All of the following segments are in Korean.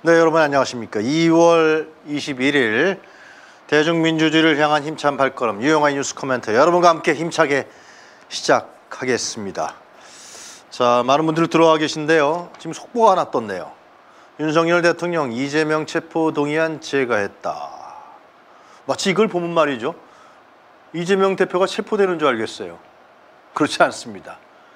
네, 여러분 안녕하십니까. 2월 21일 대중민주주의를 향한 힘찬 발걸음 유용한 뉴스 코멘트 여러분과 함께 힘차게 시작하겠습니다. 자, 많은 분들 들어와 계신데요. 지금 속보가 하나 떴네요. 윤석열 대통령 이재명 체포 동의안 제거했다. 마치 이걸 보면 말이죠. 이재명 대표가 체포되는 줄 알겠어요. 그렇지 않습니다.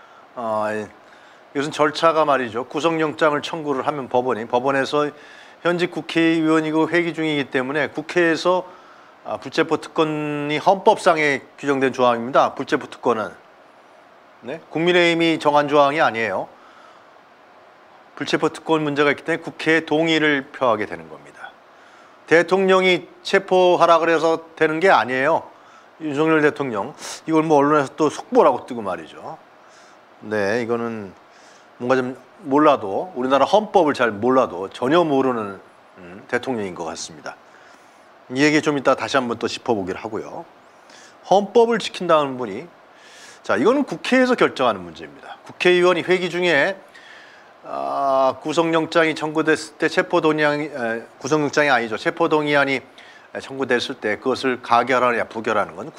이것은 절차가 말이죠. 구속영장을 청구를 하면 법원에서 현직 국회의원이고 회기 중이기 때문에 국회에서 불체포 특권이 헌법상에 규정된 조항입니다. 불체포 특권은 국민의힘이 정한 조항이 아니에요. 불체포 특권 문제가 있기 때문에 국회에 동의를 표하게 되는 겁니다. 대통령이 체포하라 그래서 되는 게 아니에요. 윤석열 대통령 이걸 뭐 언론에서 또 속보라고 뜨고 말이죠. 네, 이거는 뭔가 좀 몰라도 우리나라 헌법을 잘 몰라도 전혀 모르는 대통령인 것 같습니다. 이 얘기 좀 이따 다시 한번 또 짚어보기를 하고요. 헌법을 지킨다는 분이 이거는 국회에서 결정하는 문제입니다. 국회의원이 회기 중에 구속영장이 청구됐을 때 구속영장이 아니죠. 체포동의안이 청구됐을 때 그것을 가결하느냐 부결하는 건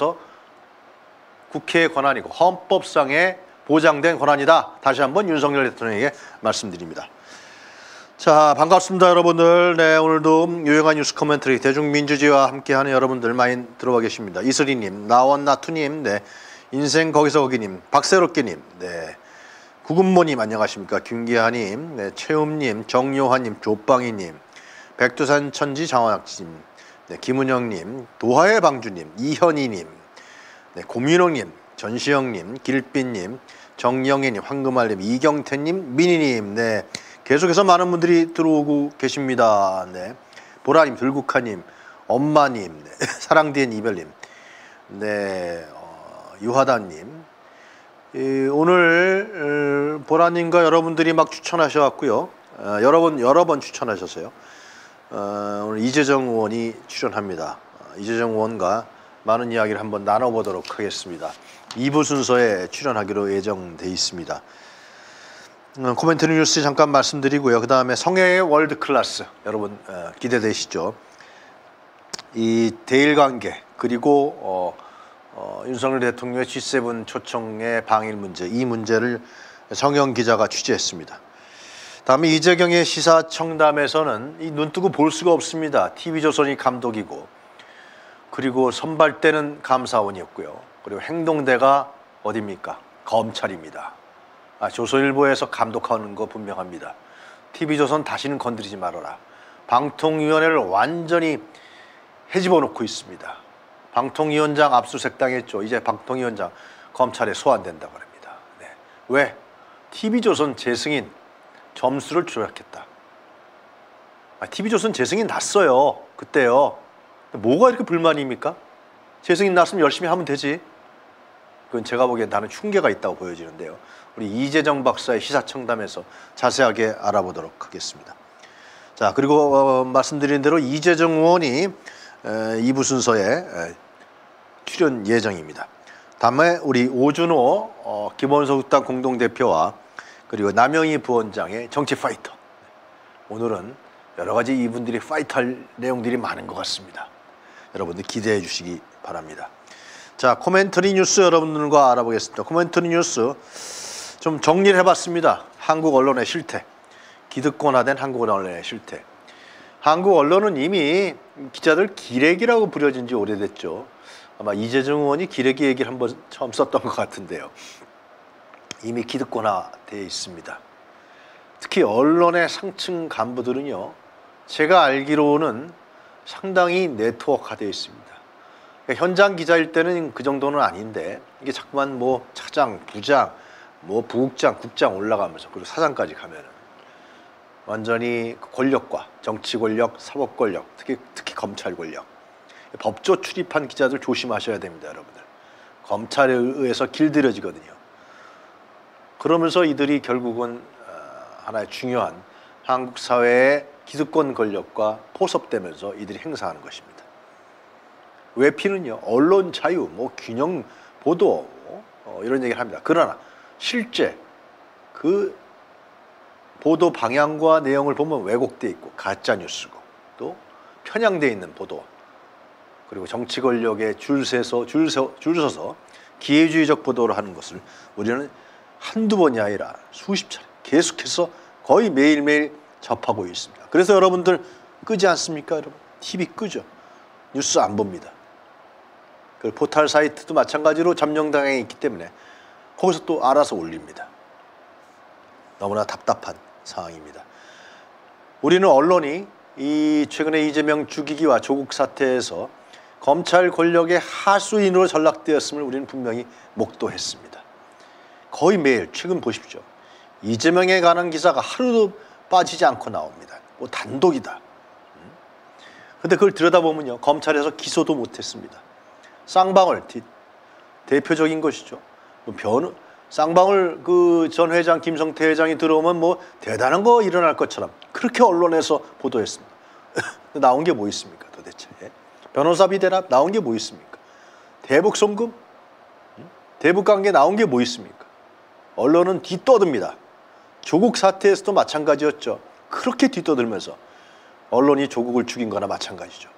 국회의 권한이고 헌법상의 보장된 권한이다. 다시 한번 윤석열 대통령에게 말씀드립니다. 자, 반갑습니다, 여러분들. 네, 오늘도 유용한 뉴스 코멘터리 대중민주주의와 함께하는 여러분들 많이 들어와 계십니다. 이슬이님, 나원나투님, 네, 인생 거기서 거기님, 박세롭게님, 네, 구금모님 안녕하십니까? 김기하님, 네, 최음님, 정요한님, 조빵이님, 백두산 천지 장원학님, 네, 김은영님, 도하의 방주님, 이현희님, 네, 고민호님, 전시영님, 길빛님, 정영애님, 황금알님, 이경태님, 민희님, 네, 계속해서 많은 분들이 들어오고 계십니다. 네, 보라님, 들국화님, 엄마님, 네, 사랑디엔 이별님, 네, 유하다님, 오늘 보라님과 여러분들이 막 추천하셔갖고요, 여러 번 추천하셨어요. 오늘 이재정 의원이 출연합니다. 이재정 의원과 많은 이야기를 한번 나눠보도록 하겠습니다. 2부 순서에 출연하기로 예정돼 있습니다. 코멘터리 뉴스 잠깐 말씀드리고요. 그 다음에 성혜의 월드클래스 여러분 기대되시죠? 이 대일관계 그리고 윤석열 대통령의 G7 초청의 방일 문제, 이 문제를 정영 기자가 취재했습니다. 다음에 이재경의 시사청담에서는 이 눈뜨고 볼 수가 없습니다. TV조선이 감독이고 그리고 선발대는 감사원이었고요. 그리고 행동대가 어디입니까? 검찰입니다. 조선일보에서 감독하는 거 분명합니다. TV조선 다시는 건드리지 말아라. 방통위원회를 완전히 헤집어 놓고 있습니다. 방통위원장 압수수색 당했죠. 이제 방통위원장 검찰에 소환된다고 합니다. 네. 왜? TV조선 재승인 점수를 조작했다. TV조선 재승인 났어요. 그때요. 뭐가 이렇게 불만입니까? 재승인 났으면 열심히 하면 되지. 그건 제가 보기엔 나는 흉계가 있다고 보여지는데요. 우리 이재정 박사의 시사청담에서 자세하게 알아보도록 하겠습니다. 자, 그리고 말씀드린 대로 이재정 의원이 2부 순서에 출연 예정입니다. 다음에 우리 오준호 기본소득당 공동대표와 그리고 남영희 부원장의 정치 파이터. 오늘은 여러 가지 이분들이 파이터할 내용들이 많은 것 같습니다. 여러분들 기대해 주시기 바랍니다. 자, 코멘터리 뉴스 여러분들과 알아보겠습니다. 코멘터리 뉴스 좀 정리를 해봤습니다. 한국 언론의 실태, 기득권화된 한국 언론의 실태. 한국 언론은 이미 기자들 기레기라고 부려진 지 오래됐죠. 아마 이재정 의원이 기레기 얘기를 한번 처음 썼던 것 같은데요. 이미 기득권화되어 있습니다. 특히 언론의 상층 간부들은요, 제가 알기로는 상당히 네트워크화되어 있습니다. 그러니까 현장 기자일 때는 그 정도는 아닌데 이게 자꾸만 뭐 차장, 부장, 뭐 부국장, 국장 올라가면서 그리고 사장까지 가면은 완전히 권력과 정치 권력, 사법 권력, 특히 검찰 권력, 법조 출입한 기자들 조심하셔야 됩니다, 여러분들. 검찰에 의해서 길들여지거든요. 그러면서 이들이 결국은 하나의 중요한 한국 사회의 기득권 권력과 포섭되면서 이들이 행사하는 것입니다. 외피는요, 언론 자유, 뭐 균형 보도 이런 얘기를 합니다. 그러나 실제 그 보도 방향과 내용을 보면 왜곡돼 있고 가짜 뉴스고 또 편향돼 있는 보도 그리고 정치 권력에 줄 서서 기회주의적 보도를 하는 것을 우리는 한두 번이 아니라 수십 차례 계속해서 거의 매일매일 접하고 있습니다. 그래서 여러분들 끄지 않습니까? 여러분 TV 끄죠. 뉴스 안 봅니다. 그 포털 사이트도 마찬가지로 점령당에 있기 때문에 거기서 또 알아서 올립니다. 너무나 답답한 상황입니다. 우리는 언론이 이 최근에 이재명 죽이기와 조국 사태에서 검찰 권력의 하수인으로 전락되었음을 우리는 분명히 목도했습니다. 거의 매일 최근 보십시오. 이재명에 관한 기사가 하루도 빠지지 않고 나옵니다. 뭐 단독이다. 근데 그걸 들여다보면요. 검찰에서 기소도 못했습니다. 쌍방울 대표적인 것이죠. 쌍방울 그 전 회장 김성태 회장이 들어오면 뭐 대단한 거 일어날 것처럼 그렇게 언론에서 보도했습니다. 나온 게 뭐 있습니까 도대체? 변호사비 대납 나온 게 뭐 있습니까? 대북 송금? 대북 관계 나온 게 뭐 있습니까? 언론은 뒤떠듭니다. 조국 사태에서도 마찬가지였죠. 그렇게 뒤떠들면서 언론이 조국을 죽인 거나 마찬가지죠.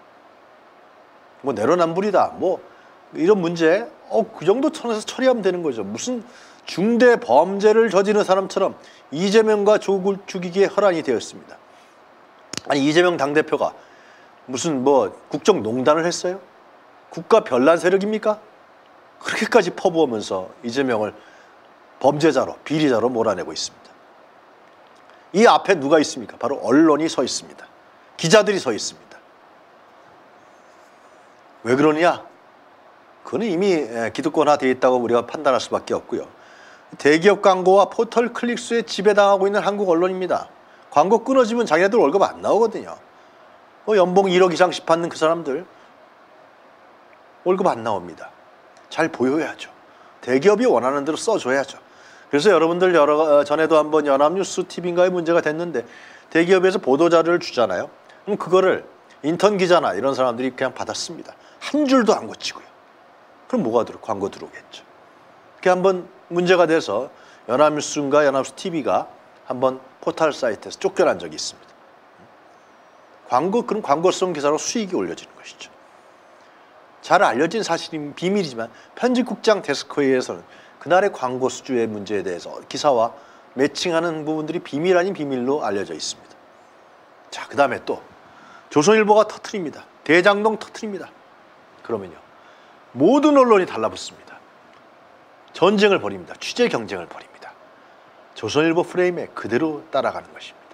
뭐 내로남불이다. 뭐 이런 문제 그 정도 선에서 처리하면 되는 거죠. 무슨 중대 범죄를 저지른 사람처럼 이재명과 조국을 죽이기에 혈안이 되었습니다. 아니 이재명 당대표가 무슨 뭐 국정농단을 했어요? 국가 변란 세력입니까? 그렇게까지 퍼부으면서 이재명을 범죄자로 비리자로 몰아내고 있습니다. 이 앞에 누가 있습니까? 바로 언론이 서 있습니다. 기자들이 서 있습니다. 왜 그러냐? 그거는 이미 기득권화되어 있다고 우리가 판단할 수밖에 없고요. 대기업 광고와 포털 클릭수에 지배당하고 있는 한국 언론입니다. 광고 끊어지면 자기네들 월급 안 나오거든요. 연봉 1억 이상씩 받는 그 사람들 월급 안 나옵니다. 잘 보여야죠. 대기업이 원하는 대로 써줘야죠. 그래서 여러분들 전에도 한번 연합뉴스 TV인가에 문제가 됐는데 대기업에서 보도자료를 주잖아요. 그럼 그거를 인턴 기자나 이런 사람들이 그냥 받았습니다. 한 줄도 안 고치고요. 그럼 뭐가 광고 들어오겠죠. 그게 한번 문제가 돼서 연합뉴스인가 연합뉴스 TV가 한번 포털 사이트에서 쫓겨난 적이 있습니다. 그럼 광고성 기사로 수익이 올려지는 것이죠. 잘 알려진 사실인 비밀이지만 편집국장 데스크회의에서는 그날의 광고 수주의 문제에 대해서 기사와 매칭하는 부분들이 비밀 아닌 비밀로 알려져 있습니다. 자, 그 다음에 또 조선일보가 터트립니다. 대장동 터트립니다. 그러면요. 모든 언론이 달라붙습니다. 전쟁을 벌입니다. 취재 경쟁을 벌입니다. 조선일보 프레임에 그대로 따라가는 것입니다.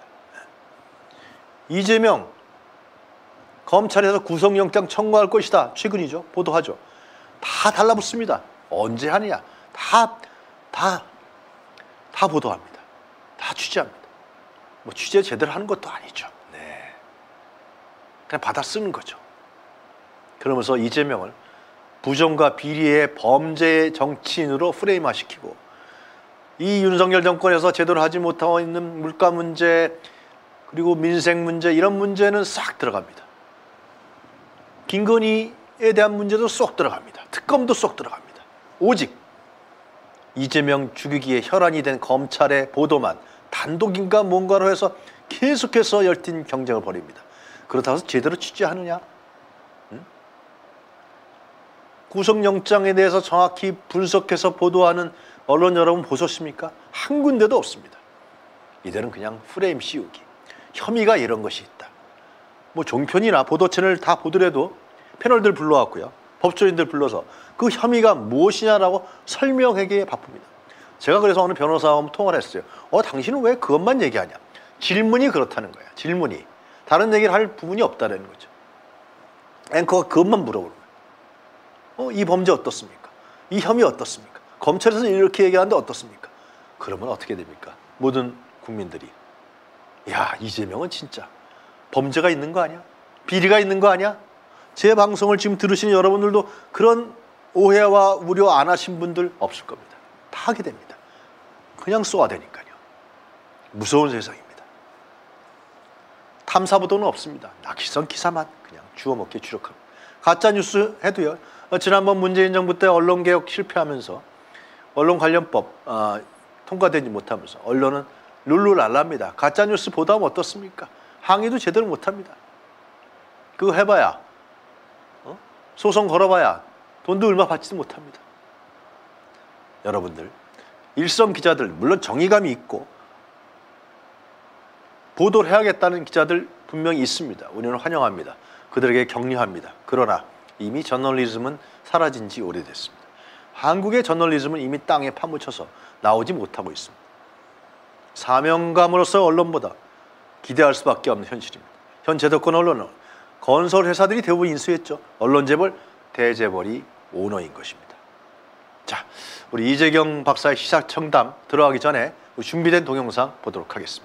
이재명 검찰에서 구속영장 청구할 것이다. 최근이죠. 보도하죠. 다 달라붙습니다. 언제 하느냐. 다 보도합니다. 다 취재합니다. 뭐 취재 제대로 하는 것도 아니죠. 네. 그냥 받아 쓰는 거죠. 그러면서 이재명을 부정과 비리의 범죄 정치인으로 프레임화시키고 이 윤석열 정권에서 제대로 하지 못하고 있는 물가 문제 그리고 민생 문제 이런 문제는 싹 들어갑니다. 김건희에 대한 문제도 쏙 들어갑니다. 특검도 쏙 들어갑니다. 오직 이재명 죽이기에 혈안이 된 검찰의 보도만 단독인가 뭔가로 해서 계속해서 열띤 경쟁을 벌입니다. 그렇다고 해서 제대로 취재하느냐? 구속영장에 대해서 정확히 분석해서 보도하는 언론 여러분 보셨습니까? 한 군데도 없습니다. 이들은 그냥 프레임 씌우기. 혐의가 이런 것이 있다. 뭐 종편이나 보도 채널 다 보더라도 패널들 불러왔고요. 법조인들 불러서 그 혐의가 무엇이냐라고 설명하기에 바쁩니다. 제가 그래서 어느 변호사하고 통화를 했어요. 당신은 왜 그것만 얘기하냐? 질문이 그렇다는 거야. 질문이. 다른 얘기를 할 부분이 없다는 거죠. 앵커가 그것만 물어보는 거예요. 이 범죄 어떻습니까? 이 혐의 어떻습니까? 검찰에서 이렇게 얘기하는데 어떻습니까? 그러면 어떻게 됩니까? 모든 국민들이 야, 이재명은 진짜 범죄가 있는 거 아니야? 비리가 있는 거 아니야? 제 방송을 지금 들으시는 여러분들도 그런 오해와 우려 안 하신 분들 없을 겁니다. 다 하게 됩니다. 그냥 쏘아대니까요. 무서운 세상입니다. 탐사보도는 없습니다. 낚시성 기사만 그냥 주워먹기에 주력합니다. 가짜뉴스 해도요. 지난번 문재인 정부 때 언론개혁 실패하면서 언론관련법 통과되지 못하면서 언론은 룰루랄라입니다. 가짜뉴스 보도하면 어떻습니까? 항의도 제대로 못합니다. 그거 해봐야 소송 걸어봐야 돈도 얼마 받지도 못합니다. 여러분들 일선 기자들 물론 정의감이 있고 보도를 해야겠다는 기자들 분명히 있습니다. 우리는 환영합니다. 그들에게 격려합니다. 그러나 이미 저널리즘은 사라진 지 오래됐습니다. 한국의 저널리즘은 이미 땅에 파묻혀서 나오지 못하고 있습니다. 사명감으로서 언론보다 기대할 수밖에 없는 현실입니다. 현 제도권 언론은 건설 회사들이 대부분 인수했죠. 언론재벌, 대재벌이 오너인 것입니다. 자, 우리 이재경 박사의 시사청담 들어가기 전에 준비된 동영상 보도록 하겠습니다.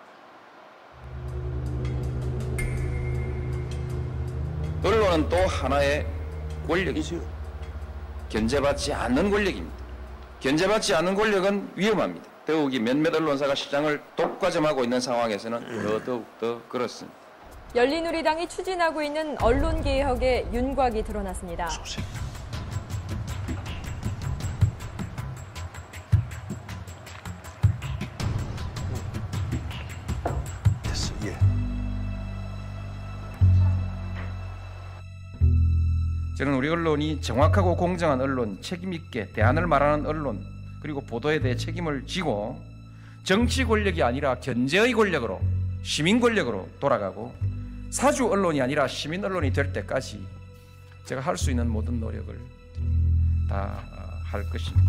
언론은 또 하나의 권력이지요. 견제받지 않는 권력입니다. 견제받지 않는 권력은 위험합니다. 더욱이 몇몇 언론사가 시장을 독과점하고 있는 상황에서는 더욱 더 그렇습니다. 열린우리당이 추진하고 있는 언론개혁의 윤곽이 드러났습니다. 됐어, 예. 저는 우리 언론이 정확하고 공정한 언론, 책임있게 대안을 말하는 언론, 그리고 보도에 대해 책임을 지고 정치 권력이 아니라 견제의 권력으로, 시민 권력으로 돌아가고 사주 언론이 아니라 시민 언론이 될 때까지 제가 할 수 있는 모든 노력을 다 할 것입니다.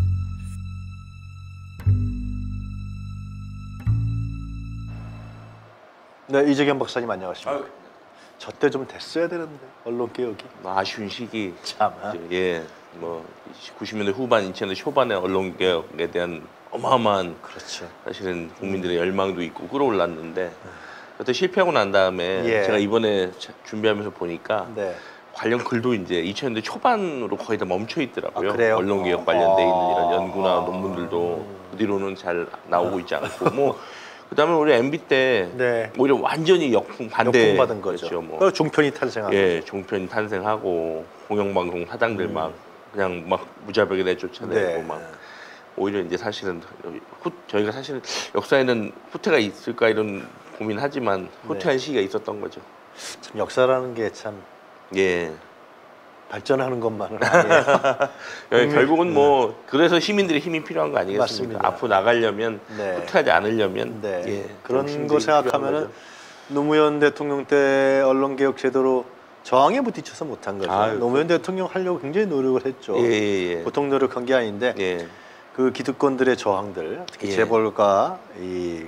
네, 이재경 박사님 안녕하십니까? 저 때 좀 됐어야 되는데 언론 개혁이 아쉬운 시기. 참. 예, 뭐 90년대 후반, 2000년대 초반에 언론 개혁에 대한 어마어마한 그렇죠. 사실은 국민들의 열망도 있고 끌어올랐는데 그때 실패하고 난 다음에 예. 제가 이번에 준비하면서 보니까 네. 관련 글도 이제 2000년대 초반으로 거의 다 멈춰 있더라고요. 아, 그래요? 언론 개혁 관련돼 있는 이런 연구나 논문들도 그 뒤로는 잘 나오고 있지 않고 뭐 그다음에 우리 MB 때 네. 오히려 완전히 역풍 반대 역풍받은 거죠. 그렇죠, 뭐. 그래서 종편이 탄생하고. 예, 종편이 탄생하고 공영방송 사장들 막 그냥 막 무자백에 내쫓아내고 네. 막 오히려 이제 사실은 저희가 사실은 역사에는 후퇴가 있을까 이런 고민하지만 후퇴한 시기가 있었던 거죠. 참 역사라는 게 참 예. 발전하는 것만은 아니에요. 결국은 뭐 그래서 시민들의 힘이 필요한 거 아니겠습니까? 맞습니다. 앞으로 나가려면 네. 후퇴하지 않으려면 네. 예, 그런 좀 거 힘들이 필요한 생각하면은 거죠. 노무현 대통령 때 언론개혁 제도로 저항에 부딪혀서 못한 거죠. 아유, 노무현 대통령 하려고 굉장히 노력을 했죠. 예, 예, 예. 보통 노력한 게 아닌데 예. 그 기득권들의 저항들, 특히 예. 재벌과 이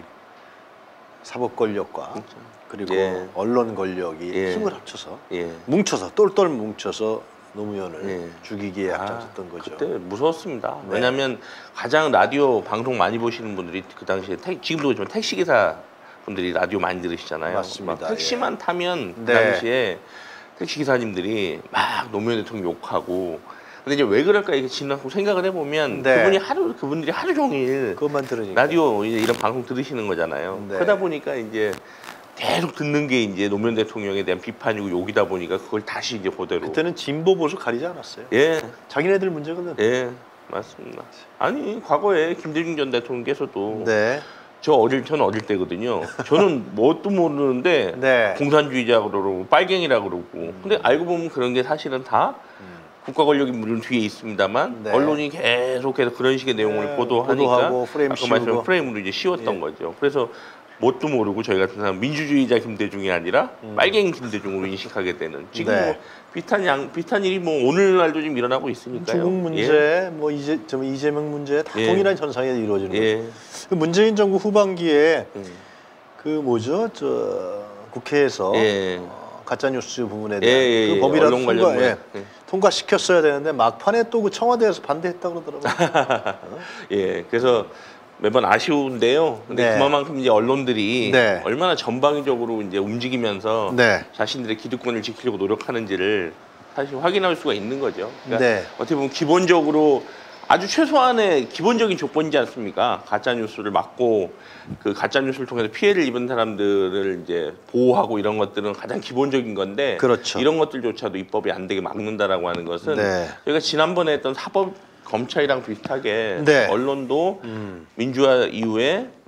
사법 권력과 그리고 예. 언론 권력이 예. 힘을 합쳐서 예. 뭉쳐서 똘똘 뭉쳐서 노무현을 예. 죽이기에 앞장섰던 거죠. 그때 무서웠습니다. 네. 왜냐하면 가장 라디오 방송 많이 보시는 분들이 그 당시에 지금도 그렇지만 택시 기사 분들이 라디오 많이 들으시잖아요. 맞습니다. 막 택시만 타면 그 네. 당시에 택시 기사님들이 막 노무현 대통령 욕하고. 근데 이제 왜 그럴까 이렇게 지나고 생각을 해보면 네. 그분들이 하루 종일 그것만 들으니까. 라디오 이제 이런 방송 들으시는 거잖아요. 네. 그러다 보니까 이제 계속 듣는 게 이제 노무현 대통령에 대한 비판이고 욕이다 보니까 그걸 다시 이제 그대로. 그때는 진보 보수 가리지 않았어요. 예. 자기네들 문제거든. 예, 맞습니다. 아니 과거에 김대중 전 대통령께서도 네. 저는 어릴 때거든요. 저는 뭣도 모르는데 네. 공산주의자라고 그러고 빨갱이라고 그러고. 근데 알고 보면 그런 게 사실은 다 국가 권력이 물론 뒤에 있습니다만 네. 언론이 계속해서 그런 식의 내용을 네, 보도하니까 보도하고 프레임 아까 말씀하신 씌우고. 프레임으로 이제 씌웠던 예. 거죠. 그래서 뭣도 모르고 저희 같은 사람 민주주의자 김대중이 아니라 빨갱이 김대중으로 인식하게 되는 지금 네. 뭐 비슷한 일이 뭐 오늘날도 지금 일어나고 있으니까요. 조국 문제, 뭐 이재명 문제 다 예. 동일한 전상에 이루어지는 거죠. 예. 그 문재인 정부 후반기에 음. 그 뭐죠, 국회에서 예. 가짜 뉴스 부분에 예, 대한 예, 그 예. 법이라도 언론 관련 통과, 부분. 예. 통과시켰어야 되는데 막판에 또 그 청와대에서 반대했다 그러더라고요. 예, 그래서 매번 아쉬운데요. 근데 네. 그만큼 이제 언론들이 네. 얼마나 전방위적으로 이제 움직이면서 네. 자신들의 기득권을 지키려고 노력하는지를 사실 확인할 수가 있는 거죠. 그러니까 네. 어떻게 보면 기본적으로 아주 최소한의 기본적인 조건이지 않습니까? 가짜 뉴스를 막고 그 가짜 뉴스를 통해서 피해를 입은 사람들을 이제 보호하고 이런 것들은 가장 기본적인 건데 그렇죠. 이런 것들조차도 입법이 안 되게 막는다라고 하는 것은 네. 저희가 지난번에 했던 사법 검찰이랑 비슷하게 네. 언론도 민주화 이후에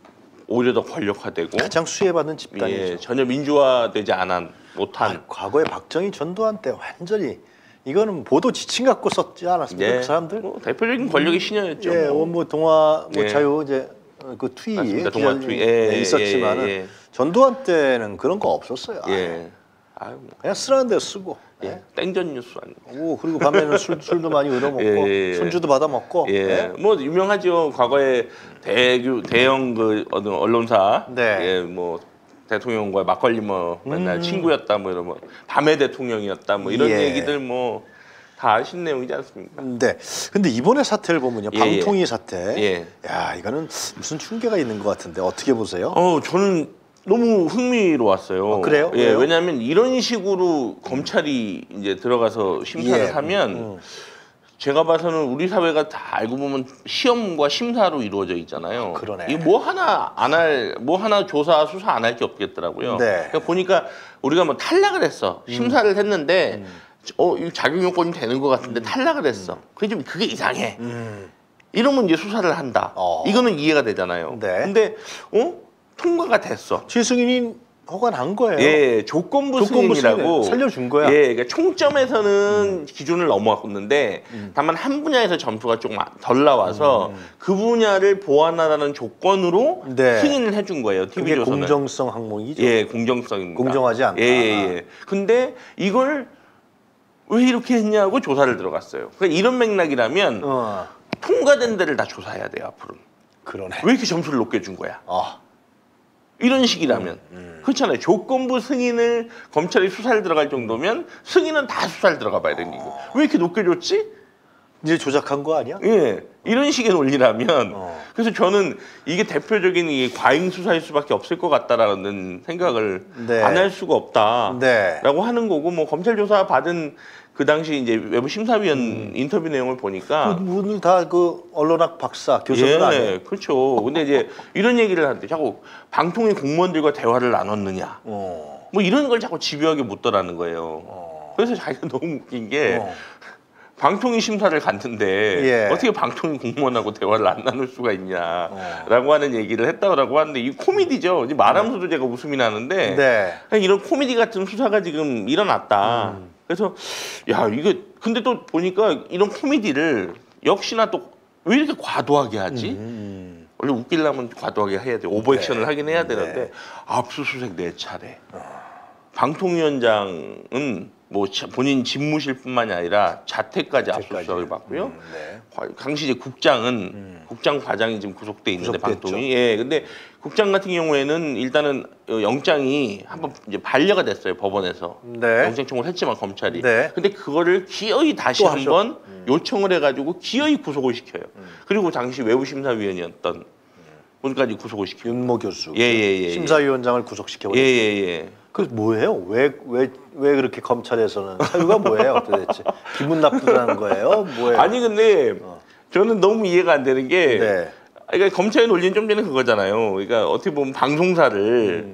오히려 더 권력화되고 가장 수혜받는 집단이죠. 예, 전혀 민주화되지 못한. 과거에 박정희 전두환 때 완전히 이거는 보도 지침 갖고 썼지 않았습니까? 예, 그 사람들. 뭐 대표적인 권력의 신여였죠. 예, 뭐. 원무 동아 뭐 예. 자유 이제 그 투이 맞습니다. 동아 투이. 있었지만은 예. 전두환 때는 그런 거 없었어요. 예. 아유, 뭐. 그냥 쓰라는 데 쓰고. 예. 땡전 뉴스 아니고. 오, 그리고 밤에는 술도 많이 얻어 먹고 예. 손주도 받아 먹고. 예. 예. 뭐 유명하죠. 과거에 대형 그 어느 언론사 네. 예, 뭐 대통령과 막걸리 뭐 맨날 친구였다 뭐 이런 뭐 밤의 대통령이었다 뭐 이런 예. 얘기들 뭐 다 아신 내용이지 않습니까? 네. 근데 이번에 사태를 보면요. 예, 방통위 사태. 예. 야, 이거는 무슨 충격가 있는 것 같은데 어떻게 보세요? 저는 너무 흥미로웠어요. 그래요? 예, 왜요? 왜냐하면 이런 식으로 검찰이 이제 들어가서 심사를 예. 하면 제가 봐서는 우리 사회가 다 알고 보면 시험과 심사로 이루어져 있잖아요. 그러네. 이거 뭐 하나 조사 수사 안 할 게 없겠더라고요. 네. 그러니까 보니까 우리가 뭐 탈락을 했어. 심사를 했는데 이 자격 요건이 되는 것 같은데 탈락을 했어. 그게 이상해. 이러면 이제 수사를 한다. 이거는 이해가 되잖아요. 네. 근데 통과가 됐어. 최승인이 허가한 거예요. 예, 조건부 승인이라고 살려준 거야. 예, 그러니까 총점에서는 기준을 넘어갔는데 다만 한 분야에서 점수가 조금 덜 나와서 그 분야를 보완하라는 조건으로 네. 승인을 해준 거예요. 그게 TV조선은. 공정성 항목이죠. 예, 공정성입니다. 공정하지 않다. 예. 근데 이걸 왜 이렇게 했냐고 조사를 들어갔어요. 그러니까 이런 맥락이라면 통과된 데를 다 조사해야 돼요, 앞으로는. 그러네. 왜 이렇게 점수를 높게 준 거야? 아, 이런 식이라면 그렇잖아요. 조건부 승인을 검찰이 수사를 들어갈 정도면 승인은 다 수사를 들어가 봐야 되는 거고 왜 이렇게 높게 줬지? 이제 조작한 거 아니야? 예, 이런 식의 논리라면 그래서 저는 이게 대표적인 이 과잉 수사일 수밖에 없을 것 같다라는 생각을 네. 안 할 수가 없다라고 네. 하는 거고 뭐 검찰 조사 받은 그 당시 이제 외부 심사위원 인터뷰 내용을 보니까 오늘 다 그 언론학 박사 교수는 아니에요. 그렇죠. 근데 이제 이런 얘기를 하는데 자꾸 방통위 공무원들과 대화를 나눴느냐, 뭐 이런 걸 자꾸 집요하게 묻더라는 거예요. 그래서 자기가 너무 웃긴 게 방통위 심사를 갔는데 예. 어떻게 방통위 공무원하고 대화를 안 나눌 수가 있냐라고 하는 얘기를 했다고 하는데 이 코미디죠. 이제 말하면서도 제가 웃음이 나는데 네. 그냥 이런 코미디 같은 수사가 지금 일어났다. 그래서 야 이거 근데 또 보니까 이런 코미디를 역시나 또 왜 이렇게 과도하게 하지? 원래 웃기려면 과도하게 해야 돼. 오버액션을 하긴 해야 되는데 압수수색 4차례. 방통위원장은 뭐 본인 집무실뿐만이 아니라 자택까지 압수수색을 받고요. 당시 이제 국장은 국장 과장이 지금 구속돼 있는데 구속됐죠. 방통위. 예, 근데 국장 같은 경우에는 일단은 영장이 한번 이제 반려가 됐어요 법원에서. 네. 영장 청구를 했지만 검찰이. 네. 근데 그거를 기어이 다시 또 한번 요청을 해가지고 기어이 구속을 시켜요. 그리고 당시 외부심사위원이었던 분까지 구속을 시켜요. 윤모 교수. 예. 심사위원장을 구속시켜 버렸어요. 예. 그 뭐예요? 왜 그렇게 검찰에서는 사유가 뭐예요? 도대체 기분 나쁘다는 거예요? 뭐예요? 아니 근데 저는 너무 이해가 안 되는 게 네. 그러니까 검찰의 논리는 좀 전에 그거잖아요. 그러니까 어떻게 보면 방송사를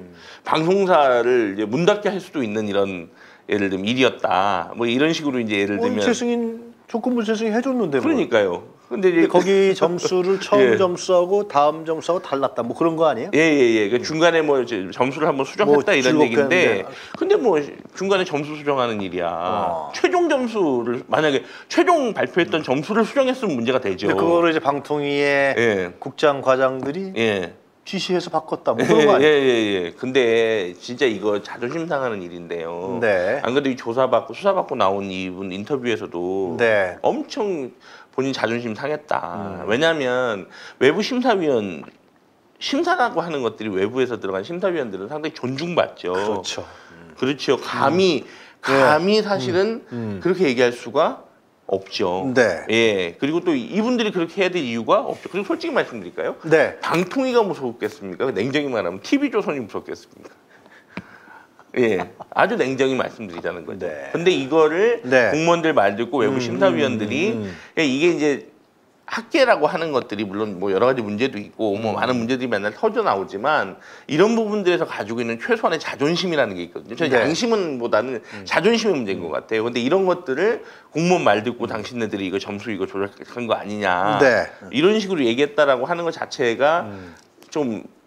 이제 문 닫게 할 수도 있는 이런 예를 들면 일이었다. 뭐 이런 식으로 이제 예를 들면 최승인 조건부 최승인 해줬는데 뭐. 그러니까요. 근데 이제 거기 점수를 처음 예. 점수하고 다음 점수하고 달랐다. 뭐 그런 거 아니에요? 예. 그 중간에 뭐 이제 점수를 한번 수정했다 뭐 이런 즐겁게 얘기인데, 했는데. 근데 뭐 중간에 점수 수정하는 일이야. 최종 점수를 만약에 최종 발표했던 점수를 수정했으면 문제가 되죠. 근데 그거를 이제 방통위의 예. 국장 과장들이 예. 지시해서 바꿨다. 뭐 그런 거 아니에요? 예. 근데 진짜 이거 자존심 상하는 일인데요. 네. 안 그래도 이 수사받고 나온 이분 인터뷰에서도 네. 엄청 본인 자존심 상했다. 왜냐하면 외부 심사위원 심사라고 하는 것들이 외부에서 들어간 심사위원들은 상당히 존중받죠. 그렇죠. 감히 사실은 그렇게 얘기할 수가 없죠. 네. 예. 그리고 또 이분들이 그렇게 해야 될 이유가 없죠. 그리고 솔직히 말씀드릴까요? 네. 방통위가 무섭겠습니까? 냉정히 말하면 TV조선이 무섭겠습니까? 예, 아주 냉정히 말씀드리자는 거죠. 네. 근데 이거를 네. 공무원들 말 듣고 외부 심사위원들이 이게 이제 학계라고 하는 것들이 물론 뭐 여러 가지 문제도 있고 뭐 많은 문제들이 맨날 터져 나오지만 이런 부분들에서 가지고 있는 최소한의 자존심이라는 게 있거든요. 저는 네. 양심보다는 자존심의 문제인 것 같아요. 근데 이런 것들을 공무원 말 듣고 당신네들이 이거 점수 이거 조작한 거 아니냐 네. 이런 식으로 얘기했다라고 하는 것 자체가 좀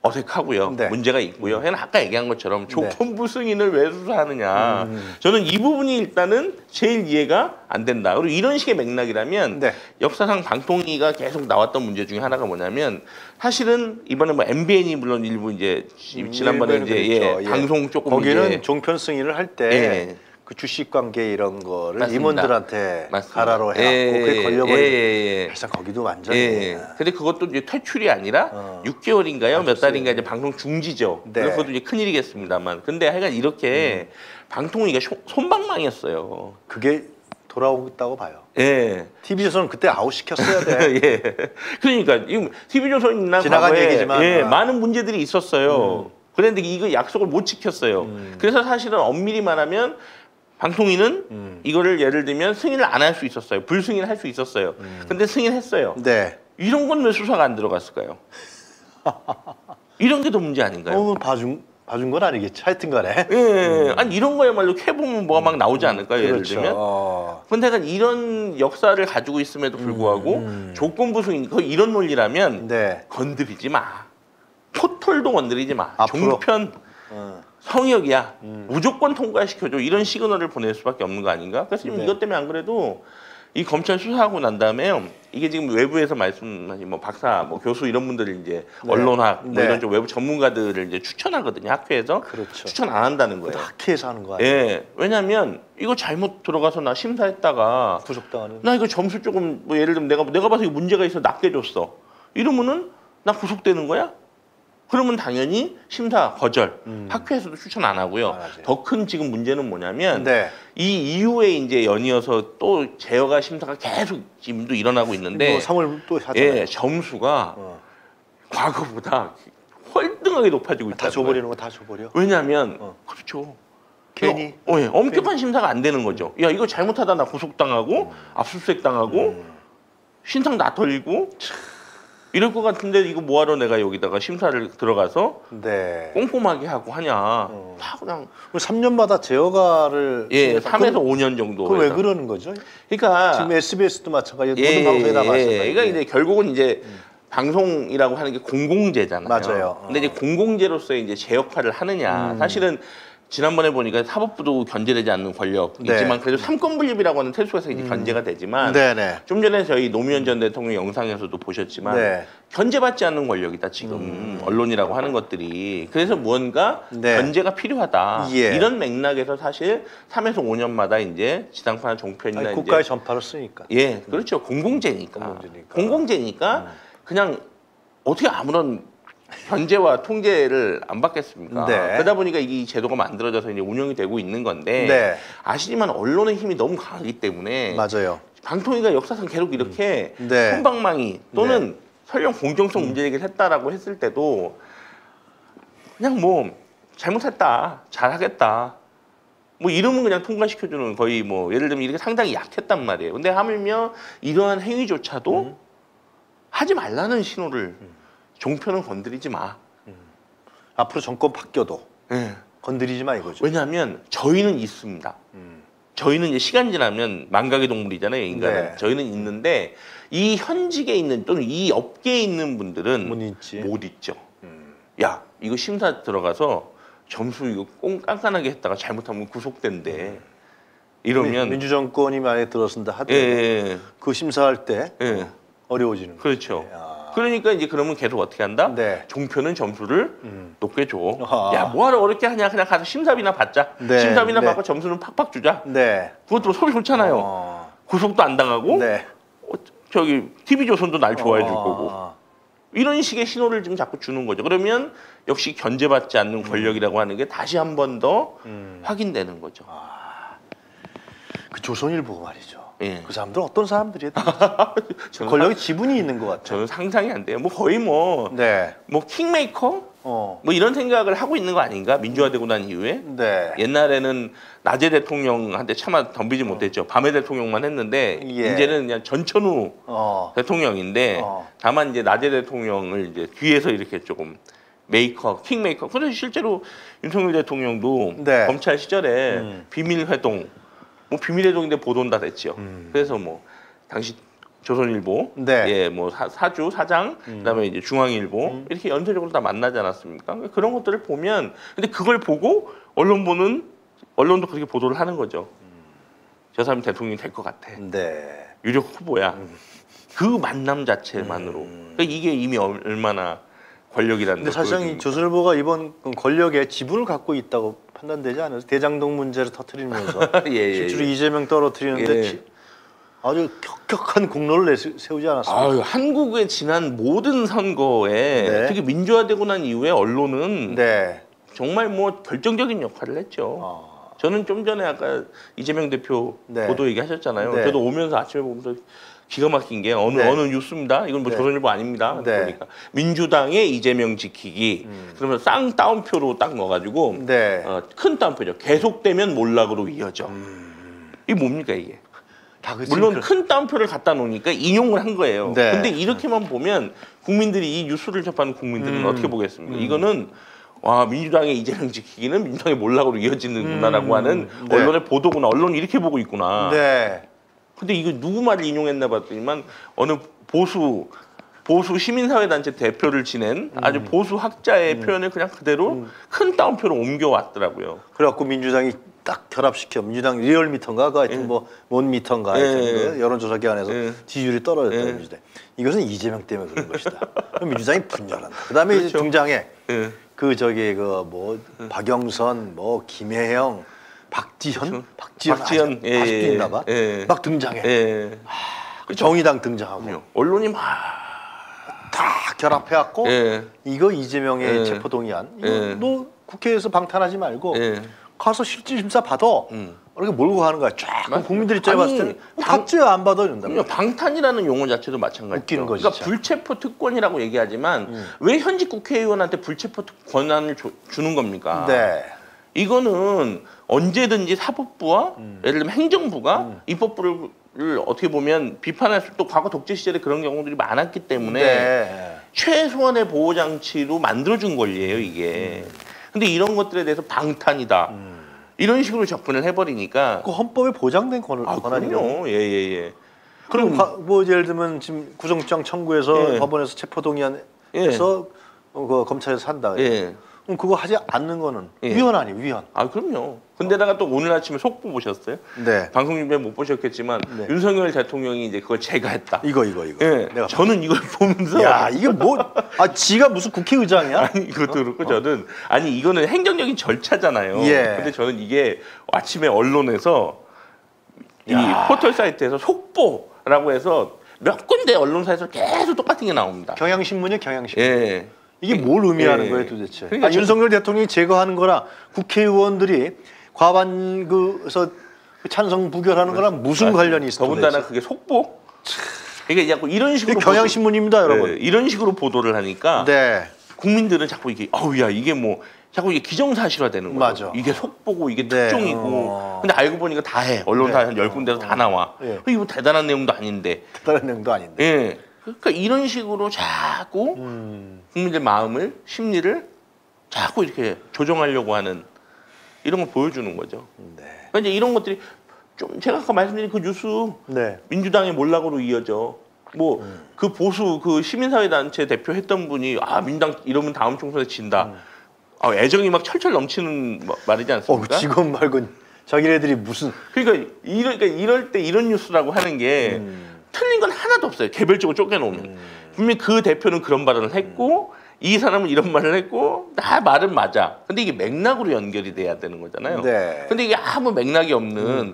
어색하고요. 네. 문제가 있고요. 걔는 아까 얘기한 것처럼 조건부 승인을 왜 수사하느냐. 저는 이 부분이 일단은 제일 이해가 안 된다. 그리고 이런 식의 맥락이라면 네. 역사상 방통위가 계속 나왔던 문제 중에 하나가 뭐냐면 사실은 이번에 뭐 MBN이 물론 일부 이제 지난번에 이제 그랬죠. 방송 조금 거기는 이제 종편 승인을 할 때 예. 그 주식 관계 이런 거를 맞습니다. 임원들한테 맞습니다. 가라로 해갖고 그게 걸려버리고 사실 거기도 완전히 근데 그것도 이제 퇴출이 아니라 6개월인가요? 몇 달인가 이제 방송 중지죠. 네. 그래서 그것도 이제 큰일이겠습니다만. 근데 하여간 이렇게 방통위가 솜방망이었어요. 그게 돌아오겠다고 봐요. 예. TV조선은 그때 아웃시켰어야 돼. 예. 그러니까 TV조선이나 지나간 과거에 얘기지만, 많은 문제들이 있었어요. 그런데 이거 약속을 못 지켰어요. 그래서 사실은 엄밀히 말하면 방통위는 이거를 예를 들면 승인을 안 할 수 있었어요. 불승인을 할 수 있었어요. 근데 승인했어요. 네. 이런 건 왜 수사가 안 들어갔을까요? 이런 게 더 문제 아닌가요? 봐준 건 아니겠지. 하여튼간에. 예. 아니 이런 거야말로 캐보면 뭐가 막 나오지 않을까요? 예를 그렇죠. 들면. 근데 약간 이런 역사를 가지고 있음에도 불구하고 조건부 승인 거의 이런 논리라면 네. 건드리지 마. 포털도 건드리지 마. 앞으로? 종편 성역이야. 무조건 통과시켜줘. 이런 시그널을 보낼 수밖에 없는 거 아닌가? 그래서 지금 네. 이것 때문에 안 그래도 이 검찰 수사하고 난 다음에요. 이게 지금 외부에서 말씀하신 뭐 박사, 뭐 교수 이런 분들이 이제 네. 언론학 뭐 네. 이런 쪽 외부 전문가들을 이제 추천하거든요. 학회에서. 그렇죠. 추천 안 한다는 거예요. 학회에서 하는 거 아니에요? 예. 왜냐면 이거 잘못 들어가서 나 심사했다가 구속당하는. 나 이거 점수 조금 뭐 예를 들면 내가 봐서 이거 문제가 있어 낮게 줬어. 이러면은 나 구속되는 거야? 그러면 당연히 심사 거절. 학회에서도 추천 안 하고요. 안 하죠. 더 큰 지금 문제는 뭐냐면 네. 이 이후에 이제 연이어서 또 제어가 심사가 계속 지금도 일어나고 있는데 3월 또 하잖아요. 예, 점수가 과거보다 월등하게 높아지고 있다. 다 줘버리는 거 다 줘버려. 왜냐하면 그렇죠. 괜히. 예, 엄격한 심사가 안 되는 거죠. 야 이거 잘못하다 나 구속당하고 압수수색 당하고 신상 나 털리고 이럴 것 같은데 이거 뭐하러 내가 여기다가 심사를 들어가서 네. 꼼꼼하게 하고 하냐. 다 그냥 3년마다 제어가를. 예, 3에서 5년 정도. 그왜 그러는 거죠? 그러니까 지금 SBS도 마찬가지고 모든 방송에 다 마찬가지고. 그러니까 이제 결국은 이제 방송이라고 하는 게 공공재잖아요. 맞아요. 근데 이제 공공재로서의 이제 제 역할을 하느냐. 사실은 지난번에 보니까 사법부도 견제되지 않는 권력 네. 있지만 그래도 삼권 분립이라고 하는 태수에서 이제 견제가 되지만 네네. 좀 전에 저희 노무현 전 대통령 영상에서도 보셨지만 네. 견제받지 않는 권력이다 지금 언론이라고 하는 것들이. 그래서 무언가 네. 견제가 필요하다. 예. 이런 맥락에서 사실 3에서 5년마다 이제 지상파나 종편이나 아니, 이제 국가의 전파를 쓰니까. 예, 그렇죠. 공공재니까. 공공재니까. 그냥 어떻게 아무런 견제와 통제를 안 받겠습니까? 네. 그러다 보니까 이 제도가 만들어져서 이제 운영이 되고 있는 건데 네. 아시지만 언론의 힘이 너무 강하기 때문에 맞아요. 방통위가 역사상 계속 이렇게 네. 손방망이 또는 설령 공정성 문제 얘기를 했다라고 했을 때도 그냥 뭐 잘못했다, 잘하겠다. 뭐 이러면 그냥 통과시켜주는 거의 뭐 예를 들면 이렇게 상당히 약했단 말이에요. 근데 하물며 이러한 행위조차도 하지 말라는 신호를 종편은 건드리지 마. 앞으로 정권 바뀌어도 예. 건드리지 마 이거죠. 왜냐하면 저희는 있습니다. 저희는 이제 시간 지나면 망각의 동물이잖아요, 인간은. 네. 저희는 있는데 이 현직에 있는 또는 이 업계에 있는 분들은 못 있지. 못 있죠. 야, 이거 심사 들어가서 점수 이거 꽁 깐깐하게 했다가 잘못하면 구속된대. 이러면 민주정권이 만약에 들어선다 하더라도 예. 그 심사할 때 예. 어려워지는 거예요. 그렇죠. 그러니까 이제 그러면 계속 어떻게 한다? 네. 종편은 점수를 높게 줘. 아하. 야, 뭐하러 어렵게 하냐? 그냥 가서 심사비나 받자. 네, 심사비나 네. 받고 점수는 팍팍 주자. 네. 그것도 소리 좋잖아요. 구속도 안 당하고 네. 저기 TV조선도 날 좋아해 줄 거고. 아. 이런 식의 신호를 지금 자꾸 주는 거죠. 그러면 역시 견제받지 않는 권력이라고 하는 게 다시 한 번 더 확인되는 거죠. 그 조선일보 말이죠. 예. 그 사람들 어떤 사람들이에요? 저는 권력이 지분이 있는 것 같아요. 저는 상상이 안 돼요. 뭐 거의 뭐 네. 킹메이커 어. 뭐 이런 생각을 하고 있는 거 아닌가? 민주화되고 난 이후에. 네. 옛날에는 낮에 대통령한테 차마 덤비지 못했죠. 밤에 대통령만 했는데 예. 이제는 그냥 전천후 대통령인데 다만 이제 낮에 대통령을 이제 뒤에서 이렇게 조금 메이커, 킹메이커. 그래서 실제로 윤석열 대통령도 네. 검찰 시절에 비밀 회동, 뭐 비밀 회동인데 보도는 다 됐죠. 그래서 뭐 당시 조선일보, 네. 예, 뭐 사주, 사장, 그다음에 이제 중앙일보 이렇게 연쇄적으로 다 만나지 않았습니까? 그런 것들을 보면, 근데 그걸 보고 언론도 그렇게 보도를 하는 거죠. 저 사람이 대통령이 될 것 같아. 네. 유력 후보야. 그 만남 자체만으로. 그러니까 이게 이미 얼마나 권력이라는 근데 걸 사실상 이 보여줍니다. 조선일보가 이번 권력의 지분을 갖고 있다고 판단되지 않아요? 대장동 문제를 터뜨리면서 예, 실제로 예. 이재명 떨어뜨리는데 예. 아주 격격한 공로를 세우지 않았습니까? 아유, 한국의 지난 모든 선거에 네. 특히 민주화되고 난 이후에 언론은 네. 정말 뭐 결정적인 역할을 했죠. 저는 좀 전에 아까 이재명 대표 네. 보도 얘기하셨잖아요. 네. 저도 오면서 아침에 보면서 기가 막힌 게 어느 뉴스입니다. 이건 뭐 네. 조선일보 아닙니다. 네. 그러니까 민주당의 이재명 지키기. 그러면 쌍따옴표로 딱 넣어가지고 네. 큰 따옴표죠. 계속되면 몰락으로 이어져. 이게 뭡니까 이게? 다 그 물론 지금 큰 따옴표를 갖다 놓으니까 인용을 한 거예요. 네. 근데 이렇게만 보면 국민들이 이 뉴스를 접하는 국민들은 어떻게 보겠습니까? 이거는 와, 민주당의 이재명 지키기는 민주당의 몰락으로 이어지는구나라고 하는 네. 언론의 보도구나. 언론이 이렇게 보고 있구나. 네. 근데 이거 누구 말을 인용했나 봤더니만 어느 보수 시민사회단체 대표를 지낸 아주 보수 학자의 표현을 그냥 그대로 큰 따옴표로 옮겨왔더라고요. 그래갖고 민주당이 딱 결합시켜 민주당 리얼미터인가 그 하여튼 뭔 미터인가 하여튼 예. 그 여론조사 기관에서 예. 지지율이 떨어졌다 예. 민주당. 이것은 이재명 때문에 그런 것이다. 그럼 민주당이 분열한다. 그다음에 이제 그렇죠. 등장해 예. 박영선 김혜영 박지현 박지현, 예, 아직도 있나 봐. 예. 막 등장해. 예. 정의당 등장하고 언론이 막 다 결합해갖고 예. 이거 이재명의 예. 체포동의안 이거 예. 너 국회에서 방탄하지 말고 예. 가서 실질 심사 받아. 이렇게 몰고 가는 거야. 쫙. 그럼 국민들 입장에 아니, 봤을 때는 받지야 안 받아 이런다. 그럼요. 방탄이라는 용어 자체도 마찬가지죠. 웃기는 거지, 그러니까 진짜. 불체포 특권이라고 얘기하지만 왜 현직 국회의원한테 불체포 권한을 주는 겁니까? 네. 이거는 언제든지 사법부와 예를 들면 행정부가 입법부를 어떻게 보면 비판할 수, 또 과거 독재 시절에 그런 경우들이 많았기 때문에 네. 최소한의 보호 장치로 만들어준 권리예요 이게. 근데 이런 것들에 대해서 방탄이다. 이런 식으로 접근을 해버리니까. 그 헌법에 보장된 권한이요. 그럼요. 예예예. 그럼 뭐 예를 들면 지금 구속장 청구해서 예. 법원에서 체포동의안에서 예. 그 검찰에서 산다. 예. 그럼 그거 하지 않는 거는 예. 위헌 아니에요, 위헌. 아 그럼요. 근데다가 또 오늘 아침에 속보 보셨어요? 네. 방송 준비에 못 보셨겠지만 네. 윤석열 대통령이 이제 그걸 제거했다. 이거. 예. 내가 저는 이걸 보면서 야, 이게 지가 무슨 국회의장이야? 아니 이것도 그렇고 저는 아니 이거는 행정적인 절차잖아요. 예. 근데 저는 이게 아침에 언론에서 이 야. 포털 사이트에서 속보라고 해서 몇 군데 언론사에서 계속 똑같은 게 나옵니다. 경향신문이요, 경향신문. 예. 이게 뭘 의미하는 예. 거예요, 도대체? 그러니까 윤석열 대통령이 제거하는 거랑 국회의원들이 과반 그래서 찬성 부결하는 거랑 무슨 관련이 있어? 더군다나 도대체? 그게 속보? 이게 자꾸 이런 식으로 이게 경향신문입니다, 여러분. 예, 이런 식으로 보도를 하니까 네. 국민들은 자꾸 이게 야 이게 뭐 자꾸 이게 기정사실화되는 거예요. 맞아. 이게 속보고 이게 네. 특종이고. 근데 알고 보니까 다 해. 언론사 한 10군데서 다 나와. 예. 이거 뭐 대단한 내용도 아닌데. 다른 내용도 아닌데. 예. 그러니까 이런 식으로 자꾸 국민들 마음을, 심리를 자꾸 이렇게 조정하려고 하는 이런 걸 보여주는 거죠. 네. 그러니까 이제 이런 것들이 좀 제가 아까 말씀드린 그 뉴스 네. 민주당의 몰락으로 이어져. 뭐 그 보수 그 시민사회단체 대표 했던 분이 민주당 이러면 다음 총선에 진다. 애정이 막 철철 넘치는 말이지 않습니까? 지금 말고 자기네들이 무슨 그러니까 이럴 때 이런 뉴스라고 하는 게 틀린 건 하나도 없어요. 개별적으로 쪼개놓으면 분명히 그 대표는 그런 발언을 했고 이 사람은 이런 말을 했고 다 말은 맞아. 근데 이게 맥락으로 연결이 돼야 되는 거잖아요. 네. 근데 이게 아무 맥락이 없는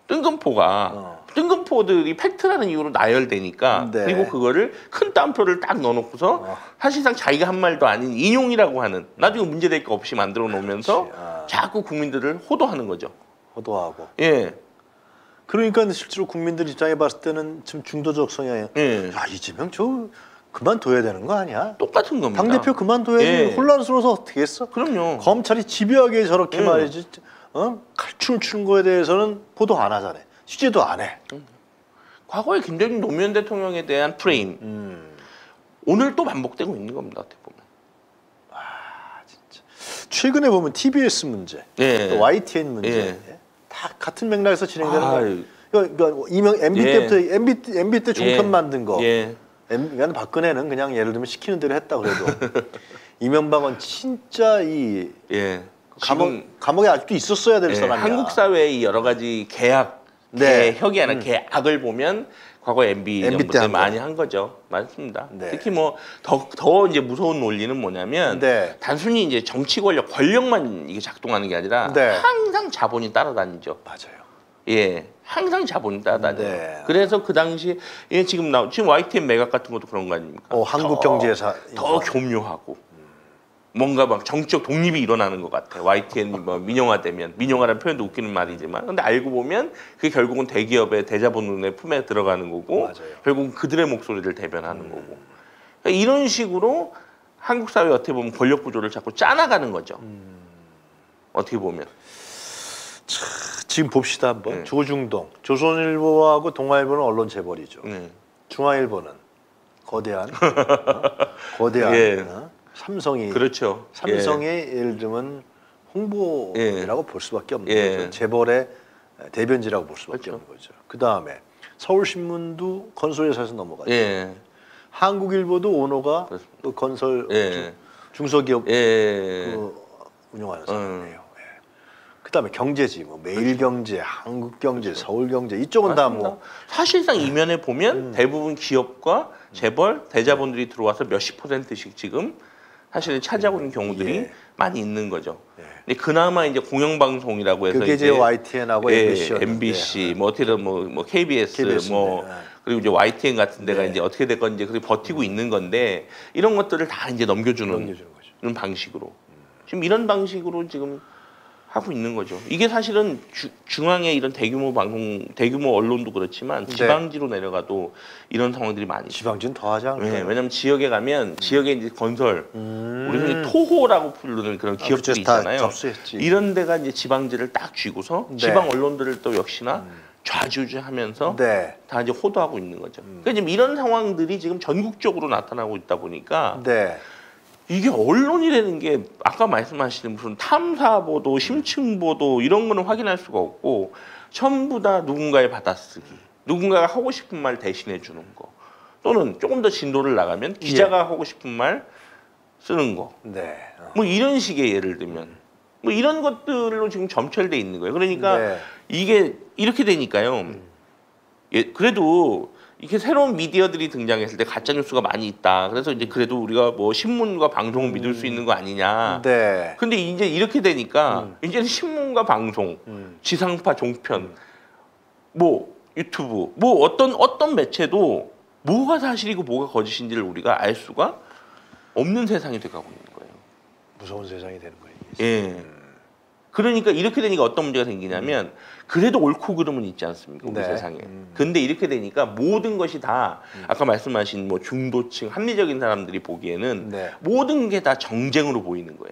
뜬금포들이 팩트라는 이유로 나열되니까 네. 그리고 그거를 큰 따옴표를 딱 넣어놓고서 사실상 자기가 한 말도 아닌 인용이라고 하는 나중에 문제될 거 없이 만들어 놓으면서 자꾸 국민들을 호도하는 거죠. 호도하고. 예. 그러니까 실제로 국민들 입장에 봤을 때는 지금 중도적 성향이에요. 예. 야, 이재명 그만둬야 되는 거 아니야? 똑같은 겁니다. 당대표 그만둬야지. 예. 혼란스러워서 어떻게 했어? 그럼요. 검찰이 집요하게 저렇게 예. 말이지. 칼춤 추는 거에 대해서는 보도 안 하잖아요. 취재도 안 해. 과거에 김대중 노무현 대통령에 대한 프레임 오늘 또 반복되고 있는 겁니다. 어떻게 보면. 최근에 보면 TBS 문제, 예. 또 YTN 문제 예. 다 같은 맥락에서 진행되는 거예요. 그러니까 MB 예. 때부터 MB 때 종편 예. 만든 거. 예. 그러니까 박근혜는 그냥 예를 들면 시키는 대로 했다 그래도 이명박은 진짜 이 예. 감옥에 아직도 있었어야 될 예, 사람이야. 한국 사회의 여러 가지 계약, 네. 개혁이 아니라 계약을 보면 과거 MB MB 정부 때 때 한 많이 거. 한 거죠. 맞습니다. 네. 특히 뭐 더 이제 무서운 논리는 뭐냐면 네. 단순히 이제 정치 권력만 이게 작동하는 게 아니라 네. 항상 자본이 따라다니죠. 맞아요. 예, 항상 자본이 따라다녀요. 네. 그래서 그 당시 지금 YTN 매각 같은 것도 그런 거 아닙니까? 한국 경제사 더 교묘하고 뭔가 막 정치적 독립이 일어나는 것 같아. YTN이 뭐 민영화되면 민영화라는 표현도 웃기는 말이지만 근데 알고 보면 그게 결국은 대기업의 대자본의 품에 들어가는 거고 맞아요. 결국은 그들의 목소리를 대변하는 거고 그러니까 이런 식으로 한국 사회 어떻게 보면 권력 구조를 자꾸 짜나가는 거죠. 어떻게 보면 지금 봅시다 한번. 네. 조중동, 조선일보하고 동아일보는 언론 재벌이죠. 네. 중앙일보는 거대한 거대한 예. 삼성이 그렇죠. 삼성의 예를 들면 홍보라고 볼 수밖에 없는 예. 거죠. 재벌의 대변지라고 볼 수밖에 그렇죠. 없는 거죠. 그 다음에 서울신문도 건설회사에서 넘어가죠. 예. 한국일보도 오너가 그렇습니다. 또 건설 예. 중소기업 예. 운영하는 사람이에요. 그 다음에 경제지, 뭐 매일경제, 한국경제, 서울경제 이쪽은 다 맞습니다. 뭐 사실상 이면에 보면 대부분 기업과 재벌, 대자본들이 들어와서 몇십 %씩 지금 사실은 차지하고 있는 경우들이 예. 많이 있는 거죠. 예. 근데 그나마 이제 공영방송이라고 해서 그게 이제 YTN하고 예, MBC였는데 MBC, 뭐 어떻게든 뭐 KBS, 뭐 네. 그리고 이제 YTN 같은 데가 네. 이제 어떻게 될 건지 그렇게 버티고 있는 건데 이런 것들을 다 이제 넘겨주는 넘겨주는 거죠. 이런 방식으로 지금 이런 방식으로 지금 하고 있는 거죠. 이게 사실은 중앙의 이런 대규모 방송, 대규모 언론도 그렇지만 네. 지방지로 내려가도 이런 상황들이 많이 있어요. 지방지는 더 하지 않을까요? 네, 왜냐면 지역에 가면 지역에 이제 건설, 우리 흔히 토호라고 부르는 그런 기업들이 그렇죠. 다 있잖아요. 접수했지. 이런 데가 이제 지방지를 딱 쥐고서 네. 지방 언론들을 또 역시나 좌지우지하면서 네. 다 이제 호도하고 있는 거죠. 그러니까 지금 이런 상황들이 지금 전국적으로 나타나고 있다 보니까 네. 이게 언론이라는 게 아까 말씀하신 무슨 탐사 보도, 심층 보도 이런 거는 확인할 수가 없고 전부 다 누군가의 받아쓰기, 누군가가 하고 싶은 말 대신해 주는 거, 또는 조금 더 진도를 나가면 기자가 하고 싶은 말 쓰는 거, 네. 뭐 이런 식의 예를 들면 뭐 이런 것들로 지금 점철돼 있는 거예요. 그러니까 네. 이게 이렇게 되니까요. 예, 그래도 이렇게 새로운 미디어들이 등장했을 때 가짜 뉴스가 많이 있다. 그래서 이제 그래도 우리가 뭐 신문과 방송을 믿을 수 있는 거 아니냐. 네. 근데 이제 이렇게 되니까 이제는 신문과 방송, 지상파 종편, 뭐 유튜브, 뭐 어떤 매체도 뭐가 사실이고 뭐가 거짓인지를 우리가 알 수가 없는 세상이 돼가고 있는 거예요. 무서운 세상이 되는 거예요. 예. 그러니까 이렇게 되니까 어떤 문제가 생기냐면 그래도 옳고 그름은 있지 않습니까? 우리 네. 세상에. 근데 이렇게 되니까 모든 것이 다 아까 말씀하신 뭐 중도층 합리적인 사람들이 보기에는 네. 모든 게 다 정쟁으로 보이는 거예요.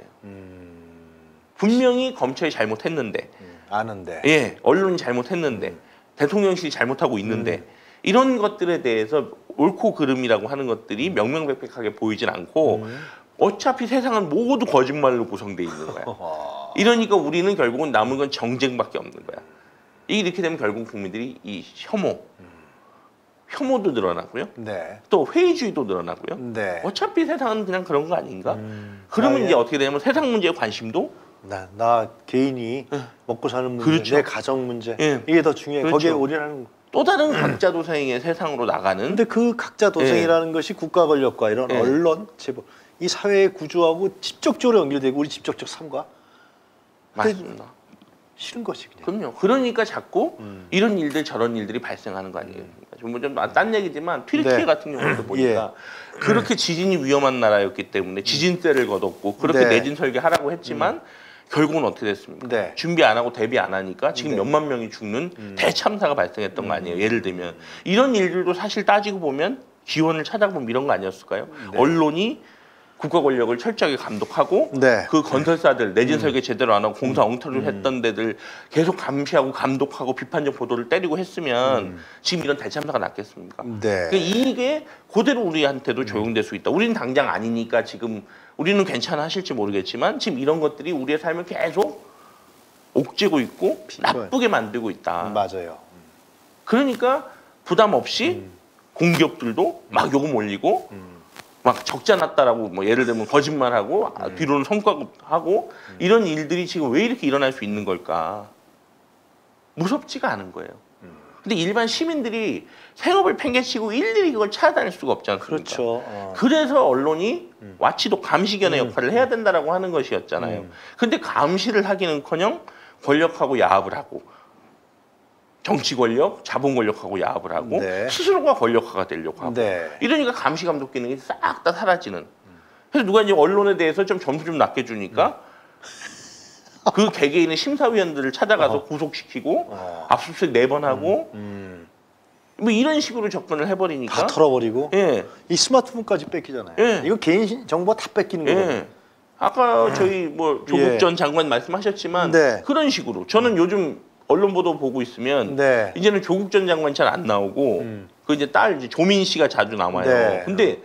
분명히 검찰이 잘못했는데 아는데. 예, 언론이 잘못했는데 대통령실이 잘못하고 있는데 이런 것들에 대해서 옳고 그름이라고 하는 것들이 명명백백하게 보이진 않고 어차피 세상은 모두 거짓말로 구성돼 있는 거야. 이러니까 우리는 결국은 남은 건 정쟁밖에 없는 거야. 이렇게 되면 결국 국민들이 이 혐오도 늘어나고요. 네. 또 회의주의도 늘어나고요. 네. 어차피 세상은 그냥 그런 거 아닌가? 그러면 아, 이제 어떻게 되냐면 세상 문제에 관심도 나 개인이 먹고 사는 문제, 그렇죠. 내 가정 문제 예. 이게 더 중요해. 그렇죠. 거기에 올인하는. 또 다른 각자 도생의 세상으로 나가는. 근데 그 각자 도생이라는 것이 국가 권력과 이런 예. 언론, 재벌 이 사회의 구조하고 직접적으로 연결되고 우리 직접적 삶과 맞습니다. 싫은 것이 그냥. 그럼요. 그러니까 자꾸 이런 일들 저런 일들이 발생하는 거 아니에요. 딴 얘기지만 튀르키예 네. 같은 경우도 보니까 그렇게 지진이 위험한 나라였기 때문에 지진세를 걷었고 그렇게 네. 내진 설계하라고 했지만 결국은 어떻게 됐습니까? 네. 준비 안 하고 대비 안 하니까 지금 네. 몇만 명이 죽는 대참사가 발생했던 거 아니에요. 예를 들면 이런 일들도 사실 따지고 보면 기원을 찾아보면 이런 거 아니었을까요? 네. 언론이 국가 권력을 철저하게 감독하고 네. 그 건설사들 내진 설계 제대로 안 하고 공사 엉터리를 했던 데들 계속 감시하고 감독하고 비판적 보도를 때리고 했으면 지금 이런 대참사가 났겠습니까? 네. 그러니까 이게 그대로 우리한테도 적용될 수 있다. 우리는 당장 아니니까 지금 우리는 괜찮아 하실지 모르겠지만 지금 이런 것들이 우리의 삶을 계속 옥죄고 있고 나쁘게 만들고 있다. 맞아요. 그러니까 부담 없이 공기업들도 막 요금 올리고 막 적자 났다라고 뭐 예를 들면 거짓말하고 뒤로는 성과하고 이런 일들이 지금 왜 이렇게 일어날 수 있는 걸까? 무섭지가 않은 거예요. 근데 일반 시민들이 생업을 팽개치고 일일이 그걸 찾아다닐 수가 없지 않습니까? 그렇죠. 그래서 언론이 와치독 감시견의 역할을 해야 된다라고 하는 것이었잖아요. 근데 감시를 하기는커녕 권력하고 야합을 하고 정치 권력, 자본 권력하고 야합을 하고 네. 스스로가 권력화가 되려고 하고 네. 이러니까 감시 감독 기능이 싹 다 사라지는. 그래서 누가 이제 언론에 대해서 좀 점수 좀 낮게 주니까 그 개개인의 심사위원들을 찾아가서 구속시키고 압수수색 4번 하고 뭐 이런 식으로 접근을 해버리니까 다 털어버리고 예. 이 스마트폰까지 뺏기잖아요. 예. 이거 개인 정보 다 뺏기는 예. 거거든요. 아까 저희 뭐 조국 예. 전 장관 말씀하셨지만 네. 그런 식으로 저는 요즘 언론 보도 보고 있으면 네. 이제는 조국 전 장관 잘 안 나오고 그 이제 딸 이제 조민 씨가 자주 나와요. 네. 근데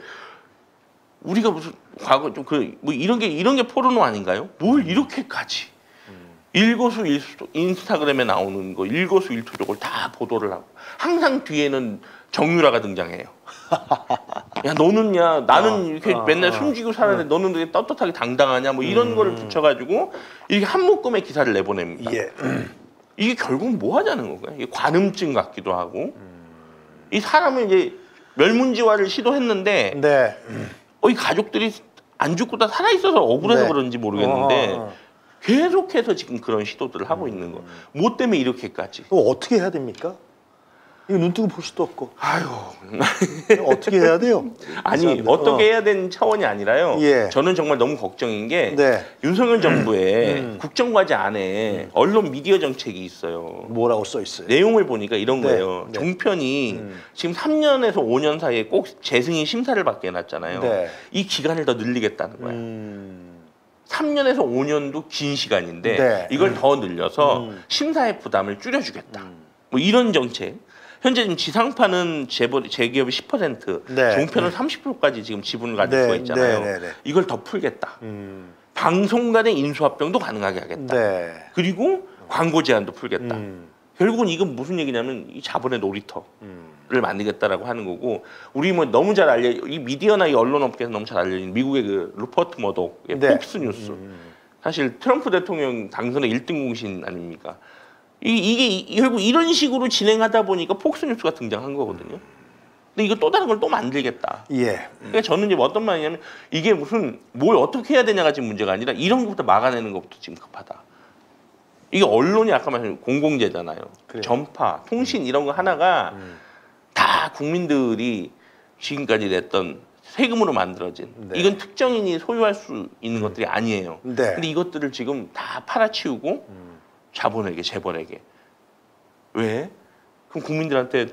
우리가 무슨 과거 좀 그 뭐 이런 게 포르노 아닌가요? 뭘 이렇게까지 일거수일투 인스타그램에 나오는 거 일거수일투족을 다 보도를 하고 항상 뒤에는 정유라가 등장해요. 야 너는 야 나는 이렇게 맨날 숨지고 살았는데 너는 되게 떳떳하게 당당하냐 뭐 이런 거를 붙여가지고 이렇게 한 묶음의 기사를 내보냅니다. 예. 이게 결국 뭐 하자는 건가요? 이게 관음증 같기도 하고 이 사람을 이제 멸문지화를 시도했는데 네. 이 가족들이 안 죽고 다 살아있어서 억울해서 네. 그런지 모르겠는데 계속해서 지금 그런 시도들을 하고 있는 거. 뭐 때문에 이렇게까지? 그거 어떻게 해야 됩니까? 이거 눈 뜨고 볼 수도 없고. 아유. 어떻게 해야 돼요? 아니 사람들. 어떻게 해야 되는 차원이 아니라요. 예. 저는 정말 너무 걱정인 게 네. 윤석열 정부의 국정과제 안에 언론 미디어 정책이 있어요. 뭐라고 써 있어요? 내용을 보니까 이런 네. 거예요. 네. 종편이 지금 3년에서 5년 사이에 꼭 재승인 심사를 받게 해놨잖아요. 네. 이 기간을 더 늘리겠다는 거예요. 3년에서 5년도 긴 시간인데 네. 이걸 더 늘려서 심사의 부담을 줄여주겠다. 뭐 이런 정책. 현재 지금 지상파는 재기업의 10%, 네. 종편은 30%까지 지금 지분을 가질 네. 수가 있잖아요. 네. 네. 네. 이걸 더 풀겠다. 방송 간의 인수합병도 가능하게 하겠다. 네. 그리고 광고 제한도 풀겠다. 결국은 이건 무슨 얘기냐면 이 자본의 놀이터를 만들겠다라고 하는 거고 우리 뭐 너무 잘 이 미디어나 이 언론 업계에서 너무 잘 알려진 미국의 그 루퍼트 머독의 네. 폭스뉴스 사실 트럼프 대통령 당선의 1등 공신 아닙니까? 이게 결국 이런 식으로 진행하다 보니까 폭스뉴스가 등장한 거거든요. 근데 이거 또 다른 걸 또 만들겠다. 예. 그러니까 저는 이제 어떤 말이냐면 이게 무슨 뭘 어떻게 해야 되냐가 지금 문제가 아니라 이런 것부터 막아내는 것부터 지금 급하다. 이게 언론이 아까 말한 공공재잖아요. 그래요. 전파, 통신 이런 거 하나가 다 국민들이 지금까지 냈던 세금으로 만들어진 네. 이건 특정인이 소유할 수 있는 것들이 아니에요. 네. 근데 이것들을 지금 다 팔아치우고 자본에게 재벌에게 왜? 그럼 국민들한테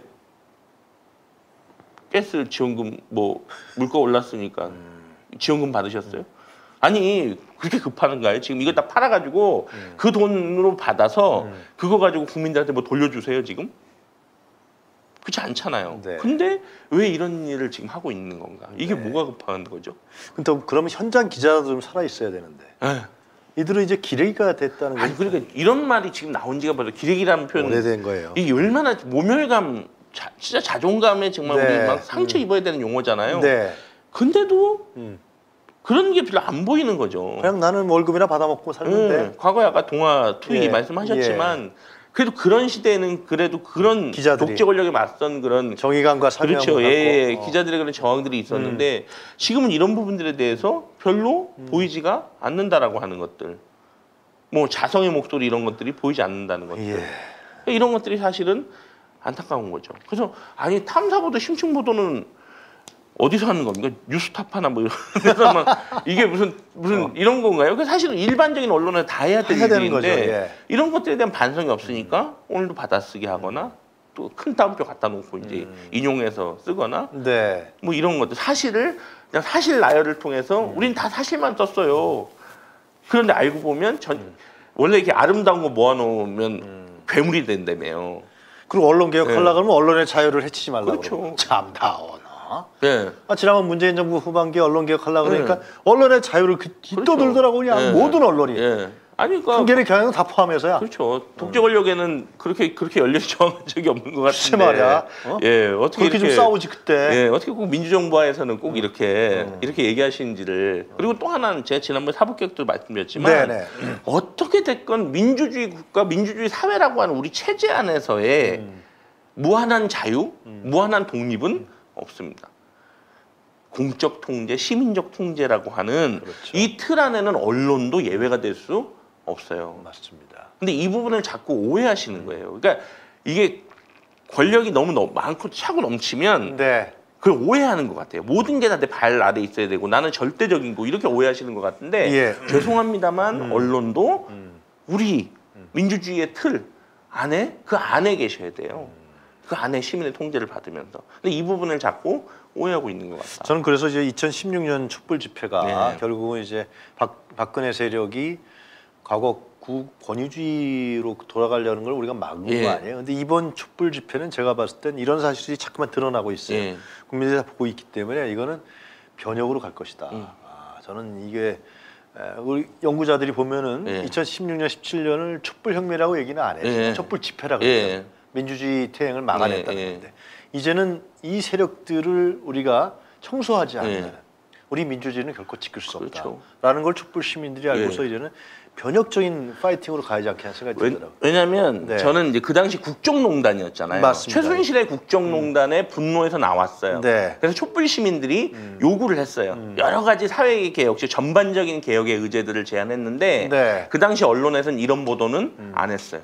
가스 지원금 뭐 물가 올랐으니까 지원금 받으셨어요? 아니 그렇게 급하는가요? 지금 이거 다 팔아가지고 그 돈으로 받아서 그거 가지고 국민들한테 뭐 돌려주세요 지금? 그렇지 않잖아요. 네. 근데 왜 이런 일을 지금 하고 있는 건가? 이게 뭐가 급한 거죠? 근데 그러면 현장 기자도 좀 살아 있어야 되는데. 에휴. 이들은 이제 기레기가 됐다는 아니 거죠. 그러니까 이런 말이 지금 나온 지가 벌써 기레기라는 표현 오래된 거예요. 이게 얼마나 모멸감 진짜 자존감에 정말 네. 우리 막 상처 입어야 되는 용어잖아요. 네. 근데도 그런 게 별로 안 보이는 거죠. 그냥 나는 월급이나 받아먹고 살는데. 과거에 아까 동아 투기 예. 말씀하셨지만 그래도 그런 시대에는 그래도 그런 기자들이. 독재 권력에 맞선 그런 정의감과 사명을 그렇죠. 예, 갖고. 기자들의 그런 저항들이 있었는데 지금은 이런 부분들에 대해서 별로 보이지가 않는다라고 하는 것들. 뭐 자성의 목소리 이런 것들이 보이지 않는다는 것들. 예. 이런 것들이 사실은 안타까운 거죠. 그래서 아니 탐사보도 심층보도는 어디서 하는 겁니까? 뉴스타파나 뭐 이런 데서 막 이게 무슨 이런 건가요? 그 사실은 일반적인 언론에 다 해야 될 되는 거죠. 일인데 예. 이런 것들에 대한 반성이 없으니까 오늘도 받아쓰기 하거나 또 큰 따옴표 갖다 놓고 이제 인용해서 쓰거나 네. 뭐 이런 것들 사실을 그냥 사실 나열을 통해서 우린 다 사실만 썼어요. 그런데 알고 보면 원래 이렇게 아름다운 거 모아놓으면 괴물이 된다며요. 그리고 언론개혁 네. 하려고 하면 언론의 자유를 해치지 말라고. 그렇죠. 그러고. 참 나오나. 네. 지난번 문재인 정부 후반기에 언론개혁 하려고 그러니까 언론의 자유를 뒷떠들더라고 그냥 예. 모든 언론이. 예. 아니 그러니까 한겨레 경향은 다 포함해서야. 그렇죠. 독재 권력에는 그렇게 열렬히 저항한 적이 없는 것 글쎄 같은데. 말이야. 예, 어떻게 그렇게 좀 이렇게 싸우지 그때. 예, 어떻게 꼭 민주정부하에서는 꼭 이렇게 얘기하시는지를. 그리고 또 하나는 제가 지난번에 사법개혁도 말씀드렸지만 네네. 어떻게 됐건 민주주의 국가, 민주주의 사회라고 하는 우리 체제 안에서의 무한한 자유, 무한한 독립은 없습니다. 공적 통제, 시민적 통제라고 하는 그렇죠. 이 틀 안에는 언론도 예외가 될 수 없어요. 맞습니다. 근데 이 부분을 자꾸 오해하시는 거예요. 그러니까 이게 권력이 너무 많고 차고 넘치면 네. 그걸 오해하는 것 같아요. 모든 게 다 내 발 아래 있어야 되고 나는 절대적인 거 이렇게 오해하시는 것 같은데 예. 죄송합니다만 언론도 우리 민주주의의 틀 안에 그 안에 계셔야 돼요. 그 안에 시민의 통제를 받으면서. 근데 이 부분을 자꾸 오해하고 있는 것 같다. 저는 그래서 이제 2016년 촛불 집회가 네. 결국은 이제 박근혜 세력이 과거 권위주의로 돌아가려는 걸 우리가 막은 예. 거 아니에요? 근데 이번 촛불 집회는 제가 봤을 땐 이런 사실이 자꾸만 드러나고 있어요. 예. 국민들이 다 보고 있기 때문에 이거는 변혁으로 갈 것이다. 저는 이게 우리 연구자들이 보면은 예. 2016년, 17년을 촛불 혁명이라고 얘기는 안 해요. 예. 촛불 집회라고 예. 해요. 민주주의 퇴행을 막아냈다는 예. 건데 이제는 이 세력들을 우리가 청소하지 않으면 예. 우리 민주주의는 결코 지킬 수 그렇죠. 없다라는 걸 촛불 시민들이 알고서 이제는 변혁적인 파이팅으로 가야지 않겠나 생각이 들더라고요. 왜냐하면 네. 저는 이제 그 당시 국정농단이었잖아요. 맞습니다. 최순실의 국정농단의 분노에서 나왔어요. 네. 그래서 촛불 시민들이 요구를 했어요. 여러 가지 사회 개혁, 전반적인 개혁의 의제들을 제안했는데 네. 그 당시 언론에서는 이런 보도는 안 했어요.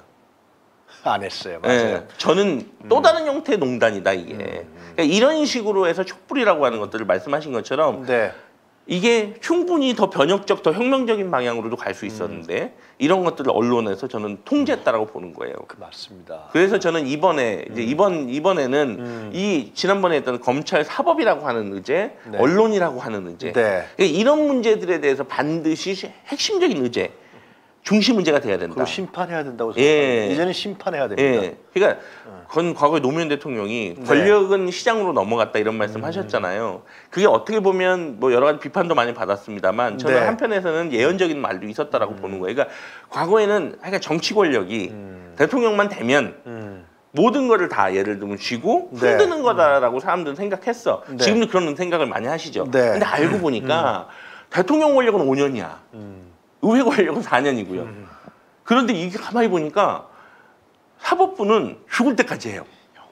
안 했어요. 맞아요. 예, 저는 또 다른 형태의 농단이다 이게. 그러니까 이런 식으로 해서 촛불이라고 하는 것들을 말씀하신 것처럼 네. 이게 충분히 더 변혁적, 더 혁명적인 방향으로도 갈 수 있었는데 이런 것들을 언론에서 저는 통제했다라고 보는 거예요. 그 맞습니다. 그래서 저는 이번에 이제 이번에는 이 지난번에 했던 검찰 사법이라고 하는 의제, 네. 언론이라고 하는 의제, 네. 그러니까 이런 문제들에 대해서 반드시 핵심적인 의제, 중심 문제가 돼야 된다. 그리고 심판해야 된다고 생각합니다. 예. 이제는 심판해야 됩니다. 예. 그러니까 그건 과거에 노무현 대통령이 권력은 시장으로 넘어갔다 이런 말씀하셨잖아요. 그게 어떻게 보면 뭐 여러 가지 비판도 많이 받았습니다만 저는 네. 한편에서는 예언적인 말도 있었다라고 보는 거예요. 그러니까 과거에는 하여간 정치 권력이 대통령만 되면 모든 거를 다 예를 들면 쥐고 네. 흔드는 거다라고 사람들은 생각했어. 네. 지금도 그런 생각을 많이 하시죠. 네. 근데 알고 보니까 대통령 권력은 5년이야. 의회 권력은 4년이고요. 그런데 이게 가만히 보니까 사법부는 죽을 때까지 해요.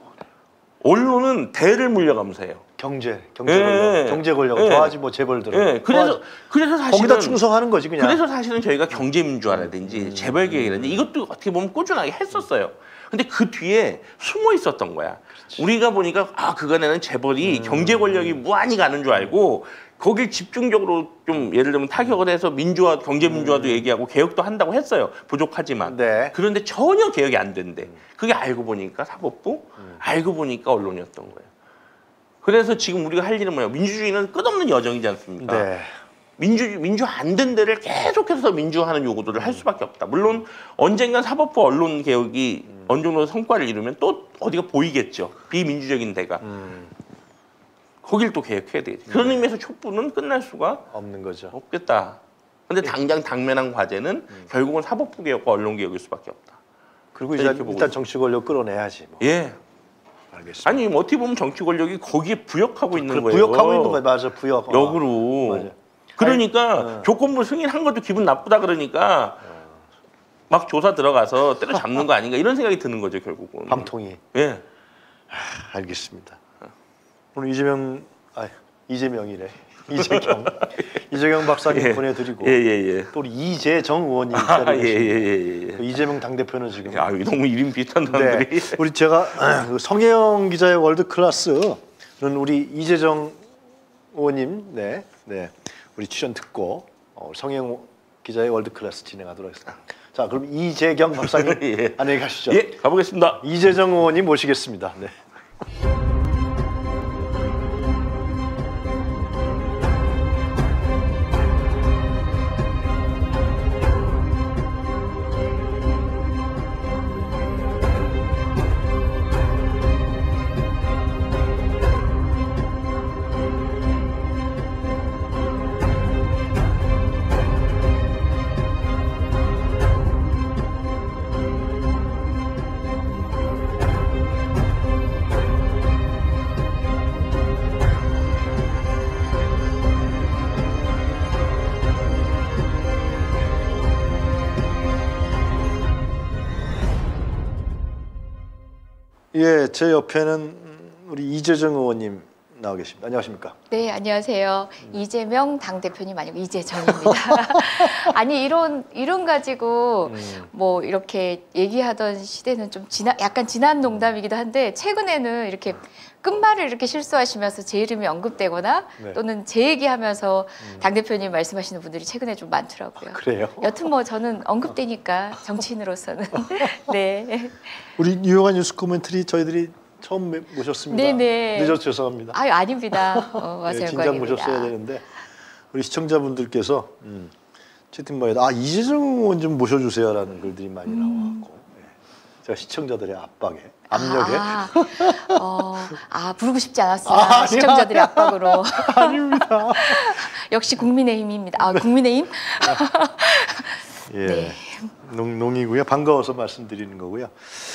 언론은 대를 물려가면서 해요. 경제 권력, 경제 권력 더하지 뭐 재벌 들어. 예. 그래서 사실은 거기다 충성하는 거지 그냥. 그래서 사실은 저희가 경제민주화라든지 재벌개혁이라든지 이것도 어떻게 보면 꾸준하게 했었어요. 근데 그 뒤에 숨어 있었던 거야. 우리가 보니까 그간에는 재벌이 경제 권력이 무한히 가는 줄 알고 거길 집중적으로 좀 예를 들면 타격을 해서 민주화, 경제 민주화도 얘기하고 개혁도 한다고 했어요. 부족하지만. 네. 그런데 전혀 개혁이 안 된대. 그게 알고 보니까 사법부, 알고 보니까 언론이었던 거예요. 그래서 지금 우리가 할 일은 뭐예요? 민주주의는 끝없는 여정이지 않습니까? 네. 민주 안 된 데를 계속해서 민주화하는 요구들을 할 수밖에 없다. 물론 언젠간 사법부 언론 개혁이 어느 정도 성과를 이루면 또 어디가 보이겠죠. 비민주적인 데가. 거길 또 개혁해야 되지. 그런 의미에서 촛불은 끝날 수가 없는 거죠. 없겠다. 근데 당장 당면한 과제는 결국은 사법부 개혁과 언론 개혁일 수밖에 없다. 그리고 이제 이렇게 보고 일단 정치 권력 끌어내야지. 뭐. 예. 알겠습니다. 아니 뭐 어떻게 보면 정치 권력이 거기에 부역하고 있는 거예요. 부역하고 있는 거예요. 맞아, 부역. 역으로. 맞아. 그러니까 조건부 승인한 것도 기분 나쁘다 그러니까 막 조사 들어가서 때려잡는 거 아닌가 이런 생각이 드는 거죠 결국은. 밤통이. 예. 알겠습니다. 오늘 이재명이래. 이재경 박사님 예. 보내드리고 예. 또 우리 이재정 의원님 기다리고 예. 그 이재명 당대표는 지금 너무 이름 비슷한 사람들이. 네. 우리 제가 그 성혜영 기자의 월드 클래스는 우리 이재정 의원님 네 우리 출연 듣고 성혜영 기자의 월드 클래스 진행하도록 하겠습니다. 자 그럼 이재경 박사님 예. 안녕히 가시죠. 예, 가보겠습니다. 이재정 의원님 모시겠습니다. 네. 예, 제 옆에는 우리 이재정 의원님 나와 계십니다. 안녕하십니까? 네, 안녕하세요. 이재명 당대표님 아니고 이재정입니다. 아니 이론 가지고 뭐 이렇게 얘기하던 시대는 좀 약간 지난 농담이기도 한데 최근에는 이렇게 끝말을 이렇게 실수하시면서 제 이름이 언급되거나 네. 또는 제 얘기하면서 당대표님 말씀하시는 분들이 최근에 좀 많더라고요. 그래요? 여튼 뭐 저는 언급되니까 정치인으로서는 네. 우리 유용한 뉴스 코멘터리 저희들이 처음 모셨습니다. 네네. 늦어서 죄송합니다. 아유 아닙니다. 와서 네, 진작 영광입니다. 모셨어야 되는데 우리 시청자분들께서 채팅방에 이재정 의원 좀 모셔주세요라는 글들이 많이 나와갖고 제가 시청자들의 압력에 부르고 싶지 않았습니다. 시청자들의 압박으로. 아닙니다. 역시 국민의힘입니다. 국민의힘? 예, 네. 농이고요. 반가워서 말씀드리는 거고요.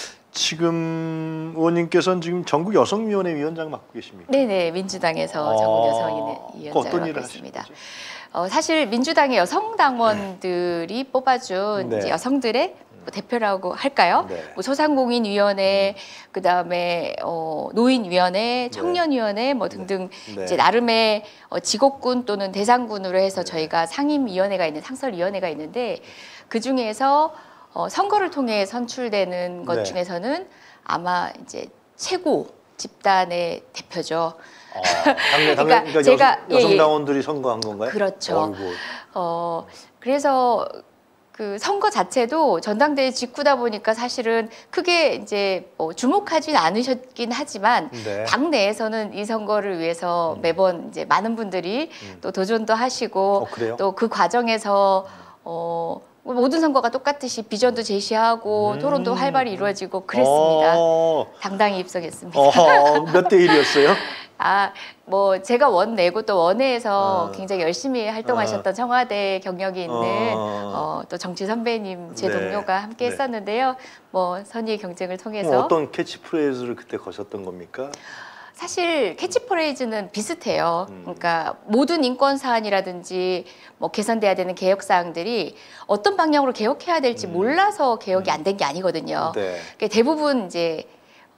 지금 의원님께서는 지금 전국 여성위원회 위원장 맡고 계십니까? 네네, 민주당에서 전국 여성위원장을 어떤 일을 맡고 있습니다. 하시는 사실 민주당의 여성 당원들이 뽑아준 네. 이제 여성들의 뭐 대표라고 할까요? 네. 뭐 소상공인위원회, 그 다음에 노인위원회, 청년위원회 뭐 등등 네. 이제 나름의 직업군 또는 대상군으로 해서 저희가 상임위원회가 있는 상설위원회가 있는데 그 중에서 선거를 통해 선출되는 것 네. 중에서는 아마 이제 최고 집단의 대표죠. 그러니까 제가 여성 당원들이 선거한 건가요? 그렇죠. 어이구. 그래서 그 선거 자체도 전당대회 직후다 보니까 사실은 크게 이제 주목하진 않으셨긴 하지만 네. 당 내에서는 이 선거를 위해서 매번 이제 많은 분들이 또 도전도 하시고 그래요? 또 그 과정에서 모든 선거가 똑같듯이 비전도 제시하고 토론도 활발히 이루어지고 그랬습니다. 당당히 입성했습니다. 몇 대 1이었어요? 뭐 제가 원 내고 또 원내에서 굉장히 열심히 활동하셨던 청와대 경력이 있는 또 정치 선배님 제 네. 동료가 함께 네. 했었는데요. 뭐 선의의 경쟁을 통해서 어떤 캐치프레이즈를 그때 거셨던 겁니까? 사실 캐치프레이즈는 비슷해요. 그러니까 모든 인권 사안이라든지 뭐 개선돼야 되는 개혁 사항들이 어떤 방향으로 개혁해야 될지 몰라서 개혁이 안 된 게 아니거든요. 네. 그러니까 대부분 이제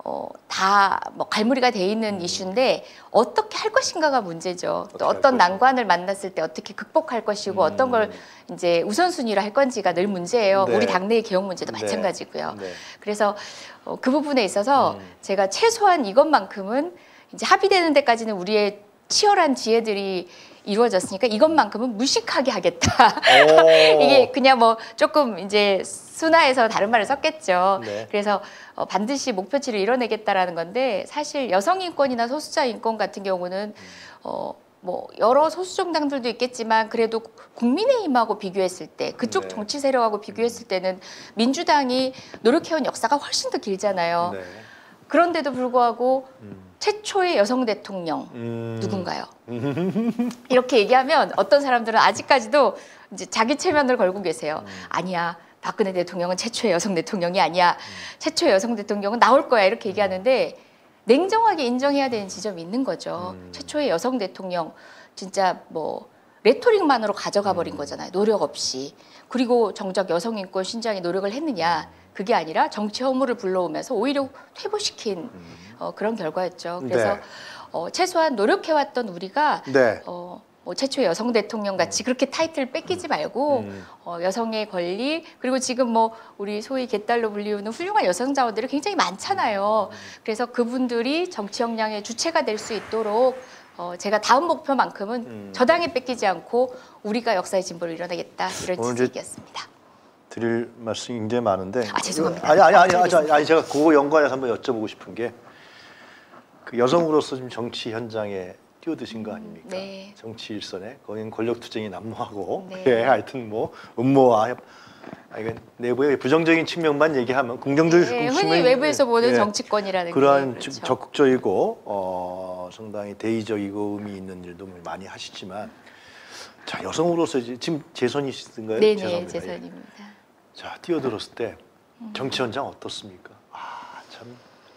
다 뭐 갈무리가 돼 있는 이슈인데 어떻게 할 것인가가 문제죠. 또 어떤 난관을 만났을 때 어떻게 극복할 것이고 어떤 걸 이제 우선순위로 할 건지가 늘 문제예요. 네. 우리 당내의 개혁 문제도 네. 마찬가지고요. 네. 그래서 그 부분에 있어서 제가 최소한 이것만큼은 이제 합의되는 데까지는 우리의 치열한 지혜들이 이루어졌으니까 이것만큼은 무식하게 하겠다. 이게 그냥 뭐 조금 이제 순화해서 다른 말을 썼겠죠. 네. 그래서 반드시 목표치를 이뤄내겠다라는 건데 사실 여성 인권이나 소수자 인권 같은 경우는 뭐 여러 소수 정당들도 있겠지만 그래도 국민의힘하고 비교했을 때 그쪽 네. 정치 세력하고 비교했을 때는 민주당이 노력해온 역사가 훨씬 더 길잖아요. 네. 그런데도 불구하고 최초의 여성 대통령 누군가요? 이렇게 얘기하면 어떤 사람들은 아직까지도 이제 자기 체면을 걸고 계세요. 아니야. 박근혜 대통령은 최초의 여성 대통령이 아니야. 최초의 여성 대통령은 나올 거야. 이렇게 얘기하는데 냉정하게 인정해야 되는 지점이 있는 거죠. 최초의 여성 대통령 진짜 뭐 레토릭만으로 가져가 버린 거잖아요. 노력 없이. 그리고 정작 여성 인권 신장에 노력을 했느냐. 그게 아니라 정치 허물을 불러오면서 오히려 퇴보시킨 그런 결과였죠. 그래서 네. 최소한 노력해왔던 우리가 네. 뭐 최초의 여성 대통령 같이 그렇게 타이틀 뺏기지 말고 여성의 권리 그리고 지금 뭐 우리 소위 개딸로 불리우는 훌륭한 여성 자원들이 굉장히 많잖아요. 그래서 그분들이 정치 역량의 주체가 될 수 있도록 제가 다음 목표만큼은 저당에 뺏기지 않고 우리가 역사의 진보를 이뤄내겠다 이런 얘기였습니다. 드릴 말씀이 굉장히 많은데 죄송합니다. 아니 제가 그거 연관해서 한번 여쭤보고 싶은 게 그 여성으로서 지금 정치 현장에 뛰어드신 거 아닙니까? 네. 정치 일선에 거긴 권력 투쟁이 난무하고 네. 예, 하여튼 뭐 음모와 이건 내부의 부정적인 측면만 얘기하면 긍정적인 흔히 외부에서 보는 예, 정치권이라는 그러한 게 그렇죠. 적극적이고 상당히 대의적이고 의미 있는 일도 많이 하시지만 자 여성으로서 지금 재선이시던가요? 네네 재선입니다. 자 뛰어들었을 때 정치 현장 어떻습니까? 참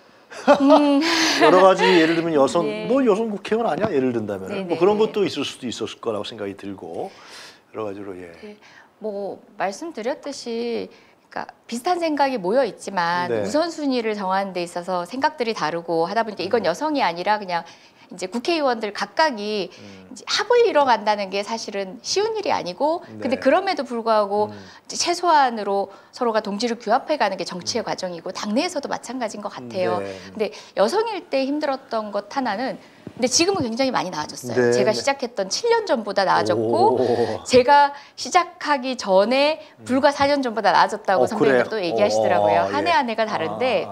여러 가지 예를 들면 여성 네. 뭐 여성 국회의원 아니야 예를 든다면 네네. 뭐 그런 것도 있을 수도 있었을 거라고 생각이 들고 여러 가지로 예. 뭐 말씀드렸듯이 그러니까 비슷한 생각이 모여 있지만 네. 우선순위를 정하는 데 있어서 생각들이 다르고 하다 보니까 이건 여성이 아니라 그냥 이제 국회의원들 각각이 이제 합을 이뤄간다는 게 사실은 쉬운 일이 아니고 근데 네. 그럼에도 불구하고 이제 최소한으로 서로가 동지를 규합해가는 게 정치의 과정이고 당내에서도 마찬가지인 것 같아요. 네. 근데 여성일 때 힘들었던 것 하나는 근데 지금은 굉장히 많이 나아졌어요. 네, 제가 네. 시작했던 7년 전보다 나아졌고 오. 제가 시작하기 전에 불과 4년 전보다 나아졌다고 선배님도 또 그래요? 얘기하시더라고요. 한 해 예. 한 해가 다른데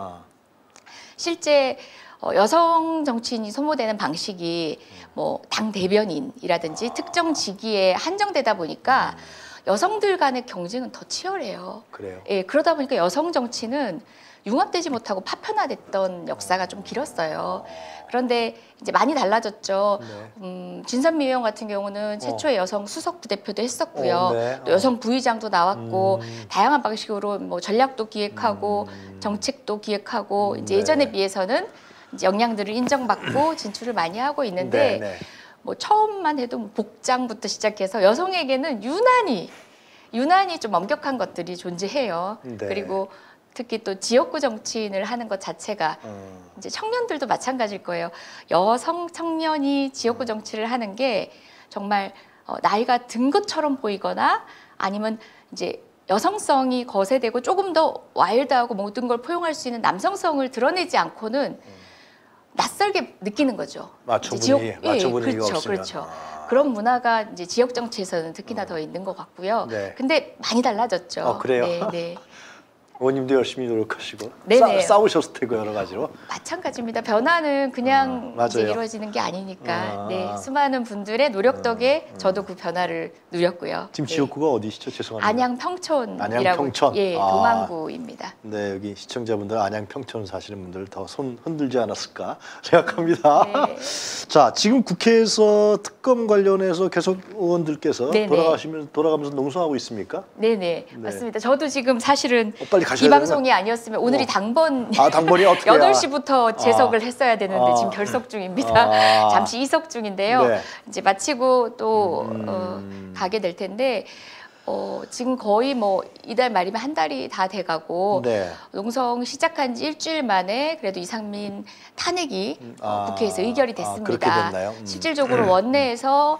실제 여성 정치인이 소모되는 방식이 뭐 당 대변인이라든지 특정 직위에 한정되다 보니까 여성들 간의 경쟁은 더 치열해요. 그래요. 예, 그러다 보니까 여성 정치는 융합되지 못하고 파편화됐던 역사가 좀 길었어요. 그런데 이제 많이 달라졌죠. 네. 진선미 의원 같은 경우는 최초의 여성 수석 부대표도 했었고요. 네. 또 여성 부의장도 나왔고 다양한 방식으로 뭐 전략도 기획하고 정책도 기획하고 이제 네. 예전에 비해서는 이제 역량들을 인정받고 진출을 많이 하고 있는데 네. 뭐 처음만 해도 뭐 복장부터 시작해서 여성에게는 유난히 좀 엄격한 것들이 존재해요. 네. 그리고 특히 또 지역구 정치인을 하는 것 자체가 이제 청년들도 마찬가지일 거예요. 여성 청년이 지역구 정치를 하는 게 정말 나이가 든 것처럼 보이거나 아니면 이제 여성성이 거세되고 조금 더 와일드하고 모든 걸 포용할 수 있는 남성성을 드러내지 않고는 낯설게 느끼는 거죠. 맞춰 이제 분위기가 그렇죠, 없으면. 그렇죠. 그런 문화가 이제 지역 정치에서는 특히나 더 있는 것 같고요. 네. 근데 많이 달라졌죠. 그래요? 네, 네. 의원님도 열심히 노력하시고 네네. 싸우셨을 테고 여러 가지로. 마찬가지입니다. 변화는 그냥 맞아요. 이제 이루어지는 게 아니니까. 아. 네, 수많은 분들의 노력 덕에 저도 그 변화를 누렸고요. 지금 네. 지역구가 어디시죠? 죄송합니다. 안양 평촌이라고. 안양 평촌. 예, 아. 동안구입니다. 네, 여기 시청자분들 안양 평촌 사시는 분들 더 손 흔들지 않았을까 생각합니다. 네. 자, 지금 국회에서 특검 관련해서 계속 의원들께서 네네. 돌아가면서 농성하고 있습니까? 네네, 네. 맞습니다. 저도 지금 사실은 빨리 가셔야 이 되나? 방송이 아니었으면 오늘이 당번 당번이 어떻게? 8시부터 재석을 했어야 되는데 지금 결석 중입니다. 잠시 이석 중인데요. 네. 이제 마치고 또 가게 될 텐데 지금 거의 뭐 이달 말이면 한 달이 다 돼가고 네. 농성 시작한 지 일주일 만에 그래도 이상민 탄핵이 국회에서 의결이 됐습니다. 그렇게 됐나요? 실질적으로 원내에서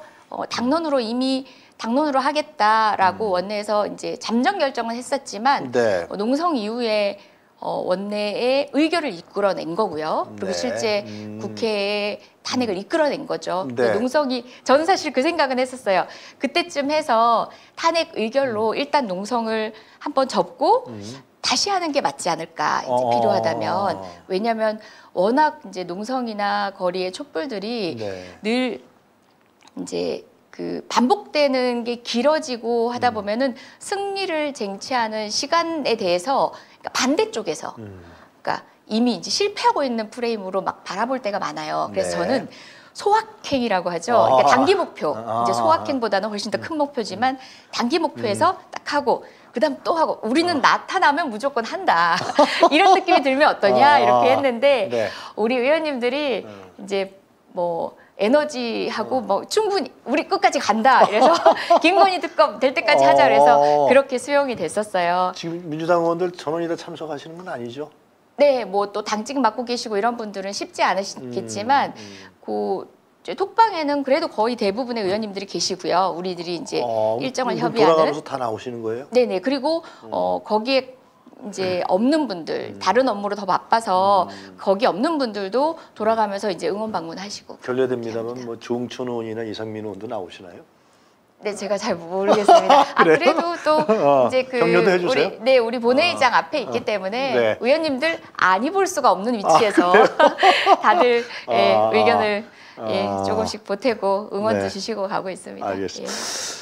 당론으로 하겠다라고 원내에서 이제 잠정 결정을 했었지만 네. 농성 이후에 원내에 의결을 이끌어낸 거고요. 그리고 네. 실제 국회에 탄핵을 이끌어낸 거죠. 네. 농성이 저는 사실 그 생각은 했었어요. 그때쯤 해서 탄핵 의결로 일단 농성을 한번 접고 다시 하는 게 맞지 않을까 이제 필요하다면 왜냐하면 워낙 이제 농성이나 거리의 촛불들이 네. 늘 이제 그 반복되는 게 길어지고 하다 보면은 승리를 쟁취하는 시간에 대해서 그러니까 반대쪽에서 그러니까 이미 이제 실패하고 있는 프레임으로 막 바라볼 때가 많아요. 그래서 네. 저는 소확행이라고 하죠. 그러니까 단기 목표, 이제 소확행보다는 훨씬 더 큰 목표지만 단기 목표에서 딱 하고 그다음 또 하고 우리는 나타나면 무조건 한다. 이런 느낌이 들면 어떠냐 이렇게 했는데 네. 우리 의원님들이 이제 뭐 에너지하고 뭐 충분히 우리 끝까지 간다. 그래서 김건희 특검 될 때까지 하자. 그래서 그렇게 수용이 됐었어요. 지금 민주당 의원들 전원이 다 참석하시는 건 아니죠? 네, 뭐 또 당직 맡고 계시고 이런 분들은 쉽지 않으시겠지만 그 톡방에는 그래도 거의 대부분의 의원님들이 계시고요. 우리들이 이제 일정을 협의하는. 돌아가면서 다 나오시는 거예요? 네네. 그리고 거기에 이제 없는 분들 다른 업무로 더 바빠서 거기 없는 분들도 돌아가면서 이제 응원 방문하시고. 결례됩니다만 뭐 조응천 의원이나 이상민 의원도 나오시나요? 네, 제가 잘 모르겠습니다. 그래도 또 이제 그 격려도 해주세요. 우리 본회의장 앞에 있기 때문에 네. 의원님들 아니 볼 수가 없는 위치에서 다들 의견을 조금씩 보태고 응원도 네. 주시고 가고 있습니다. 알겠습니다.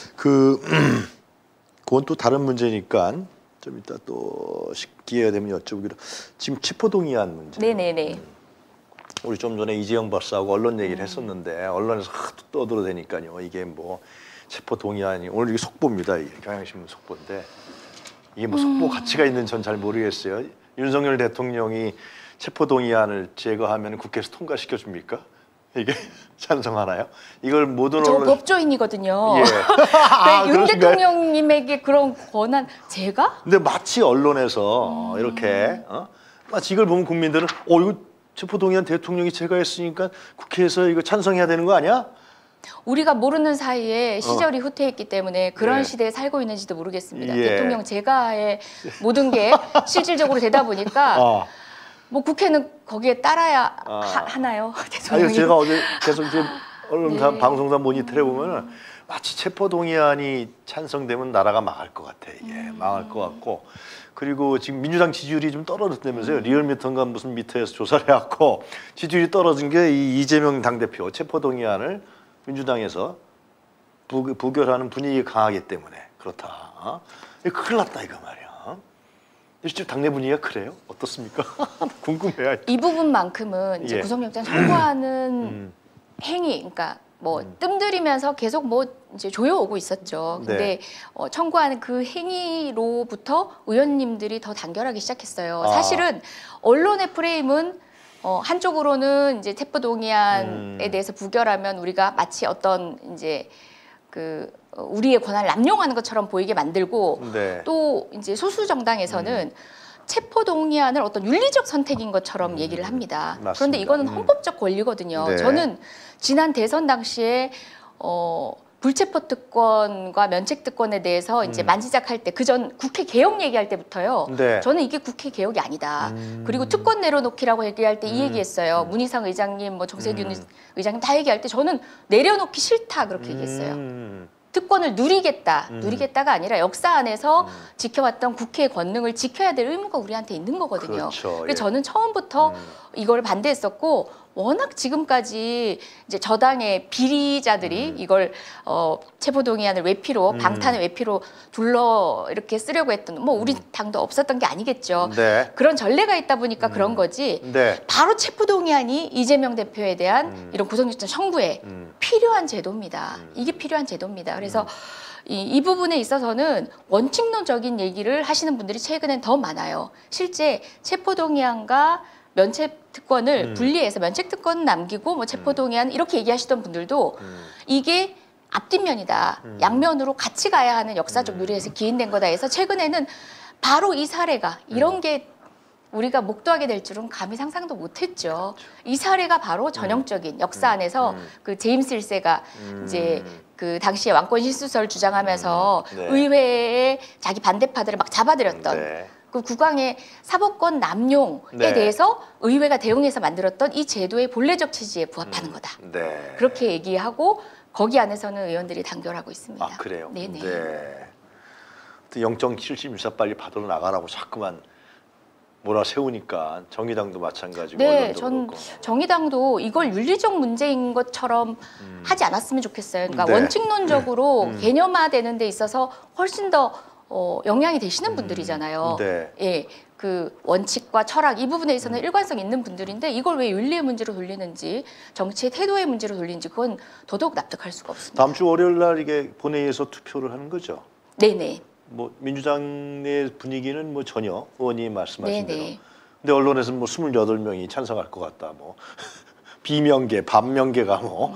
그건 또 다른 문제니까 좀 이따 또 기회가 되면 여쭤보기로 지금 체포동의안 문제. 네네네. 우리 좀 전에 이재영 박사하고 언론 얘기를 했었는데 언론에서 하도 떠들어대니까요. 이게 뭐 체포동의안이 오늘 이게 속보입니다. 이게 경향신문 속보인데 이게 뭐 속보 가치가 있는 전 잘 모르겠어요. 윤석열 대통령이 체포동의안을 제거하면 국회에서 통과시켜 줍니까? 이게 찬성하나요? 이걸 모든 저 언론 법조인이거든요. 예. 네, 윤 그러신가요? 대통령님에게 그런 권한 제가? 근데 마치 언론에서 이렇게 마치 이걸 보면 국민들은 이거 체포동의안 대통령이 제거했으니까 국회에서 이거 찬성해야 되는 거 아니야? 우리가 모르는 사이에 시절이 후퇴했기 때문에 그런 예. 시대에 살고 있는지도 모르겠습니다. 예. 대통령 제가의 모든 게 실질적으로 되다 보니까 아, 뭐 국회는 거기에 따라야 아. 하나요? 아니 대통령이. 제가 어제 계속 이제 언론사 네. 방송사 모니터해 보면은 마치 체포동의안이 찬성되면 나라가 망할 것 같아 이게 망할 것 같고 그리고 지금 민주당 지지율이 좀 떨어졌다면서요. 리얼미터인가 무슨 미터에서 조사를 해갖고 지지율이 떨어진 게 이 이재명 당대표 체포동의안을 민주당에서 부결하는 분위기가 강하기 때문에 그렇다. 이거 큰일 났다 이거 말이야. 실제 당내 분위기가 그래요? 어떻습니까? 궁금해요. 이 부분만큼은 이제 예. 구속영장 청구하는 행위, 그러니까 뭐 뜸들이면서 계속 뭐 이제 조여오고 있었죠. 근데 네. 청구하는 그 행위로부터 의원님들이 더 단결하기 시작했어요. 아. 사실은 언론의 프레임은 한쪽으로는 이제 체포동의안에 대해서 부결하면 우리가 마치 어떤 이제 그 우리의 권한을 남용하는 것처럼 보이게 만들고 네. 또 이제 소수 정당에서는 체포동의안을 어떤 윤리적 선택인 것처럼 얘기를 합니다. 맞습니다. 그런데 이거는 헌법적 권리거든요. 네. 저는 지난 대선 당시에 불체포 특권과 면책 특권에 대해서 이제 만지작할 때 그 전 국회 개혁 얘기할 때부터요. 네. 저는 이게 국회 개혁이 아니다. 그리고 특권 내려놓기라고 얘기할 때 이 얘기했어요. 문희상 의장님, 뭐 정세균 의장님 다 얘기할 때 저는 내려놓기 싫다 그렇게 얘기했어요. 특권을 누리겠다. 누리겠다가 아니라 역사 안에서 지켜왔던 국회의 권능을 지켜야 될 의무가 우리한테 있는 거거든요. 그렇죠. 그래서 예. 저는 처음부터 이걸 반대했었고 워낙 지금까지 이제 저당의 비리자들이 이걸 체포동의안을 외피로 방탄의 외피로 둘러 이렇게 쓰려고 했던 뭐 우리 당도 없었던 게 아니겠죠. 네. 그런 전례가 있다 보니까 그런 거지. 네. 바로 체포동의안이 이재명 대표에 대한 이런 구속영장 청구에 필요한 제도입니다. 이게 필요한 제도입니다. 그래서 이 부분에 있어서는 원칙론적인 얘기를 하시는 분들이 최근엔 더 많아요. 실제 체포동의안과 면책특권을 분리해서 면책특권 남기고 뭐 체포동의안 이렇게 얘기하시던 분들도 이게 앞뒷면이다. 양면으로 같이 가야 하는 역사적 누리에서 기인된 거다 해서 최근에는 바로 이 사례가 이런 게 우리가 목도하게 될 줄은 감히 상상도 못했죠. 이 사례가 바로 전형적인 역사 안에서 그 제임스 1세가 이제 그 당시에 왕권 실수설 주장하면서 네. 의회에 자기 반대파들을 막 잡아들였던 네. 그 국왕의 사법권 남용에 네. 대해서 의회가 대응해서 만들었던 이 제도의 본래적 취지에 부합하는 거다. 네. 그렇게 얘기하고 거기 안에서는 의원들이 단결하고 있습니다. 아 그래요? 네네. 네. 0.714 빨리 받으러 나가라고 자꾸만 몰아세우니까 정의당도 마찬가지고 네, 언론도 전 그렇고. 정의당도 이걸 윤리적 문제인 것처럼 하지 않았으면 좋겠어요. 그러니까 네. 원칙론적으로 개념화되는 데 있어서 훨씬 더 영향이 되시는 분들이잖아요. 네. 예, 그 원칙과 철학 이 부분에 있어서는 일관성 있는 분들인데 이걸 왜 윤리의 문제로 돌리는지 정치의 태도의 문제로 돌리는지 그건 더더욱 납득할 수가 없습니다. 다음 주 월요일 날 이게 본회의에서 투표를 하는 거죠? 네네. 뭐 민주당 내 분위기는 뭐 전혀 의원님 말씀하신 네네. 대로. 근데 언론에서는 뭐 28명이 찬성할 것 같다. 뭐 비명계, 반명계가 뭐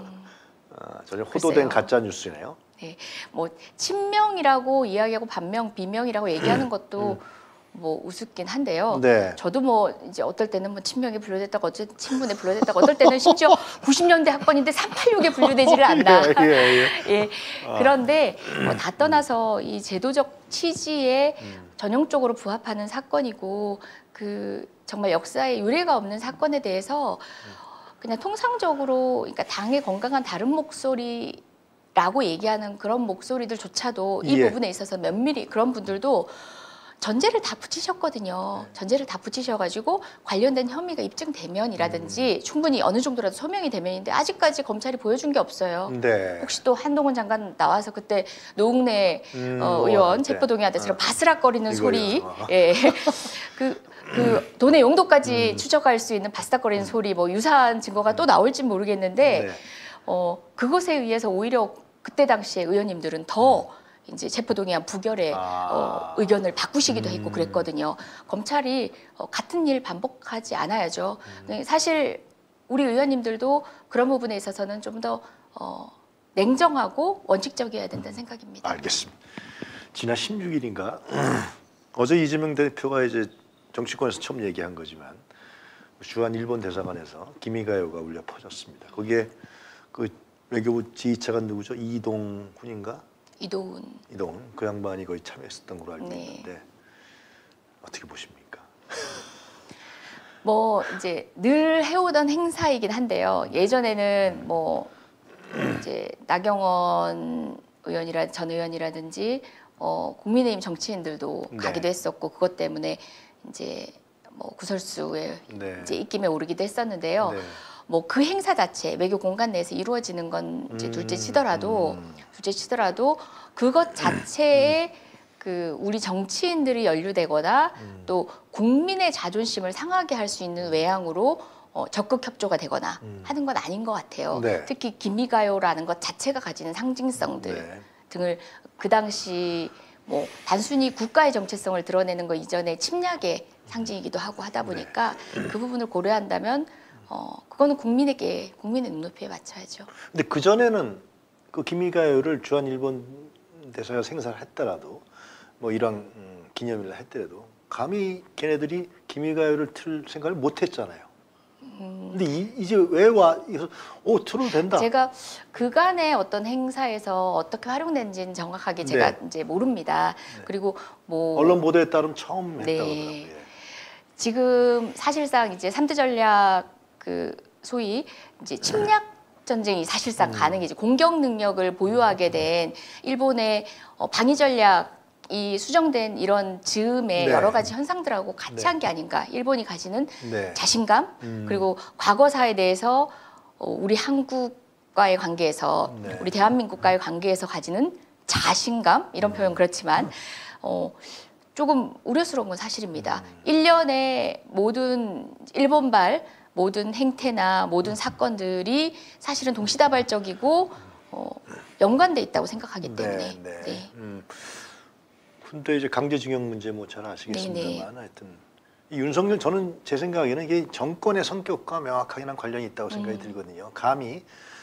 전혀 호도된 글쎄요. 가짜 뉴스네요. 네, 뭐 친명이라고 이야기하고 반명, 비명이라고 얘기하는 것도 뭐 우습긴 한데요. 네. 저도 뭐 이제 어떨 때는 뭐 친명에 분류됐다고 어쨌든 친문에 분류됐다고 어떨 때는 심지어 90년대 학번인데 386에 분류되지를 않나. 예. 그런데 뭐 다 떠나서 이 제도적 취지에 전형적으로 부합하는 사건이고 그 정말 역사에 유례가 없는 사건에 대해서 그냥 통상적으로 그러니까 당의 건강한 다른 목소리라고 얘기하는 그런 목소리들조차도 이 예. 부분에 있어서 면밀히 그런 분들도 전제를 다 붙이셨거든요. 전제를 다 붙이셔가지고 관련된 혐의가 입증되면이라든지 충분히 어느 정도라도 소명이 되면인데 아직까지 검찰이 보여준 게 없어요. 네. 혹시 또 한동훈 장관 나와서 그때 노웅래 뭐 의원 네. 체포동의안 때처럼 바스락거리는 이거요. 소리, 예, 그 돈의 용도까지 추적할 수 있는 바스락거리는 소리, 뭐 유사한 증거가 또 나올지 모르겠는데, 네. 그것에 의해서 오히려 그때 당시에 의원님들은 더 이제 체포동의안 부결에 의견을 바꾸시기도 했고 그랬거든요. 검찰이 같은 일 반복하지 않아야죠. 사실 우리 의원님들도 그런 부분에 있어서는 좀 더 냉정하고 원칙적이어야 된다는 생각입니다. 알겠습니다. 지난 16일인가 어제 이재명 대표가 이제 정치권에서 처음 얘기한 거지만 주한 일본 대사관에서 기미가요가 울려 퍼졌습니다. 거기에 그 외교부 지휘차관 누구죠? 이동훈인가? 이도훈. 그 양반이 거의 참여했었던 걸로 알고 네. 있는데 어떻게 보십니까? 뭐 이제 늘 해오던 행사이긴 한데요. 예전에는 뭐 이제 나경원 전 의원이라든지 국민의힘 정치인들도 네. 가기도 했었고 그것 때문에 이제 뭐 구설수에 네. 이제 입김에 오르기도 했었는데요. 네. 뭐 그 행사 자체 외교 공간 내에서 이루어지는 건 이제 둘째 치더라도 그것 자체에 그 우리 정치인들이 연루되거나 또 국민의 자존심을 상하게 할 수 있는 외양으로 적극 협조가 되거나 하는 건 아닌 것 같아요. 네. 특히 기미가요라는 것 자체가 가지는 상징성들 네. 등을 그 당시 뭐 단순히 국가의 정체성을 드러내는 것 이전에 침략의 상징이기도 하고 하다 보니까 그 부분을 고려한다면 그거는 국민의 눈높이에 맞춰야죠. 근데 그 전에는 그 기미가요를 주한 일본 대사가 생산을 했더라도 뭐 이런 기념일을 했더라도 감히 걔네들이 기미가요를 틀 생각을 못했잖아요. 근데 이제 왜 와? 틀어도 된다. 제가 그간의 어떤 행사에서 어떻게 활용된지는 정확하게 제가 이제 모릅니다. 그리고 뭐 언론 보도에 따르면 처음 했다고 네. 하더라고요. 지금 사실상 이제 3대 전략 그 소위 이제 침략 전쟁이 사실상 가능해지 공격 능력을 보유하게 된 일본의 방위 전략이 수정된 이런 즈음의 네. 여러 가지 현상들하고 같이 네. 한 게 아닌가. 일본이 가지는 네. 자신감 그리고 과거사에 대해서 우리 한국과의 관계에서 네. 우리 대한민국과의 관계에서 가지는 자신감 이런 표현 그렇지만 조금 우려스러운 건 사실입니다. 일련의 모든 일본발 모든 행태나 모든 사건들이 사실은 동시다발적이고 연관돼 있다고 생각하기 때문에. 네. 근데 이제 강제징용 문제 뭐 잘 아시겠습니다만 네네. 하여튼 이 윤석열 저는 제 생각에는 이게 정권의 성격과 명확하게 난 관련이 있다고 생각이 들거든요. 감히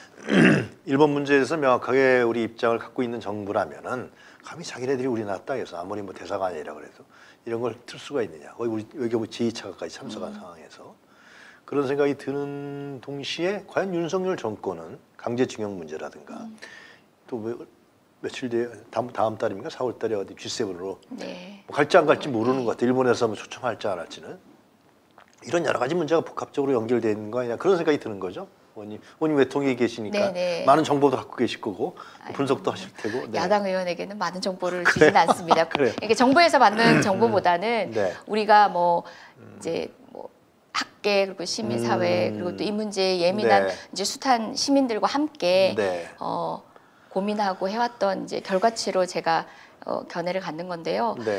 일본 문제에서 명확하게 우리 입장을 갖고 있는 정부라면은 감히 자기네들이 우리나라 땅에서 아무리 뭐 대사관이라 그래도 이런 걸 틀 수가 있느냐. 거기 우리 외교부 지휘차관까지 참석한 상황에서 그런 생각이 드는 동시에 과연 윤석열 정권은 강제징용 문제라든가 또 며칠 뒤에 다음 달입니까? 4월 달에 어디 G7으로 네. 뭐 갈지 안 갈지 모르는 것 같아요. 일본에서 뭐 초청할지 안 할지는. 이런 여러 가지 문제가 복합적으로 연결되어 있는 거 아니냐 그런 생각이 드는 거죠. 의원님 외통위에 계시니까 네네. 많은 정보도 갖고 계실 거고 분석도 하실 테고. 네. 야당 의원에게는 많은 정보를 주지는 않습니다. 그래요. 이게 정부에서 받는 정보보다는 네. 우리가 뭐 이제 뭐 학계 그리고 시민사회 그리고 또 이 문제에 예민한 네. 이제 숱한 시민들과 함께 네. 고민하고 해왔던 이제 결과치로 제가 견해를 갖는 건데요. 네.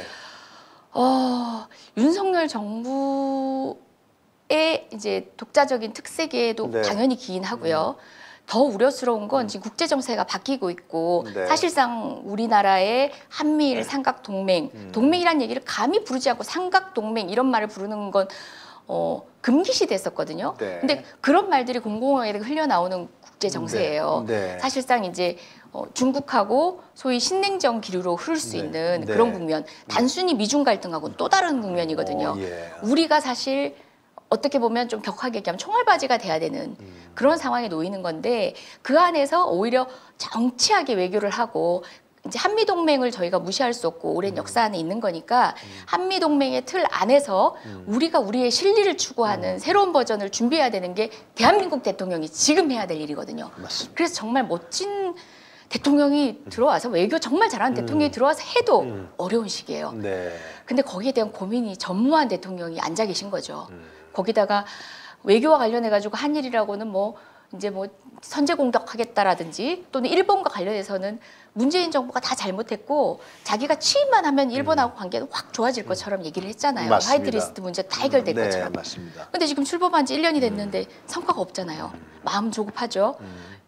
윤석열 정부의 이제 독자적인 특색에도 네. 당연히 기인하고요. 더 우려스러운 건 지금 국제 정세가 바뀌고 있고 네. 사실상 우리나라의 한미일 삼각 동맹, 동맹이란 얘기를 감히 부르지 않고 삼각 동맹 이런 말을 부르는 건 금기시 됐었거든요. 네. 근데 그런 말들이 공공하게 흘려나오는 국제 정세예요. 네. 사실상 이제 중국하고 소위 신냉전 기류로 흐를 수 네. 있는 네. 그런 국면, 단순히 미중 갈등하고는 또 다른 국면이거든요. 예. 우리가 사실 어떻게 보면 좀 격하게 얘기하면 총알바지가 돼야 되는 그런 상황에 놓이는 건데 그 안에서 오히려 정치하게 외교를 하고 이제 한미동맹을 저희가 무시할 수 없고 오랜 역사 안에 있는 거니까 한미동맹의 틀 안에서 우리가 우리의 실리를 추구하는 새로운 버전을 준비해야 되는 게 대한민국 대통령이 지금 해야 될 일이거든요. 맞습니다. 그래서 정말 멋진 대통령이 들어와서 외교 정말 잘하는 대통령이 들어와서 해도 어려운 시기예요. 네. 근데 거기에 대한 고민이 전무한 대통령이 앉아 계신 거죠. 거기다가 외교와 관련해 가지고 한 일이라고는 뭐 이제 뭐 선제 공격하겠다라든지 또는 일본과 관련해서는 문재인 정부가 다 잘못했고 자기가 취임만 하면 일본하고 관계는 확 좋아질 것처럼 얘기를 했잖아요. 맞습니다. 화이트리스트 문제 다 해결될 네, 것처럼. 맞습니다. 근데 지금 출범한 지 1년이 됐는데 성과가 없잖아요. 마음 조급하죠.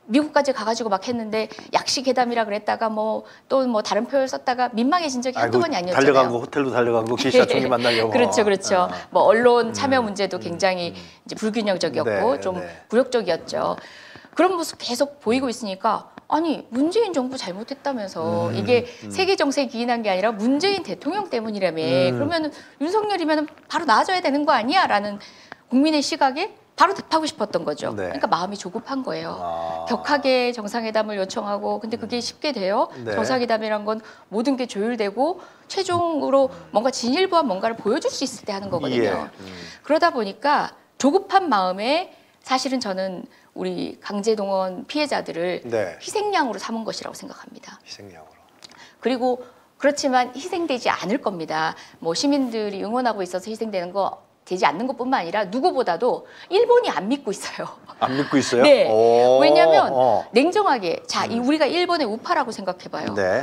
미국까지 가가지고 막 했는데 약시괴담이라 그랬다가 뭐 또 뭐 다른 표현을 썼다가 민망해진 적이 한두 번이 아니었잖아요. 달려간 거 호텔도 달려간 거 기시다 총리 만나려고. 그렇죠, 그렇죠. 뭐 언론 참여 문제도 굉장히 이제 불균형적이었고 네, 좀 네. 굴욕적이었죠. 그런 모습 계속 보이고 있으니까 아니 문재인 정부 잘못했다면서 이게 세계 정세에 기인한 게 아니라 문재인 대통령 때문이라며 그러면 윤석열이면 바로 나아져야 되는 거 아니야?라는 국민의 시각에 바로 답하고 싶었던 거죠. 네. 그러니까 마음이 조급한 거예요. 아. 격하게 정상회담을 요청하고 근데 그게 쉽게 돼요. 네. 정상회담이란 건 모든 게 조율되고 최종으로 뭔가 진일보한 뭔가를 보여줄 수 있을 때 하는 거거든요. 예. 그러다 보니까 조급한 마음에 사실은 저는 우리 강제동원 피해자들을 네. 희생양으로 삼은 것이라고 생각합니다. 희생양으로. 그리고 그렇지만 희생되지 않을 겁니다. 뭐 시민들이 응원하고 있어서 희생되는 거 되지 않는 것뿐만 아니라 누구보다도 일본이 안 믿고 있어요. 안 믿고 있어요? 네. 오. 왜냐하면 냉정하게 우리가 일본의 우파라고 생각해봐요. 네.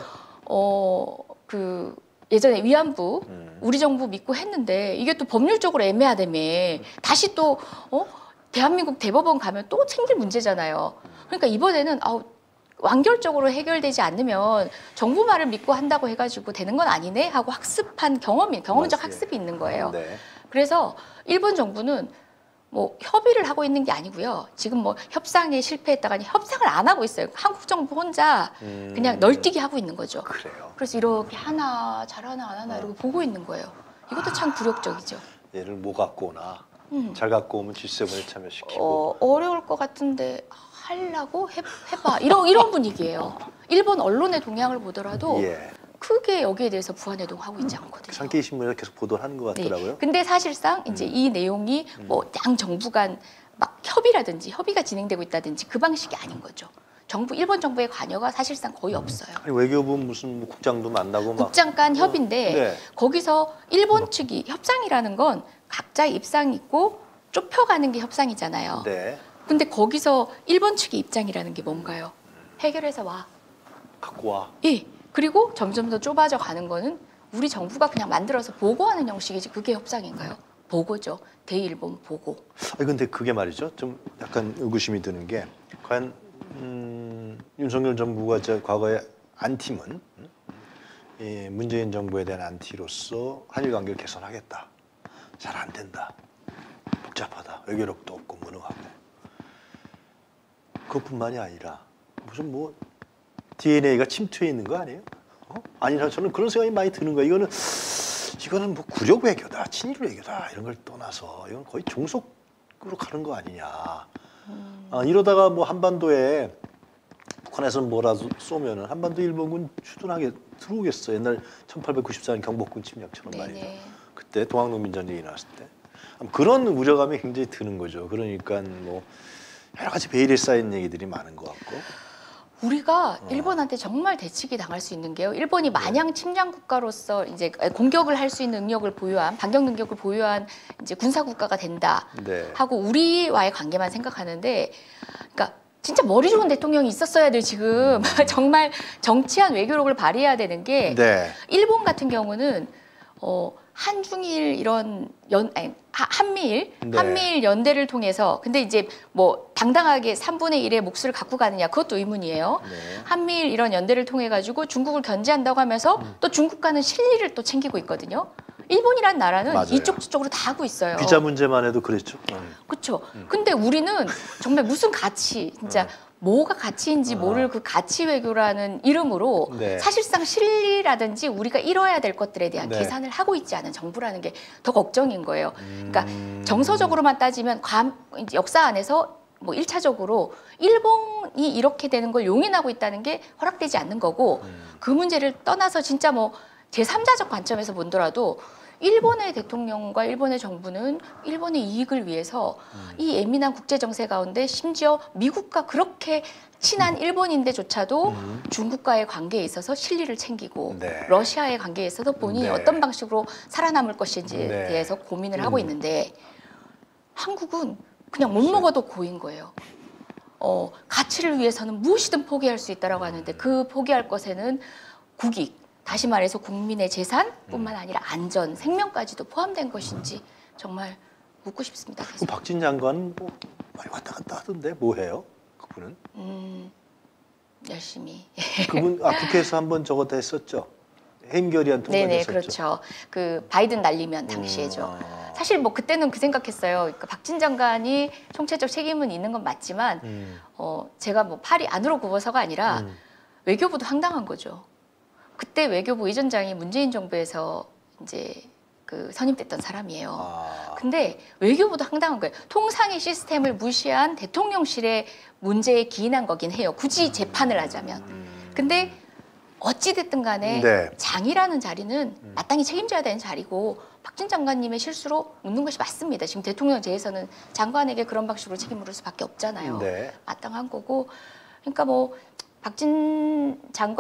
그 예전에 위안부 우리 정부 믿고 했는데 이게 또 법률적으로 애매하다며 다시 또 대한민국 대법원 가면 또 생길 문제잖아요. 그러니까 이번에는 완결적으로 해결되지 않으면 정부 말을 믿고 한다고 해가지고 되는 건 아니네 하고 학습한 경험적 맞아요. 학습이 있는 거예요. 네. 그래서 일본 정부는 뭐 협의를 하고 있는 게 아니고요. 지금 뭐 협상에 실패했다가니 협상을 안 하고 있어요. 한국 정부 혼자 그냥 널뛰기 하고 있는 거죠. 그래요. 그래서 이렇게 하나 잘하나 안 하나 이러고 보고 있는 거예요. 이것도 참 굴욕적이죠. 얘를 뭐 갖고 오나. 잘 갖고 오면 G7에 참여시키고. 어려울 것 같은데 하려고 해봐 이런 분위기예요. 일본 언론의 동향을 보더라도 예. 크게 여기에 대해서 부안해동하고 있지 않거든요. 산케이 신문에서 계속 보도를 하는 것 같더라고요. 네. 근데 사실상 이제 이 내용이 뭐 양 정부 간 막 협의가 진행되고 있다든지 그 방식이 아닌 거죠. 일본 정부의 관여가 사실상 거의 없어요. 아니, 외교부 무슨 뭐 국장도 만나고 막. 국장 간 협의인데 네. 거기서 일본 측이 협상이라는 건 각자의 입장이 있고 좁혀가는 게 협상이잖아요. 네. 근데 거기서 일본 측의 입장이라는 게 뭔가요? 해결해서 와. 갖고 와. 예. 그리고 점점 더 좁아져 가는 거는 우리 정부가 그냥 만들어서 보고하는 형식이지 그게 협상인가요? 보고죠. 대일본 보고. 아니 근데 그게 말이죠. 좀 약간 의구심이 드는 게 과연 윤석열 정부가 과거에 안티문 이 문재인 정부에 대한 안티로서 한일 관계를 개선하겠다. 잘 안 된다. 복잡하다. 외교력도 없고 무능하고. 그것뿐만이 아니라 무슨 뭐 DNA가 침투해 있는 거 아니에요? 아니라 저는 그런 생각이 많이 드는 거예요. 이거는 뭐 굴욕 외교다, 친일 외교다 이런 걸 떠나서 이건 거의 종속으로 가는 거 아니냐. 이러다가 뭐 한반도에 북한에서 뭐라도 쏘면은 한반도 일본군 주둔하게 들어오겠어. 옛날 1894년 경복궁 침략처럼 말이죠. 네네. 그때 동학농민 전쟁이 나왔을 때 그런 우려감이 굉장히 드는 거죠. 그러니까 뭐 여러 가지 베일에 쌓인 얘기들이 많은 것 같고. 우리가 일본한테 정말 대치기 당할 수 있는 게요. 일본이 마냥 침략 국가로서 이제 공격을 할 수 있는 능력을 보유한 반격 능력을 보유한 이제 군사 국가가 된다 네. 하고 우리와의 관계만 생각하는데, 그러니까 진짜 머리 좋은 대통령이 있었어야 될 지금 정말 정치한 외교력을 발휘해야 되는 게 네. 일본 같은 경우는 한중일 이런 한미일 네. 한미일 연대를 통해서 근데 이제 뭐 당당하게 3분의 1의 몫을 갖고 가느냐 그것도 의문이에요. 네. 한미일 이런 연대를 통해 가지고 중국을 견제한다고 하면서 또 중국과는 실리를 또 챙기고 있거든요. 일본이란 나라는 맞아요. 이쪽 저쪽으로 다 하고 있어요. 비자 문제만 해도 그랬죠. 그렇죠. 근데 우리는 정말 무슨 가치, 진짜 뭐가 가치인지 모를 그 가치 외교라는 이름으로 네. 사실상 실리라든지 우리가 이뤄야 될 것들에 대한 네. 계산을 하고 있지 않은 정부라는 게 더 걱정인 거예요. 그러니까 정서적으로만 따지면 이제 역사 안에서 뭐 1차적으로 일본이 이렇게 되는 걸 용인하고 있다는 게 허락되지 않는 거고 그 문제를 떠나서 진짜 뭐 제3자적 관점에서 본더라도 일본의 대통령과 일본의 정부는 일본의 이익을 위해서 이 예민한 국제 정세 가운데 심지어 미국과 그렇게 친한 일본인데조차도 중국과의 관계에 있어서 실리를 챙기고 네. 러시아의 관계에 있어서 본인이 네. 어떤 방식으로 살아남을 것인지에 네. 대해서 고민을 하고 있는데 한국은 그냥 못 먹어도 고인 거예요. 가치를 위해서는 무엇이든 포기할 수 있다라고 하는데 그 포기할 것에는 국익, 다시 말해서 국민의 재산뿐만 아니라 안전, 생명까지도 포함된 것인지 정말 묻고 싶습니다. 그 박진 장관은 뭐 많이 왔다 갔다 하던데 뭐 해요? 그분은? 열심히. 그분 국회에서 한번 저거 다 했었죠. 해임 결의안 네네, 통과됐었죠. 그렇죠. 그 바이든 날리면 당시에죠. 사실 뭐 그때는 그 생각했어요. 그러니까 박진 장관이 총체적 책임은 있는 건 맞지만 제가 뭐 팔이 안으로 굽어서가 아니라 외교부도 황당한 거죠. 그때 외교부 의전장이 문재인 정부에서 이제 그 선임됐던 사람이에요. 근데 외교부도 황당한 거예요. 통상의 시스템을 무시한 대통령실의 문제에 기인한 거긴 해요. 굳이 재판을 하자면. 근데 어찌됐든 간에 네. 장이라는 자리는 마땅히 책임져야 되는 자리고 박진 장관님의 실수로 묻는 것이 맞습니다. 지금 대통령제에서는 장관에게 그런 방식으로 책임 물을 수밖에 없잖아요. 네. 마땅한 거고. 그러니까 뭐 박진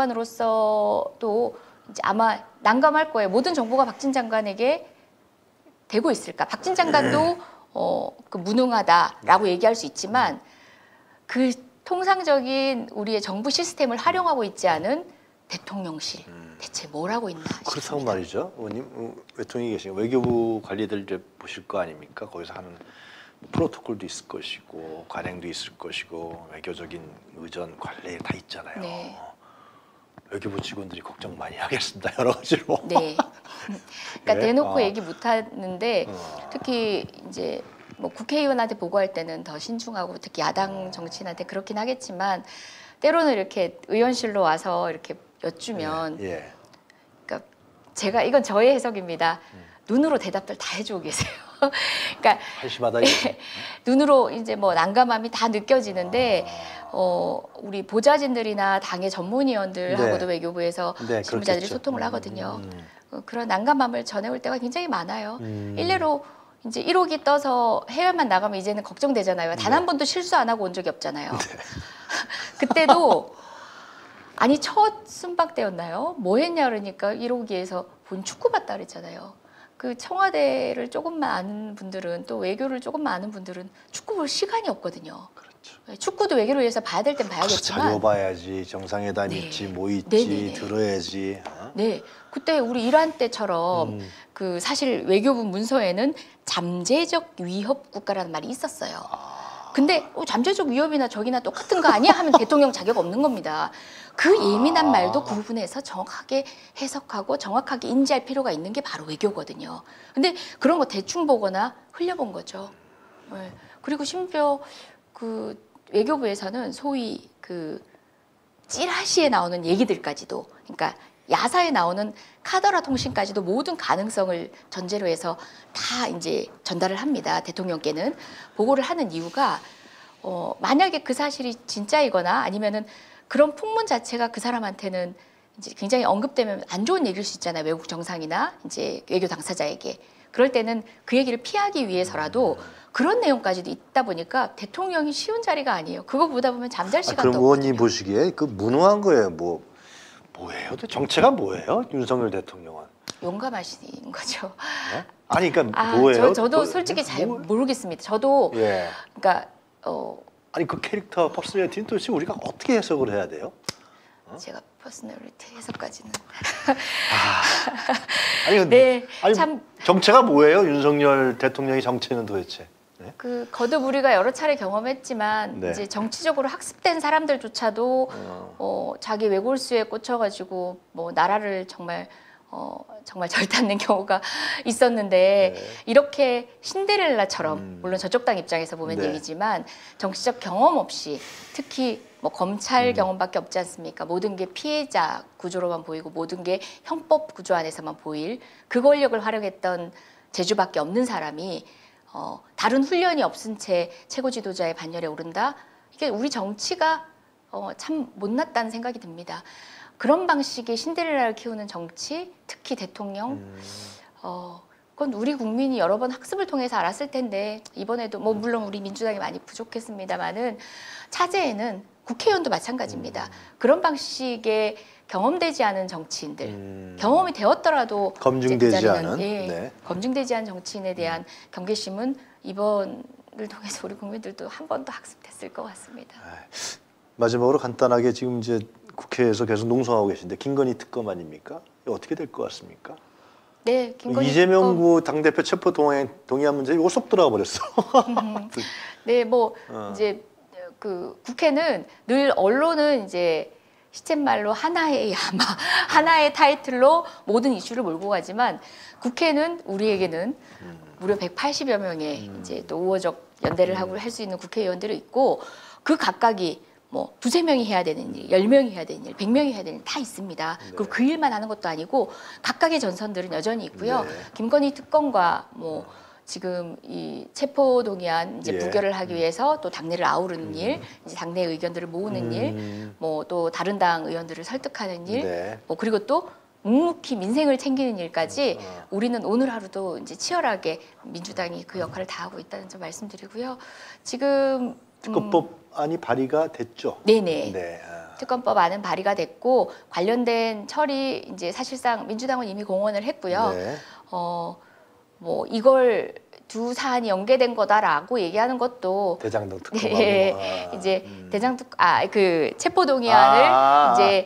장관으로서도 이제 아마 난감할 거예요. 모든 정보가 박진 장관에게 되고 있을까? 박진 장관도 그 무능하다라고 얘기할 수 있지만 그 통상적인 우리의 정부 시스템을 활용하고 있지 않은 대통령실 대체 뭘 하고 있나 그렇다고 싶습니다. 말이죠. 의원님 외통이 계신 외교부 관리들 이제 보실 거 아닙니까? 거기서 하는 프로토콜도 있을 것이고 관행도 있을 것이고 외교적인 의전 관례 다 있잖아요. 네. 외교부 직원들이 걱정 많이 하겠습니다. 여러 가지로. 네. 그러니까 네? 대놓고 얘기 못 하는데 특히 이제 뭐 국회의원한테 보고할 때는 더 신중하고 특히 야당 정치인한테 그렇긴 하겠지만 때로는 이렇게 의원실로 와서 이렇게 여쭈면 예. 그러니까 제가 이건 저의 해석입니다. 눈으로 대답들 다 해주고 계세요. 그러니까 한심하다. 이거죠. 눈으로 이제 뭐 난감함이 다 느껴지는데 우리 보좌진들이나 당의 전문위원들하고도 네. 외교부에서 네, 실무자들이 그렇겠죠. 소통을 하거든요. 그런 난감함을 전해올 때가 굉장히 많아요. 일례로 이제 1호기 떠서 해외만 나가면 이제는 걱정되잖아요. 단 한 번도 실수 안 하고 온 적이 없잖아요. 그때도 아니 첫 순방 때였나요? 뭐 했냐 그러니까 1호기에서 본 축구 봤다 그랬잖아요. 그 청와대를 조금만 아는 분들은 또 외교를 조금만 아는 분들은 축구 볼 시간이 없거든요. 그렇죠. 축구도 외교를 위해서 봐야 될 땐 자료 봐야겠지만 봐야지 정상회담 네. 있지 뭐 있지 네네네. 들어야지. 네, 그때 우리 이란 때처럼 그 사실 외교부 문서에는 잠재적 위협 국가라는 말이 있었어요. 근데 잠재적 위협이나 적이나 똑같은 거 아니야 하면 대통령 자격 없는 겁니다. 그 예민한 말도 구분해서 정확하게 해석하고 정확하게 인지할 필요가 있는 게 바로 외교거든요. 근데 그런 거 대충 보거나 흘려본 거죠. 네. 그리고 심지어 그 외교부에서는 소위 그 찌라시에 나오는 얘기들까지도, 그러니까 야사에 나오는 카더라 통신까지도 모든 가능성을 전제로 해서 다 이제 전달을 합니다. 대통령께는 보고를 하는 이유가 만약에 그 사실이 진짜이거나 아니면은 그런 풍문 자체가 그 사람한테는 이제 굉장히 언급되면 안 좋은 얘기일 수 있잖아요. 외국 정상이나 이제 외교 당사자에게. 그럴 때는 그 얘기를 피하기 위해서라도 그런 내용까지도 있다 보니까 대통령이 쉬운 자리가 아니에요. 그거 보다 보면 잠잘 시간도 그럼 의원님 없거든요. 보시기에 그 무능한 거예요. 뭐예요? 정체가 뭐예요? 윤석열 대통령은. 용감하신 거죠. 네? 아니 그러니까 뭐예요? 저도 솔직히 잘 모르겠습니다. 저도 예. 그러니까 아니 그 캐릭터 퍼스널리티는 도대체 우리가 어떻게 해석을 해야 돼요? 제가 퍼스널리티 해석까지는 아니, 네, 아니 참 정체가 뭐예요? 윤석열 대통령의 정체는 도대체? 네? 그 거듭 우리가 여러 차례 경험했지만 네. 이제 정치적으로 학습된 사람들조차도 자기 외골수에 꽂혀가지고 뭐 나라를 정말 절단는 경우가 있었는데 네. 이렇게 신데렐라처럼 물론 저쪽 당 입장에서 보면 네. 얘기지만 정치적 경험 없이 특히 뭐 검찰 경험밖에 없지 않습니까? 모든 게 피해자 구조로만 보이고 모든 게 형법 구조 안에서만 보일 그 권력을 활용했던 재주밖에 없는 사람이 다른 훈련이 없은 채 최고 지도자의 반열에 오른다? 이게 우리 정치가 참 못났다는 생각이 듭니다. 그런 방식의 신데렐라를 키우는 정치, 특히 대통령, 그건 우리 국민이 여러 번 학습을 통해서 알았을 텐데 이번에도 뭐 물론 우리 민주당이 많이 부족했습니다만은 차제에는 국회의원도 마찬가지입니다. 그런 방식의 경험되지 않은 정치인들, 경험이 되었더라도 검증되지 이제 그 자리는, 않은, 예, 네. 검증되지 않은 정치인에 대한 경계심은 이번을 통해서 우리 국민들도 한 번 더 학습됐을 것 같습니다. 마지막으로 간단하게 지금 이제 국회에서 계속 농성하고 계신데 김건희 특검 아닙니까? 이거 어떻게 될 것 같습니까? 네, 김건희 이재명 특검. 후 당대표 체포 동의안 문제 이거 쏙 들어가 버렸어. 네, 뭐 이제 그 국회는 늘 언론은 이제 시쳇말로 하나의 야마, 하나의 타이틀로 모든 이슈를 몰고 가지만 국회는 우리에게는 무려 180여 명의 이제 또 우호적 연대를 하고 할 수 있는 국회의원들이 있고 그 각각이 뭐 2~3명이 해야 되는 일, 10명이 해야 되는 일, 100명이 해야 되는 일 다 있습니다. 네. 그리고 그 일만 하는 것도 아니고 각각의 전선들은 여전히 있고요. 네. 김건희 특검과 뭐 지금 이 체포동의안 이제 예. 부결을 하기 위해서 또 당내를 아우르는 일, 이제 당내 의견들을 모으는 일, 뭐 또 다른 당 의원들을 설득하는 일, 네. 뭐 그리고 또 묵묵히 민생을 챙기는 일까지 우리는 오늘 하루도 이제 치열하게 민주당이 그 역할을 다하고 있다는 점 말씀드리고요. 지금 특검법안이 발의가 됐죠. 네네. 네. 아. 특검법안은 발의가 됐고 관련된 처리 이제 사실상 민주당은 이미 공언을 했고요. 네. 뭐 이걸 두 사안이 연계된 거다라고 얘기하는 것도 대장동 특검하고 네, 이제 대장특 그 체포동의안을 이제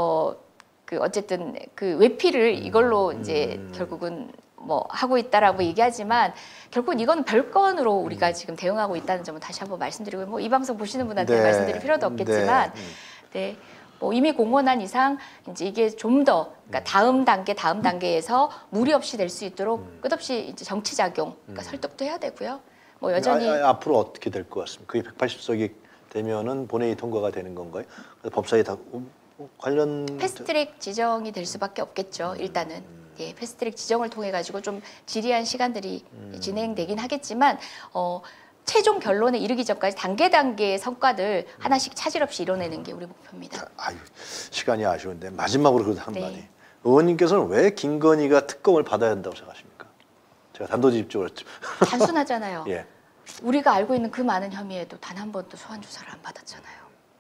그 어쨌든 그 외피를 이걸로 이제 결국은 뭐 하고 있다라고 얘기하지만 결국은 이건 별건으로 우리가 지금 대응하고 있다는 점은 다시 한번 말씀드리고 뭐 이 방송 보시는 분한테 네. 말씀드릴 필요도 없겠지만 네. 뭐 이미 공언한 이상 이제 이게 좀 더 그러니까 다음 단계에서 무리 없이 될 수 있도록 끝없이 이제 정치 작용, 그러니까 설득도 해야 되고요. 뭐 여전히 앞으로 어떻게 될 것 같습니까? 그게 180석이 되면은 본회의 통과가 되는 건가요? 법사위 다 관련 패스트트랙 지정이 될 수밖에 없겠죠. 일단은 예, 패스트트랙 지정을 통해 가지고 좀 지리한 시간들이 진행되긴 하겠지만 최종 결론에 이르기 전까지 단계의 성과들 하나씩 차질 없이 이뤄내는 게 우리 목표입니다. 아유, 시간이 아쉬운데 마지막으로 그래도 한 네. 마디. 의원님께서는 왜 김건희가 특검을 받아야 한다고 생각하십니까? 제가 단도직입적으로 단순하잖아요. 예. 우리가 알고 있는 그 많은 혐의에도 단 한 번도 소환 조사를 안 받았잖아요.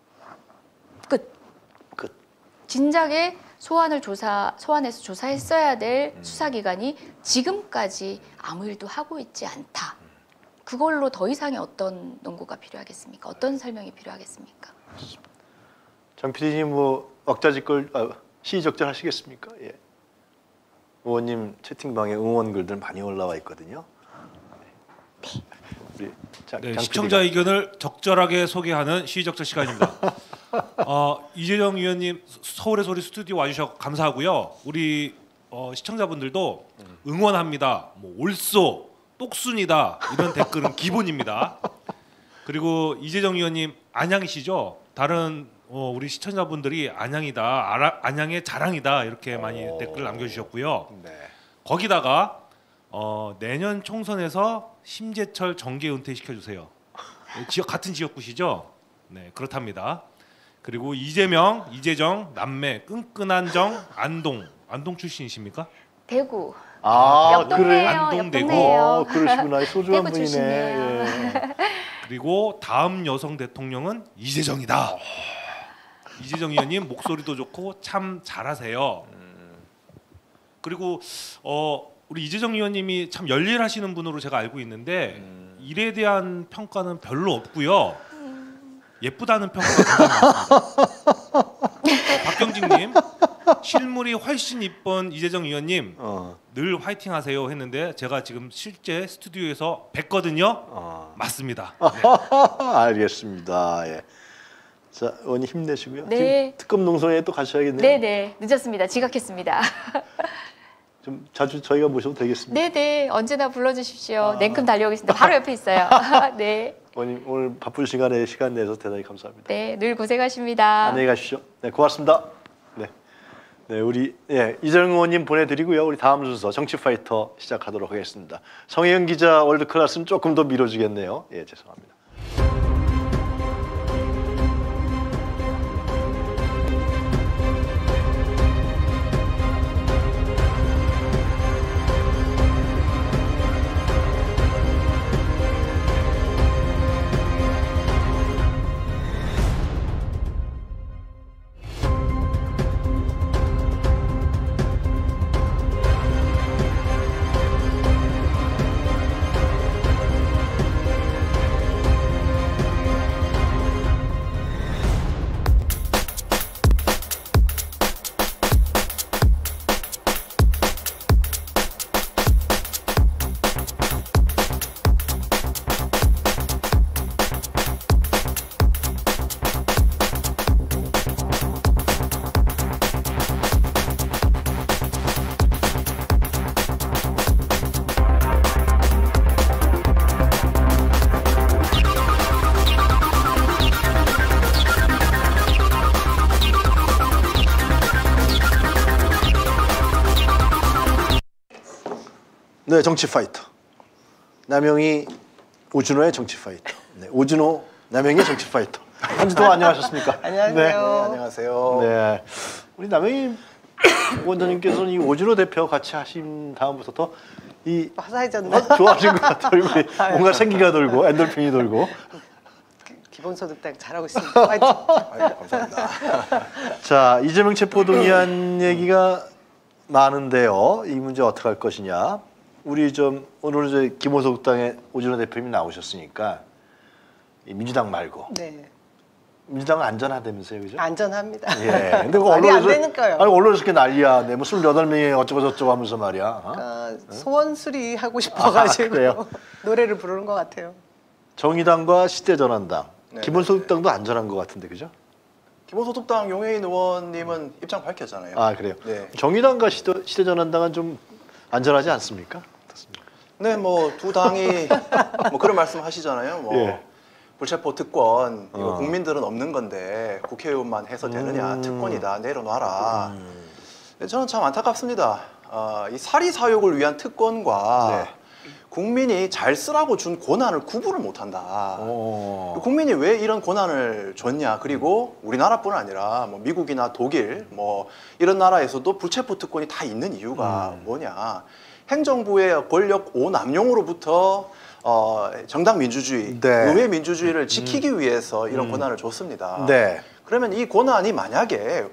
끝. 진작에 소환해서 조사했어야 될 수사기관이 지금까지 아무 일도 하고 있지 않다. 그걸로 더 이상의 어떤 논거가 필요하겠습니까? 어떤 설명이 필요하겠습니까? 장 PD님 뭐 왁자지껄 시의적절 하시겠습니까? 예. 의원님 채팅방에 응원 글들 많이 올라와 있거든요. 네. 우리 장 시청자 PD가. 의견을 적절하게 소개하는 시의적절 시간입니다. 이재정 의원님 서울의 소리 스튜디오 와주셔서 감사하고요. 우리 시청자분들도 응원합니다. 뭐 올쏘, 똑순이다 이런 댓글은 기본입니다. 그리고 이재정 의원님 안양이시죠? 다른 우리 시청자분들이 안양이다, 안양의 자랑이다 이렇게 많이 댓글을 남겨주셨고요. 네. 거기다가 내년 총선에서 심재철 정계 은퇴시켜주세요. 같은 지역구시죠? 네, 그렇답니다. 그리고 이재정, 남매, 끈끈한 정, 안동 출신이십니까? 대구. 아, 옆 동네예요. 안동 대구. 그러시구나. 소중한 대구 분이네. 출신이에요. 예. 그리고 다음 여성 대통령은 이재정이다. 이재정 의원님 목소리도 좋고 참 잘하세요. 그리고 우리 이재정 의원님이 참 열일하시는 분으로 제가 알고 있는데 일에 대한 평가는 별로 없고요. 예쁘다는 평가가 굉장히 많습니다. 박경직님 실물이 훨씬 이쁜 이재정 의원님 늘 화이팅하세요 했는데 제가 지금 실제 스튜디오에서 뵀거든요. 맞습니다. 네. 알겠습니다. 예. 자, 의원님 힘내시고요. 네. 지금 특검 농성에 또 가셔야겠네요. 네네 늦었습니다. 지각했습니다. 좀 자주 저희가 모셔도 되겠습니까? 네네 언제나 불러주십시오. 냉큼 달려오겠습니다. 바로 옆에 있어요. 네. 의원님 오늘 바쁜 시간에 시간 내서 대단히 감사합니다. 네, 늘 고생하십니다. 안녕히 가십시오. 네, 고맙습니다. 네, 우리 이재정 의원님 보내드리고요. 우리 다음 순서 정치 파이터 시작하도록 하겠습니다. 성혜영 기자 월드 클래스는 조금 더 미뤄지겠네요. 예, 죄송합니다. 네, 정치 파이터. 남영희, 오준호의 정치 파이터. 네, 오준호, 남영희의 정치 파이터. 한 주 동안 안녕하셨습니까? 안녕하세요. 네. 안녕하세요. 네. 우리 남영희 원장님께서는 이 오준호 대표 같이 하신 다음부터 이 화사해졌네. 좋아진 것 같아요. 뭔가 생기가 돌고 엔돌핀이 돌고. 기본소득당 잘하고 있습니다. 화이팅. 아이고, 감사합니다. 자, 이재명 체포동의안 얘기가 많은데요. 이 문제 어떻게 할 것이냐. 우리 좀 오늘 이제 기본소득당의 오준호 대표님이 나오셨으니까 이 민주당 말고 네. 민주당은 안전하다면서요, 그죠? 안전합니다. 예. 근데 그 말이 안 언론에서 되니까요. 아니 언론에서 이렇게 난리야. 네, 뭐 28명이 어쩌고 저쩌고 하면서 말이야. 어? 그러니까 소원 수리하고 싶어가지고 그래요? 노래를 부르는 것 같아요. 정의당과 시대전환당, 네, 기본소득당도 안전한 것 같은데, 그죠? 기본소득당 용해인 의원님은 입장 밝혔잖아요. 아, 그래요. 네. 정의당과 시대전환당은 좀 안전하지 않습니까? 어떻습니까? 네, 뭐 두 당이 뭐 그런 말씀하시잖아요. 뭐 예. 불체포 특권 이거 어. 국민들은 없는 건데 국회의원만 해서 되느냐 특권이다 내려놔라. 저는 참 안타깝습니다. 이 사리 사욕을 위한 특권과 네. 국민이 잘 쓰라고 준 권한을 구분을 못한다. 어. 국민이 왜 이런 권한을 줬냐? 그리고 우리나라뿐 아니라 뭐 미국이나 독일 뭐 이런 나라에서도 불체포 특권이 다 있는 이유가 뭐냐? 행정부의 권력 오남용으로부터 정당 민주주의, 네. 의회 민주주의를 지키기 위해서 이런 권한을 줬습니다. 네. 그러면 이 권한이 만약에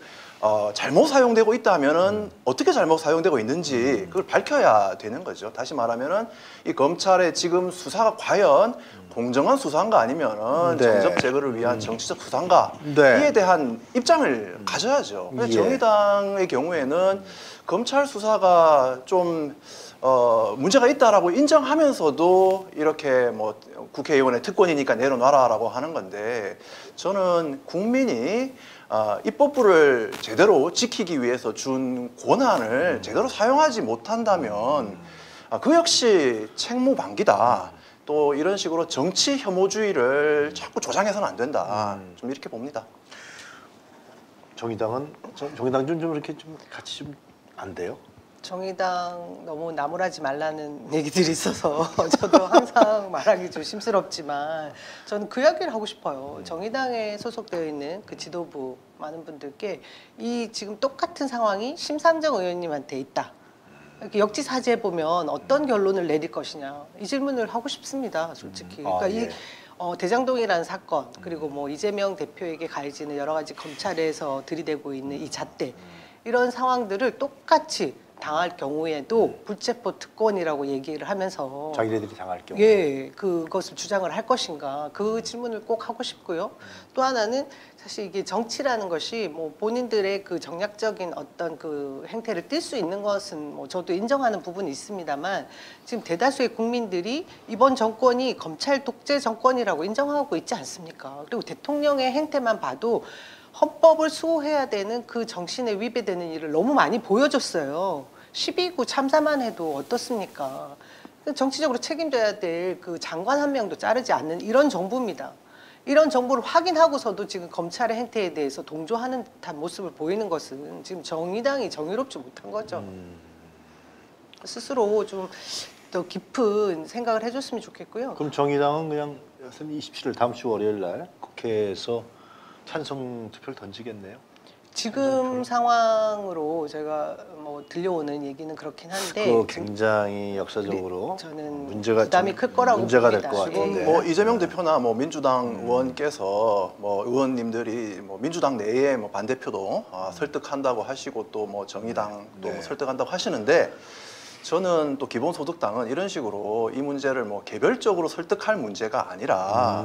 잘못 사용되고 있다면은 어떻게 잘못 사용되고 있는지 그걸 밝혀야 되는 거죠. 다시 말하면은 이 검찰의 지금 수사가 과연 공정한 수사인가 아니면은 네. 정적 제거를 위한 정치적 수사인가 네. 이에 대한 입장을 가져야죠. 근데 예. 정의당의 경우에는 검찰 수사가 좀 문제가 있다라고 인정하면서도 이렇게 뭐 국회의원의 특권이니까 내려놔라라고 하는 건데 저는 국민이 입법부를 제대로 지키기 위해서 준 권한을 제대로 사용하지 못한다면 그 역시 책무방기다. 또 이런 식으로 정치 혐오주의를 자꾸 조장해서는 안 된다. 좀 이렇게 봅니다. 정의당은 정의당 좀 이렇게 좀 같이 좀 안 돼요? 정의당 너무 나무라지 말라는 얘기들이 있어서 저도 항상 말하기 조심스럽지만 저는 그 이야기를 하고 싶어요. 정의당에 소속되어 있는 그 지도부 많은 분들께 이 지금 똑같은 상황이 심상정 의원님한테 있다. 이렇게 역지사지해 보면 어떤 결론을 내릴 것이냐 이 질문을 하고 싶습니다. 솔직히. 그러니까 예. 이 대장동이라는 사건 그리고 뭐 이재명 대표에게 가해지는 여러 가지 검찰에서 들이대고 있는 이 잣대 이런 상황들을 똑같이 당할 경우에도 불체포 특권이라고 얘기를 하면서 자기네들이 당할 경우. 예, 그것을 주장을 할 것인가 그 질문을 꼭 하고 싶고요. 또 하나는 사실 이게 정치라는 것이 뭐 본인들의 그 정략적인 어떤 그 행태를 띌 수 있는 것은 뭐 저도 인정하는 부분이 있습니다만 지금 대다수의 국민들이 이번 정권이 검찰 독재 정권이라고 인정하고 있지 않습니까? 그리고 대통령의 행태만 봐도 헌법을 수호해야 되는 그 정신에 위배되는 일을 너무 많이 보여줬어요. 12구 참사만 해도 어떻습니까? 정치적으로 책임져야 될 그 장관 한 명도 자르지 않는 이런 정부입니다. 이런 정보를 확인하고서도 지금 검찰의 행태에 대해서 동조하는 듯한 모습을 보이는 것은 지금 정의당이 정의롭지 못한 거죠. 스스로 좀 더 깊은 생각을 해줬으면 좋겠고요. 그럼 정의당은 그냥 27일 다음 주 월요일 날 국회에서 찬성 투표를 던지겠네요. 지금 상황으로 제가 뭐 들려오는 얘기는 그렇긴 한데 그 굉장히 역사적으로 저는 문제가 부담이 클 거라고 문제가 될 봅니다. 것 지금 같은데. 뭐 이재명 대표나 뭐 민주당 의원께서 뭐 의원님들이 뭐 민주당 내에 뭐 반대표도 설득한다고 하시고 또 뭐 정의당도 네. 설득한다고 하시는데 저는 또 기본소득당은 이런 식으로 이 문제를 뭐 개별적으로 설득할 문제가 아니라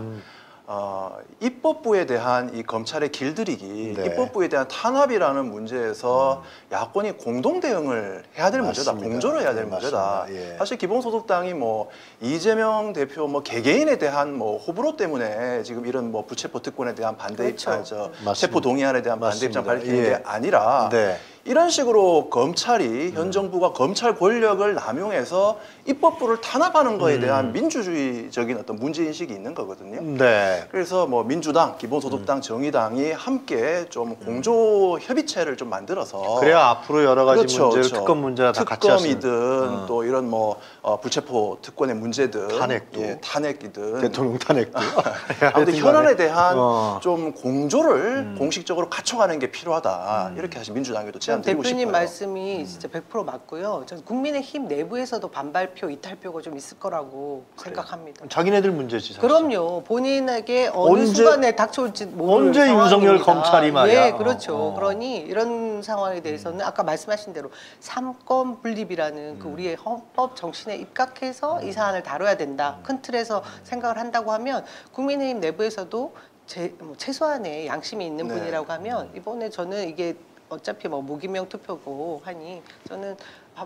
입법부에 대한 이 검찰의 길들이기, 네. 입법부에 대한 탄압이라는 문제에서 야권이 공동 대응을 해야 될 문제다, 맞습니다. 공조를 해야 될 네, 문제다. 맞습니다. 예. 사실 기본소득당이 뭐 이재명 대표 뭐 개개인에 대한 뭐 호불호 때문에 지금 이런 뭐 불체포 특권에 대한 반대 그렇죠. 입장, 맞습니다. 체포 동의안에 대한 반대 입장 맞습니다. 밝히는 예. 게 아니라 네. 이런 식으로 검찰이 현 정부가 검찰 권력을 남용해서 입법부를 탄압하는 거에 대한 민주주의적인 어떤 문제인식이 있는 거거든요. 네. 그래서 뭐 민주당, 기본소득당, 정의당이 함께 좀 공조 협의체를 좀 만들어서 그래야 앞으로 여러 가지 그렇죠, 문제를 그렇죠. 특검 문제나 다 같이 할 수 있는. 특검이든 또 이런 뭐 불체포 특권의 문제든 탄핵도. 예, 탄핵이든 대통령 탄핵도. 아무튼 현안에 대한 어. 좀 공조를 공식적으로 갖춰가는 게 필요하다. 이렇게 사실 민주당에도 제안드리고 싶어요. 대표님 말씀이 진짜 100% 맞고요. 전 국민의힘 내부에서도 반발표, 이탈표가 좀 있을 거라고 생각합니다. 자기네들 문제지. 사실. 그럼요. 본인에게 어느 언제- 순간에 닥쳐올지 모르는 언제 윤석열 상황입니다. 검찰이 말이야. 예, 그렇죠. 어. 그러니 이런 상황에 대해서는 아까 말씀하신 대로 삼권 분립이라는 그 우리의 헌법 정신에 입각해서 이 사안을 다뤄야 된다. 큰 틀에서 생각을 한다고 하면 국민의힘 내부에서도 뭐 최소한의 양심이 있는 네. 분이라고 하면 이번에 저는 이게 어차피 뭐 무기명 투표고 하니 저는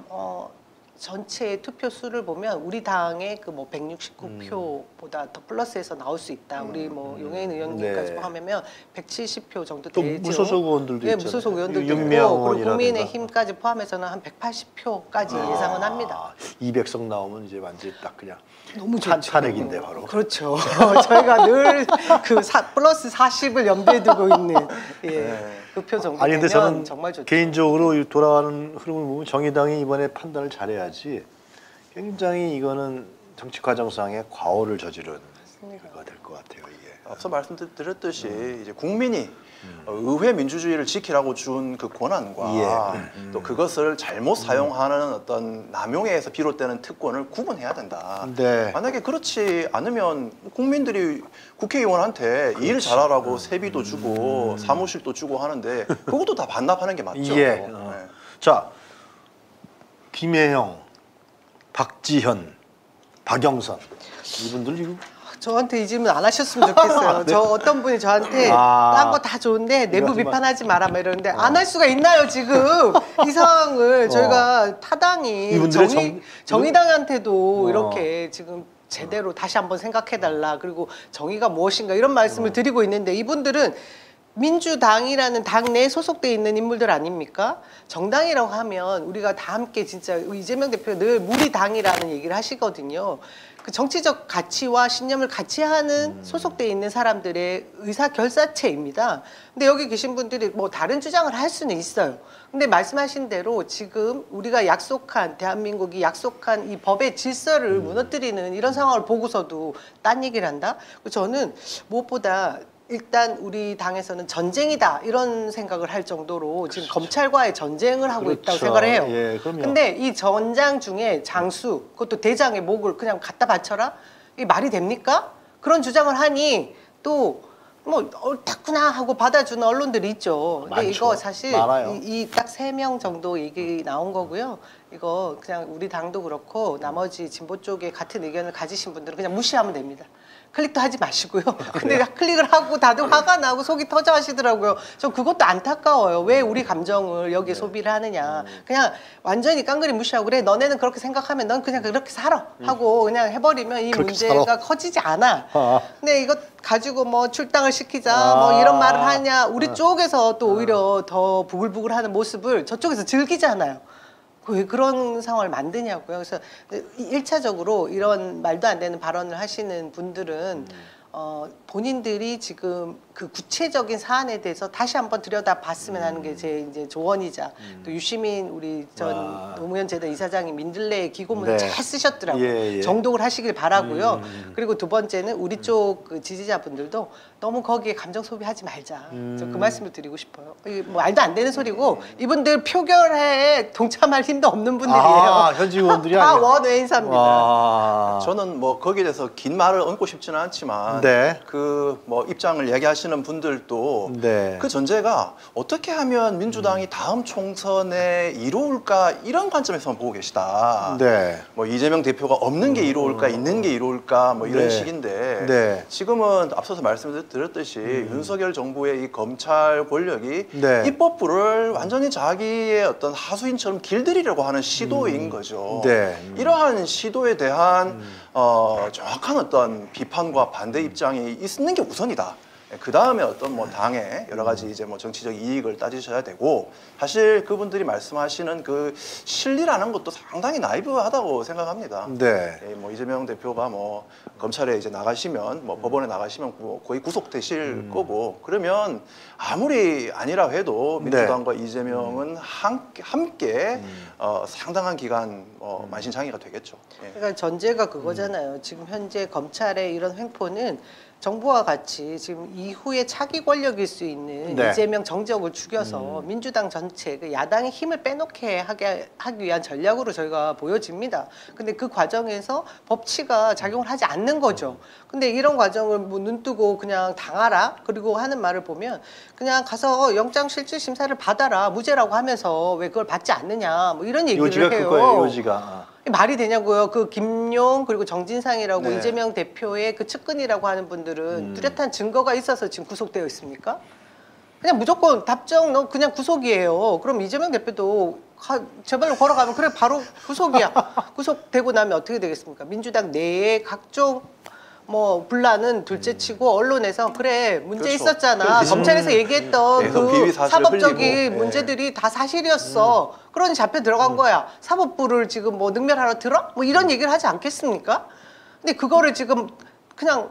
전체 투표 수를 보면 우리 당의 그 뭐 169표보다 더 플러스해서 나올 수 있다. 우리 뭐 용해인 의원님까지 네. 포함하면 170표 정도 또 되죠. 무소속 의원들도 네, 있잖아요. 무소속 의원들도 윤미향 있고 그리고 의원이라든가. 국민의힘까지 포함해서는 한 180표까지 예상은 합니다. 200석 나오면 이제 완전히 딱 그냥 너무 탄핵인데 바로. 그렇죠. 저희가 늘 그 플러스 40을 염두에 두고 있는 그 표 정도 아니 근데 되면 저는 정말 좋죠. 개인적으로 이 돌아가는 흐름을 보면 정의당이 이번에 판단을 잘해야지 굉장히 이거는 정치 과정상의 과오를 저지른 그거 될 것 같아요 이게. 앞서 말씀드렸듯이 이제 국민이 의회 민주주의를 지키라고 준 그 권한과 또 그것을 잘못 사용하는 어떤 남용에서 비롯되는 특권을 구분해야 된다. 네. 만약에 그렇지 않으면 국민들이 국회의원한테 일 잘하라고 세비도 주고 사무실도 주고 하는데 그것도 다 반납하는 게 맞죠. 예. 네. 자, 김혜영, 박지현, 박영선 이분들 이거 저한테 이 질문 안 하셨으면 좋겠어요. 저 어떤 분이 저한테 딴 거 다 좋은데 내부 하지 마. 비판하지 마라 막 이러는데 안 할 수가 있나요 지금 이 상황을 저희가 타당이 이분들의 정의당한테도 이렇게 지금 제대로 다시 한번 생각해달라 그리고 정의가 무엇인가 이런 말씀을 드리고 있는데 이분들은 민주당이라는 당내에 소속돼 있는 인물들 아닙니까? 정당이라고 하면 우리가 다 함께 진짜 이재명 대표가 늘 무리당이라는 얘기를 하시거든요. 그 정치적 가치와 신념을 같이 하는 소속돼 있는 사람들의 의사 결사체입니다. 근데 여기 계신 분들이 뭐 다른 주장을 할 수는 있어요. 근데 말씀하신 대로 지금 우리가 약속한 대한민국이 약속한 이 법의 질서를 무너뜨리는 이런 상황을 보고서도 딴 얘기를 한다? 저는 무엇보다 일단 우리 당에서는 전쟁이다 이런 생각을 할 정도로 지금 검찰과의 전쟁을 하고 있다고 생각을 해요. 예, 그럼요. 근데 이 전장 중에 장수 그것도 대장의 목을 그냥 갖다 바쳐라? 이게 말이 됩니까? 그런 주장을 하니 또 뭐 옳다구나 하고 받아주는 언론들이 있죠. 근데 많죠. 이거 사실 많아요. 이 딱 3명 정도 얘기 나온 거고요. 이거 그냥 우리 당도 그렇고 나머지 진보 쪽에 같은 의견을 가지신 분들은 그냥 무시하면 됩니다. 클릭도 하지 마시고요. 근데 클릭을 하고 다들 화가 나고 속이 터져 하시더라고요. 저 그것도 안타까워요. 왜 우리 감정을 여기에 소비를 하느냐. 그냥 완전히 깡그리 무시하고 그래 너네는 그렇게 생각하면 넌 그냥 그렇게 살아 하고 그냥 해버리면 이 문제가 살아. 커지지 않아. 근데 이거 가지고 뭐 출당을 시키자 뭐 이런 말을 하냐. 우리 쪽에서 또 오히려 더 부글부글하는 모습을 저쪽에서 즐기잖아요. 왜 그런 상황을 만드냐고요. 그래서 1차적으로 이런 말도 안 되는 발언을 하시는 분들은 본인들이 지금 그 구체적인 사안에 대해서 다시 한번 들여다봤으면 하는 게 제 이제 조언이자 또 유시민 우리 전 노무현 재단 이사장이 민들레 기고문을 네. 잘 쓰셨더라고요. 예. 정독을 하시길 바라고요. 그리고 두 번째는 우리 쪽 그 지지자분들도 너무 거기에 감정 소비하지 말자. 저 그 말씀을 드리고 싶어요. 이게 뭐 말도 안 되는 소리고 이분들 표결에 동참할 힘도 없는 분들이에요. 현직 의원들이 다 아니에요. 원외인사입니다. 저는 뭐 거기에 대해서 긴 말을 얹고 싶지는 않지만 네. 그 뭐 입장을 얘기하시는 분들도 네. 그 전제가 어떻게 하면 민주당이 다음 총선에 이로울까 이런 관점에서만 보고 계시다. 네. 뭐 이재명 대표가 없는 게 이로울까 있는 게 이로울까 뭐 이런 네. 식인데 네. 지금은 앞서서 말씀드렸듯이 윤석열 정부의 이 검찰 권력이 네. 입법부를 완전히 자기의 어떤 하수인처럼 길들이려고 하는 시도인 거죠. 네. 이러한 시도에 대한 정확한 어떤 비판과 반대 입장이 있는 게 우선이다. 그 다음에 어떤 뭐 당의 여러 가지 이제 뭐 정치적 이익을 따지셔야 되고 사실 그분들이 말씀하시는 그 실리라는 것도 상당히 나이브하다고 생각합니다. 네. 예, 뭐 이재명 대표가 뭐 검찰에 이제 나가시면 뭐 법원에 나가시면 뭐 거의 구속되실 거고 그러면 아무리 아니라 해도 민주당과 이재명은 함께 상당한 기간 만신창이가 되겠죠. 예. 그러니까 전제가 그거잖아요. 지금 현재 검찰의 이런 횡포는 정부와 같이 지금 이후에 차기 권력일 수 있는 네. 이재명 정적을 죽여서 민주당 전체 그 야당의 힘을 빼놓게 하기 위한 전략으로 저희가 보여집니다. 근데 그 과정에서 법치가 작용을 하지 않는 거죠. 근데 이런 과정을 뭐 눈뜨고 그냥 당하라 그리고 하는 말을 보면 그냥 가서 영장실질심사를 받아라 무죄라고 하면서 왜 그걸 받지 않느냐 뭐 이런 얘기를 요지가 해요. 그거예요. 요지가. 말이 되냐고요. 그 김용 그리고 정진상이라고 네. 이재명 대표의 그 측근이라고 하는 분들은 뚜렷한 증거가 있어서 지금 구속되어 있습니까? 그냥 무조건 답정 너 그냥 구속이에요. 그럼 이재명 대표도 제발로 걸어가면 그래 바로 구속이야. 구속되고 나면 어떻게 되겠습니까? 민주당 내에 각종 뭐 분란은 둘째치고 언론에서 그래 문제 그렇죠. 있었잖아. 검찰에서 얘기했던 계속 그 비위 사실을 사법적인 흘리고. 문제들이 다 사실이었어. 그러니 잡혀 들어간 거야. 사법부를 지금 뭐 능멸하러 들어? 뭐 이런 얘기를 하지 않겠습니까? 근데 그거를 지금 그냥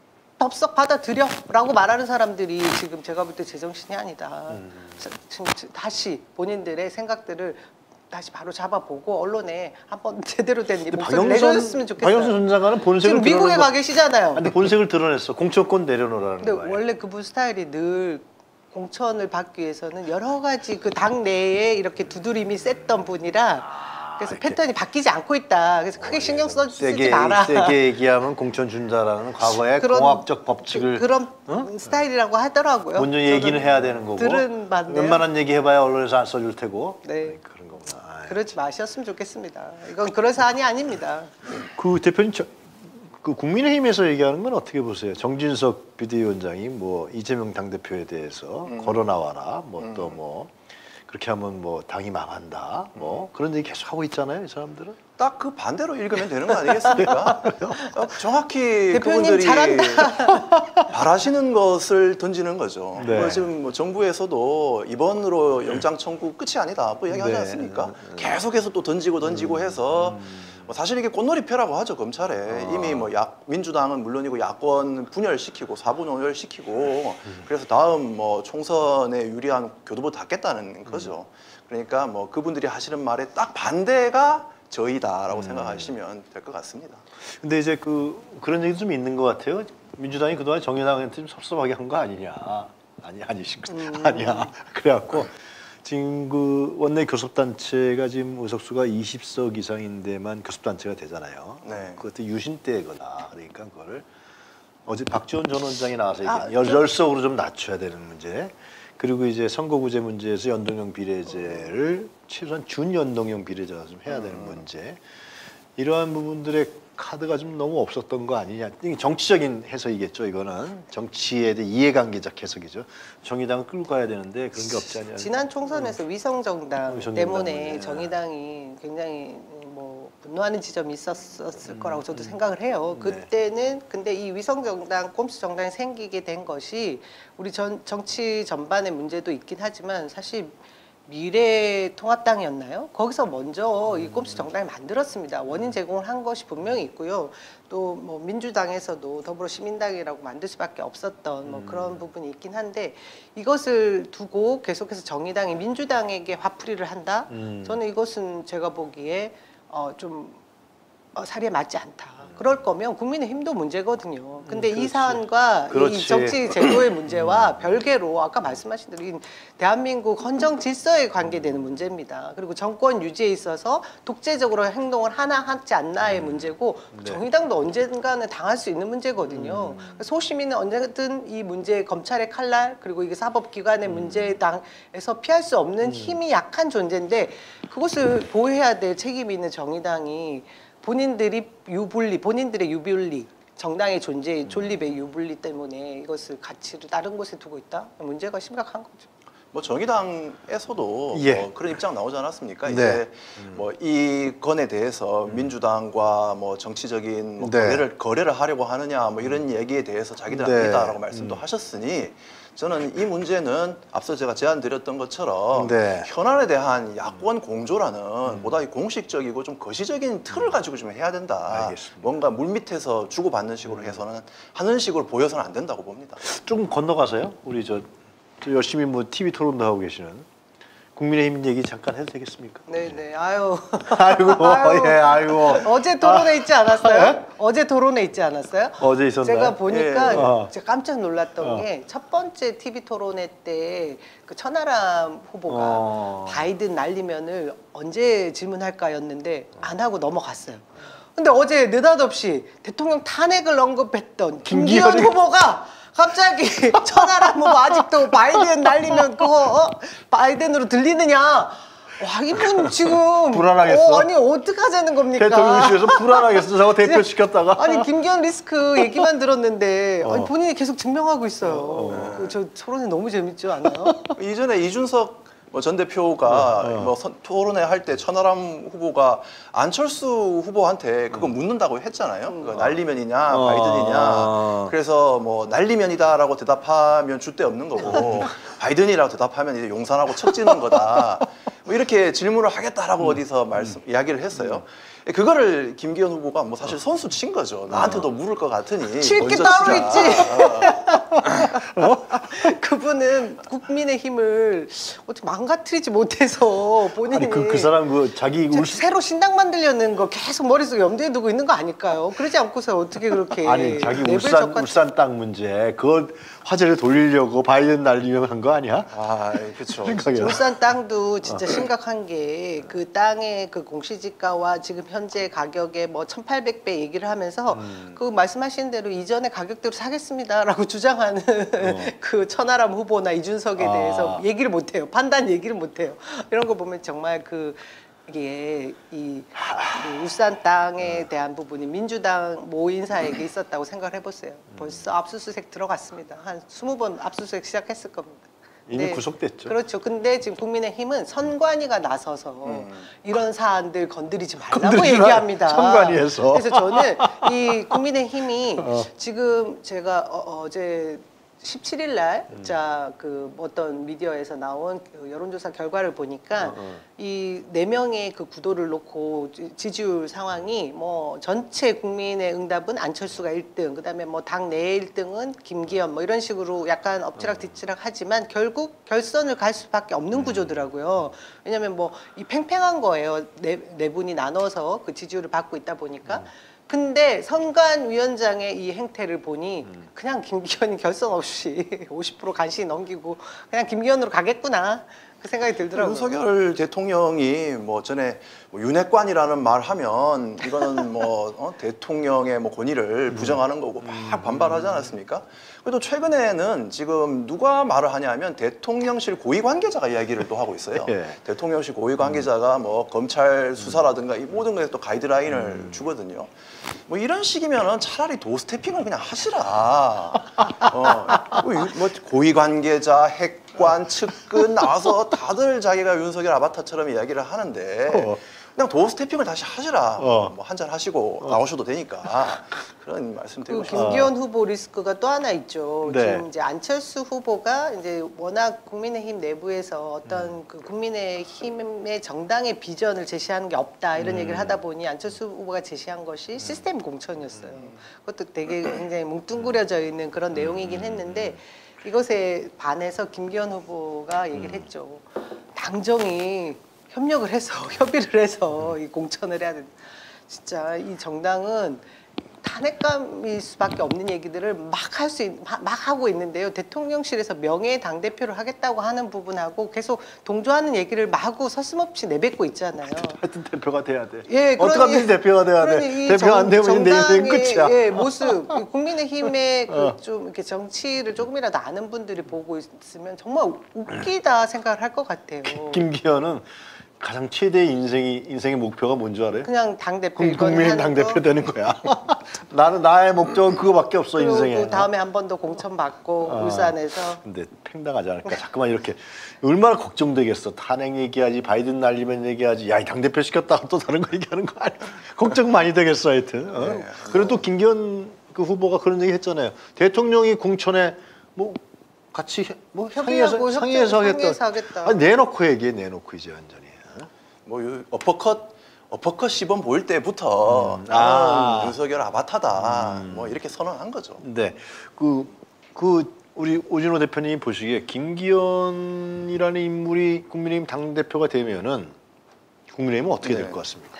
덥석 받아들여라고 말하는 사람들이 지금 제가 볼 때 제정신이 아니다. 지금 다시 본인들의 생각들을 다시 바로 잡아보고 언론에 한번 제대로 된 목소리를 내줬으면 좋겠어요. 박영선 전 장관은 본색을 지금 미국에 드러낸 가 계시잖아요. 근데 본색을 드러냈어. 공천권 내려놓으라는 근데 거예요. 원래 그분 스타일이 늘 공천을 받기 위해서는 여러 가지 그 당 내에 이렇게 두드림이 셌던 분이라 그래서 패턴이 바뀌지 않고 있다. 그래서 크게 신경 쓰지 마라. 세게 얘기하면 공천 준다라는 과거의 그런- 공학적 법칙을 그런 스타일이라고 하더라고요. 먼저 얘기는 저는 해야 되는 거고 들은 바인데요. 웬만한 얘기 해봐야 언론에서 안 써줄 테고 네. 그런 거구나. 아이. 그러지 마셨으면 좋겠습니다. 이건 그런 사안이 아닙니다. 그 대표님 그 국민의힘에서 얘기하는 건 어떻게 보세요? 정진석 비대위원장이 뭐 이재명 당대표에 대해서 걸어 나와라 뭐 또 뭐 그렇게 하면 뭐 당이 망한다 뭐 그런 얘기 계속 하고 있잖아요 이 사람들은. 딱 그 반대로 읽으면 되는 거 아니겠습니까? 정확히 대표님 그분들이 잘한다. 바라시는 것을 던지는 거죠. 네. 지금 뭐 정부에서도 이번으로 영장 청구 끝이 아니다 뭐 이야기하지 네. 않습니까? 계속해서 또 던지고 해서 뭐 사실 이게 꽃놀이표라고 하죠 검찰에. 이미 뭐 민주당은 물론이고 야권 분열시키고 사분오열시키고 그래서 다음 뭐 총선에 유리한 교도보 닫겠다는 거죠. 그러니까 뭐 그분들이 하시는 말에 딱 반대가 저희다라고 생각하시면 될 것 같습니다. 근데 이제 그런 얘기 좀 있는 것 같아요. 민주당이 그동안 정의당한테 좀 섭섭하게 한 거 아니냐. 아니신 거 아니야. 그래갖고 지금 그 원내 교섭단체가 지금 의석수가 20석 이상인데만 교섭단체가 되잖아요. 네. 그것도 유신대거다. 그러니까 그거를 어제 박지원 전 원장이 나와서 열석으로 좀 낮춰야 되는 문제. 그리고 이제 선거구제 문제에서 연동형 비례제를 최소한 준연동형 비례제가 좀 해야 되는 문제. 이러한 부분들의 카드가 좀 너무 없었던 거 아니냐. 정치적인 해석이겠죠. 이거는 정치에 대한 이해관계적 해석이죠. 정의당을 끌고 가야 되는데 그런 게 없지 않냐. 지난 총선에서 위성정당 위성정당 때문에 문제. 정의당이 굉장히 뭐 분노하는 지점이 있었을 거라고 저도 생각을 해요. 그때는 근데 이 위성정당, 꼼수 정당이 생기게 된 것이 우리 정치 전반의 문제도 있긴 하지만 사실 미래통합당이었나요? 거기서 먼저 이 꼼수 정당을 만들었습니다. 원인 제공을 한 것이 분명히 있고요. 또 뭐 민주당에서도 더불어시민당이라고 만들 수밖에 없었던 뭐 그런 부분이 있긴 한데 이것을 두고 계속해서 정의당이 민주당에게 화풀이를 한다? 저는 이것은 제가 보기에 좀 사리에 맞지 않다. 그럴 거면 국민의힘도 문제거든요. 근데 이 그렇지. 사안과 이 그렇지. 정치 제도의 문제와 별개로 아까 말씀하신 대로 이 대한민국 헌정 질서에 관계되는 문제입니다. 그리고 정권 유지에 있어서 독재적으로 행동을 하나 하지 않나의 문제고 정의당도 언젠가는 당할 수 있는 문제거든요. 소시민은 언제든 이 문제 검찰의 칼날 그리고 이게 사법기관의 문제당에서 피할 수 없는 힘이 약한 존재인데 그것을 보호해야 될 책임이 있는 정의당이 본인들의 유불리, 정당의 존재, 존립의 유불리 때문에 이것을 가치를 다른 곳에 두고 있다? 문제가 심각한 거죠. 뭐 정의당에서도 예. 뭐 그런 입장 나오지 않았습니까? 네. 이제 뭐 이 건에 대해서 민주당과 뭐 정치적인 뭐 네. 거래를 하려고 하느냐 뭐 이런 얘기에 대해서 자기들 네. 아니다라고 말씀도 하셨으니 저는 이 문제는 앞서 제가 제안드렸던 것처럼 네. 현안에 대한 야권 공조라는 보다 공식적이고 좀 거시적인 틀을 가지고 좀 해야 된다. 알겠습니다. 뭔가 물밑에서 주고받는 식으로 해서는 하는 식으로 보여서는 안 된다고 봅니다. 좀 건너가서요. 우리 저 열심히 뭐 TV 토론도 하고 계시는 국민의힘 얘기 잠깐 해도 되겠습니까? 네네. 아유. 아이고, 아유. 예, 아이고. 어제 토론회 있지 않았어요? 예? 어제 토론회 있지 않았어요? 어제 있었나요? 제가 보니까 예. 제가 깜짝 놀랐던 게 첫 번째 TV 토론회 때 그 천하람 후보가 바이든 날리면을 언제 질문할까였는데 안 하고 넘어갔어요. 근데 어제 느닷없이 대통령 탄핵을 언급했던 김기현 김기현이- 후보가 갑자기 천하람 후보 아직도 바이든 날리면 그거 바이든으로 들리느냐? 와 이분 지금 불안하겠어? 아니 어떡하자는 겁니까? 대통령실에서 불안하겠어. 저거 대표 시켰다가. 아니 김기현 리스크 얘기만 들었는데 아니, 본인이 계속 증명하고 있어요. 저 토론회 너무 재밌죠 않아요? 이전에 이준석 전 대표가 뭐 토론회 할 때 천하람 후보가 안철수 후보한테 그거 묻는다고 했잖아요. 그거 날리면이냐 바이든이냐. 그래서 뭐 날리면이다라고 대답하면 줏대 없는 거고 바이든이라고 대답하면 이제 용산하고 척지는 거다. 뭐 이렇게 질문을 하겠다라고 어디서 이야기를 했어요. 그거를 김기현 후보가 뭐 사실 선수 친 거죠. 나한테도 물을 것 같으니 칠 게 먼저 따로 치자. 있지. 그분은 국민의힘을 어떻게 망가뜨리지 못해서 본인이 아니 그 사람 그 자기 새로 신당 만들려는 거 계속 머릿속에 염두에 두고 있는 거 아닐까요? 그러지 않고서 어떻게 그렇게 아니 자기 랩을 울산 땅 문제 그거 화제를 돌리려고 바이든 날리면 한 거 아니야? 아, 그렇죠. 생각이야. 울산 땅도 진짜 심각한 게 그 땅의 그 공시지가와 지금 현재 가격의 뭐 1,800배 얘기를 하면서 그 말씀하신 대로 이전의 가격대로 사겠습니다라고 주장하는 그 천하람 후보나 이준석에 대해서 얘기를 못 해요. 판단 얘기를 못 해요. 이런 거 보면 정말 이게 이 울산 땅에 대한 부분이 민주당 모인사에게 있었다고 생각을 해보세요. 벌써 압수수색 들어갔습니다. 한 20번 압수수색 시작했을 겁니다. 이미 네. 구속됐죠. 그렇죠. 근데 지금 국민의힘은 선관위가 나서서 이런 사안들 건드리지 말라고 건드리지 마. 얘기합니다. 선관위에서. 그래서 저는 이 국민의힘이 지금 제가 어제 17일 날, 그 어떤 미디어에서 나온 그 여론조사 결과를 보니까 이 4명의 그 구도를 놓고 지지율 상황이 뭐 전체 국민의 응답은 안철수가 1등, 그다음에 뭐 당 내 1등은 김기현 뭐 이런 식으로 약간 엎치락뒤치락 하지만 결국 결선을 갈 수밖에 없는 구조더라고요. 왜냐하면 뭐 이 팽팽한 거예요. 네 분이 나눠서 그 지지율을 받고 있다 보니까. 근데 선관위원장의 이 행태를 보니 그냥 김기현이 결선 없이 50% 간신히 넘기고 그냥 김기현으로 가겠구나 그 생각이 들더라고요. 윤석열 대통령이 뭐 전에 뭐 윤핵관이라는 말 하면 이거는 뭐 대통령의 뭐 권위를 부정하는 거고 막 반발하지 않았습니까? 그래도 최근에는 지금 누가 말을 하냐면 대통령실 고위 관계자가 이야기를 또 하고 있어요. 예. 대통령실 고위 관계자가 뭐 검찰 수사라든가 이 모든 것에 또 가이드라인을 주거든요. 뭐 이런 식이면은 차라리 도스태핑을 그냥 하시라. 뭐 고위 관계자, 핵관, 측근 나와서 다들 자기가 윤석열 아바타처럼 이야기를 하는데 그냥 도스태핑을 다시 하시라. 뭐 한잔 하시고 나오셔도 되니까 그런 말씀드리고 싶습니다. 김기현 후보 리스크가 또 하나 있죠. 네. 지금 이제 안철수 후보가 이제 워낙 국민의힘 내부에서 어떤 그 국민의힘의 정당의 비전을 제시하는 게 없다 이런 얘기를 하다 보니 안철수 후보가 제시한 것이 시스템 공천이었어요. 그것도 되게 굉장히 뭉뚱그려져 있는 그런 내용이긴 했는데 이것에 반해서 김기현 후보가 얘기를 했죠. 당정이 협력을 해서 협의를 해서 이 공천을 해야 된다. 진짜 이 정당은 탄핵감일 수밖에 없는 얘기들을 막 하고 있는데요. 대통령실에서 명예 당 대표를 하겠다고 하는 부분하고 계속 동조하는 얘기를 마구 서슴없이 내뱉고 있잖아요. 하여튼 대표가 돼야 돼. 예, 어떡하든지 대표가 돼야 돼. 대표 안 되면 내 인생 끝이야. 예, 모습 국민의힘의 그 좀 이렇게 정치를 조금이라도 아는 분들이 보고 있으면 정말 웃기다 생각을 할 것 같아요. 김기현은 가장 최대의 인생의 목표가 뭔지 알아요? 그냥 당대표 국민의 당대표 되는 거야. 나는 나의 목적은 그거밖에 없어 그리고 인생에. 다음에 한 번 더 공천 받고 울산에서. 근데 팽당하지 않을까? 자꾸만 이렇게 얼마나 걱정되겠어. 탄핵 얘기하지, 바이든 날리면 얘기하지. 야, 이 당대표 시켰다가 또 다른 거 얘기하는 거 아니야? 걱정 많이 되겠어 하여튼. 네. 그래도 김기현 그 후보가 그런 얘기 했잖아요. 대통령이 공천에 뭐 같이 뭐 협의하고 상의해서 하겠다. 아니, 내놓고 얘기해. 내놓고 이제 완전히. 뭐 어퍼컷 시범 보일 때부터 나는 윤석열 아바타다 뭐 이렇게 선언한 거죠. 네, 우리 오진호 대표님이 보시기에 김기현이라는 인물이 국민의힘 당 대표가 되면은 국민의힘은 어떻게 될 것 같습니까?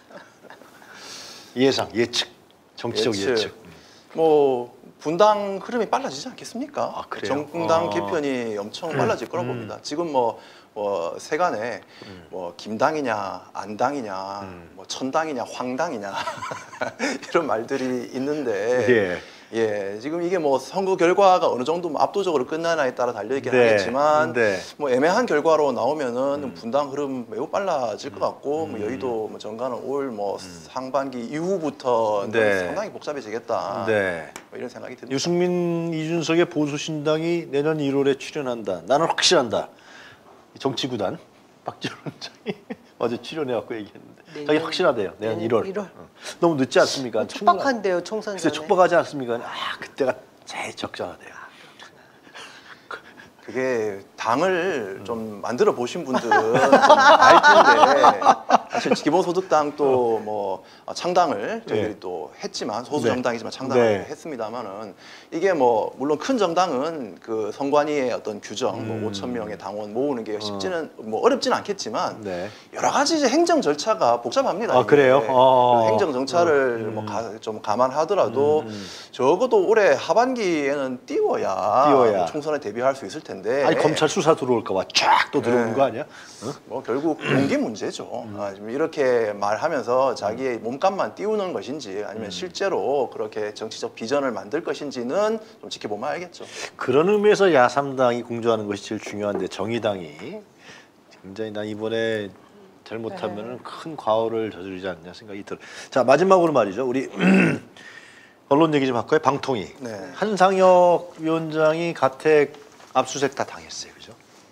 예측, 정치적 예측. 뭐 분당 흐름이 빨라지지 않겠습니까? 아, 그래요? 정당 개편이 엄청 빨라질 거라고 봅니다. 지금 뭐 세간에 뭐 김당이냐 안당이냐 뭐 천당이냐 황당이냐 이런 말들이 있는데 지금 이게 뭐 선거 결과가 어느 정도 뭐 압도적으로 끝나나에 따라 달려 있긴 하겠지만 뭐 애매한 결과로 나오면은 분당 흐름 매우 빨라질 것 같고 뭐 여의도 뭐 정가는 올 뭐 상반기 이후부터 상당히 복잡해지겠다. 뭐 이런 생각이 듭니다. 유승민, 이준석의 보수신당이 내년 1월에 출연한다. 나는 확실한다. 정치구단 박지원 원장이 어제 출연해갖고 얘기했는데 자기 확실하대요. 내년 1월. 너무 늦지 않습니까? 촉박한데요, 총선 전에. 글쎄 촉박하지 않습니까? 그때가 제일 적절하대요. 그게 당을 좀 만들어 보신 분들은 좀 알 텐데 사실 기본소득당 또 뭐 창당을 저희들이 또 했지만 소수 정당이지만 창당을 했습니다만은 이게 뭐 물론 큰 정당은 그 선관위의 어떤 규정 뭐 5천 명의 당원 모으는 게 쉽지는 뭐 어렵지는 않겠지만 여러 가지 이제 행정 절차가 복잡합니다. 아, 그래요? 행정 절차를 뭐 좀 감안하더라도 적어도 올해 하반기에는 띄워야 총선에 대비할 수 있을 텐데. 아니 검찰 수사 들어올까봐 쫙 또 들어오는 거 아니야? 뭐 결국 용기 문제죠. 지금 이렇게 말하면서 자기의 몸값만 띄우는 것인지 아니면 실제로 그렇게 정치적 비전을 만들 것인지는 좀 지켜보면 알겠죠. 그런 의미에서 야3당이 공조하는 것이 제일 중요한데 정의당이 굉장히 난 이번에 잘못하면 큰 과오를 저지르지 않냐 생각이 들어요. 자, 마지막으로 말이죠. 우리 언론 얘기 좀 할까요? 방통위. 한상혁 위원장이 가택 압수수색 다 당했어요. 그죠?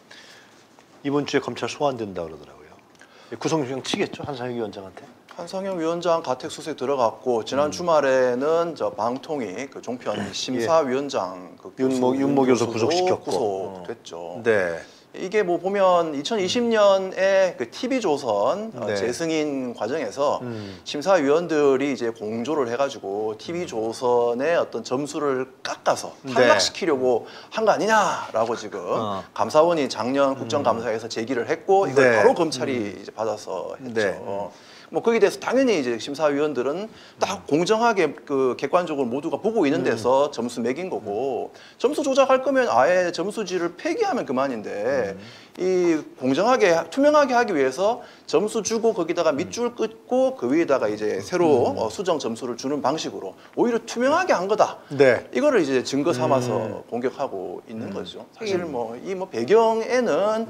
이번 주에 검찰 소환된다 그러더라고요. 구속영장 치겠죠? 한상혁 위원장한테? 한상혁 위원장 가택 수색 들어갔고 지난 주말에는 저 방통위 그 종편 심사위원장 그 윤모 교수 구속시켰고 구속됐죠. 이게 뭐 보면 2020년에 그 TV조선 재승인 과정에서 심사위원들이 이제 공조를 해가지고 TV조선의 어떤 점수를 깎아서 탈락시키려고 한 거 아니냐라고 지금 감사원이 작년 국정감사에서 제기를 했고 이걸 바로 검찰이 이제 받아서 했죠. 뭐 거기에 대해서 당연히 이제 심사위원들은 딱 공정하게 그 객관적으로 모두가 보고 있는 데서 점수 매긴 거고 점수 조작할 거면 아예 점수지를 폐기하면 그만인데 이 공정하게 투명하게 하기 위해서 점수 주고 거기다가 밑줄 긋고 그 위에다가 이제 새로 수정 점수를 주는 방식으로 오히려 투명하게 한 거다. 이거를 이제 증거 삼아서 공격하고 있는 거죠. 사실 뭐 이 뭐 배경에는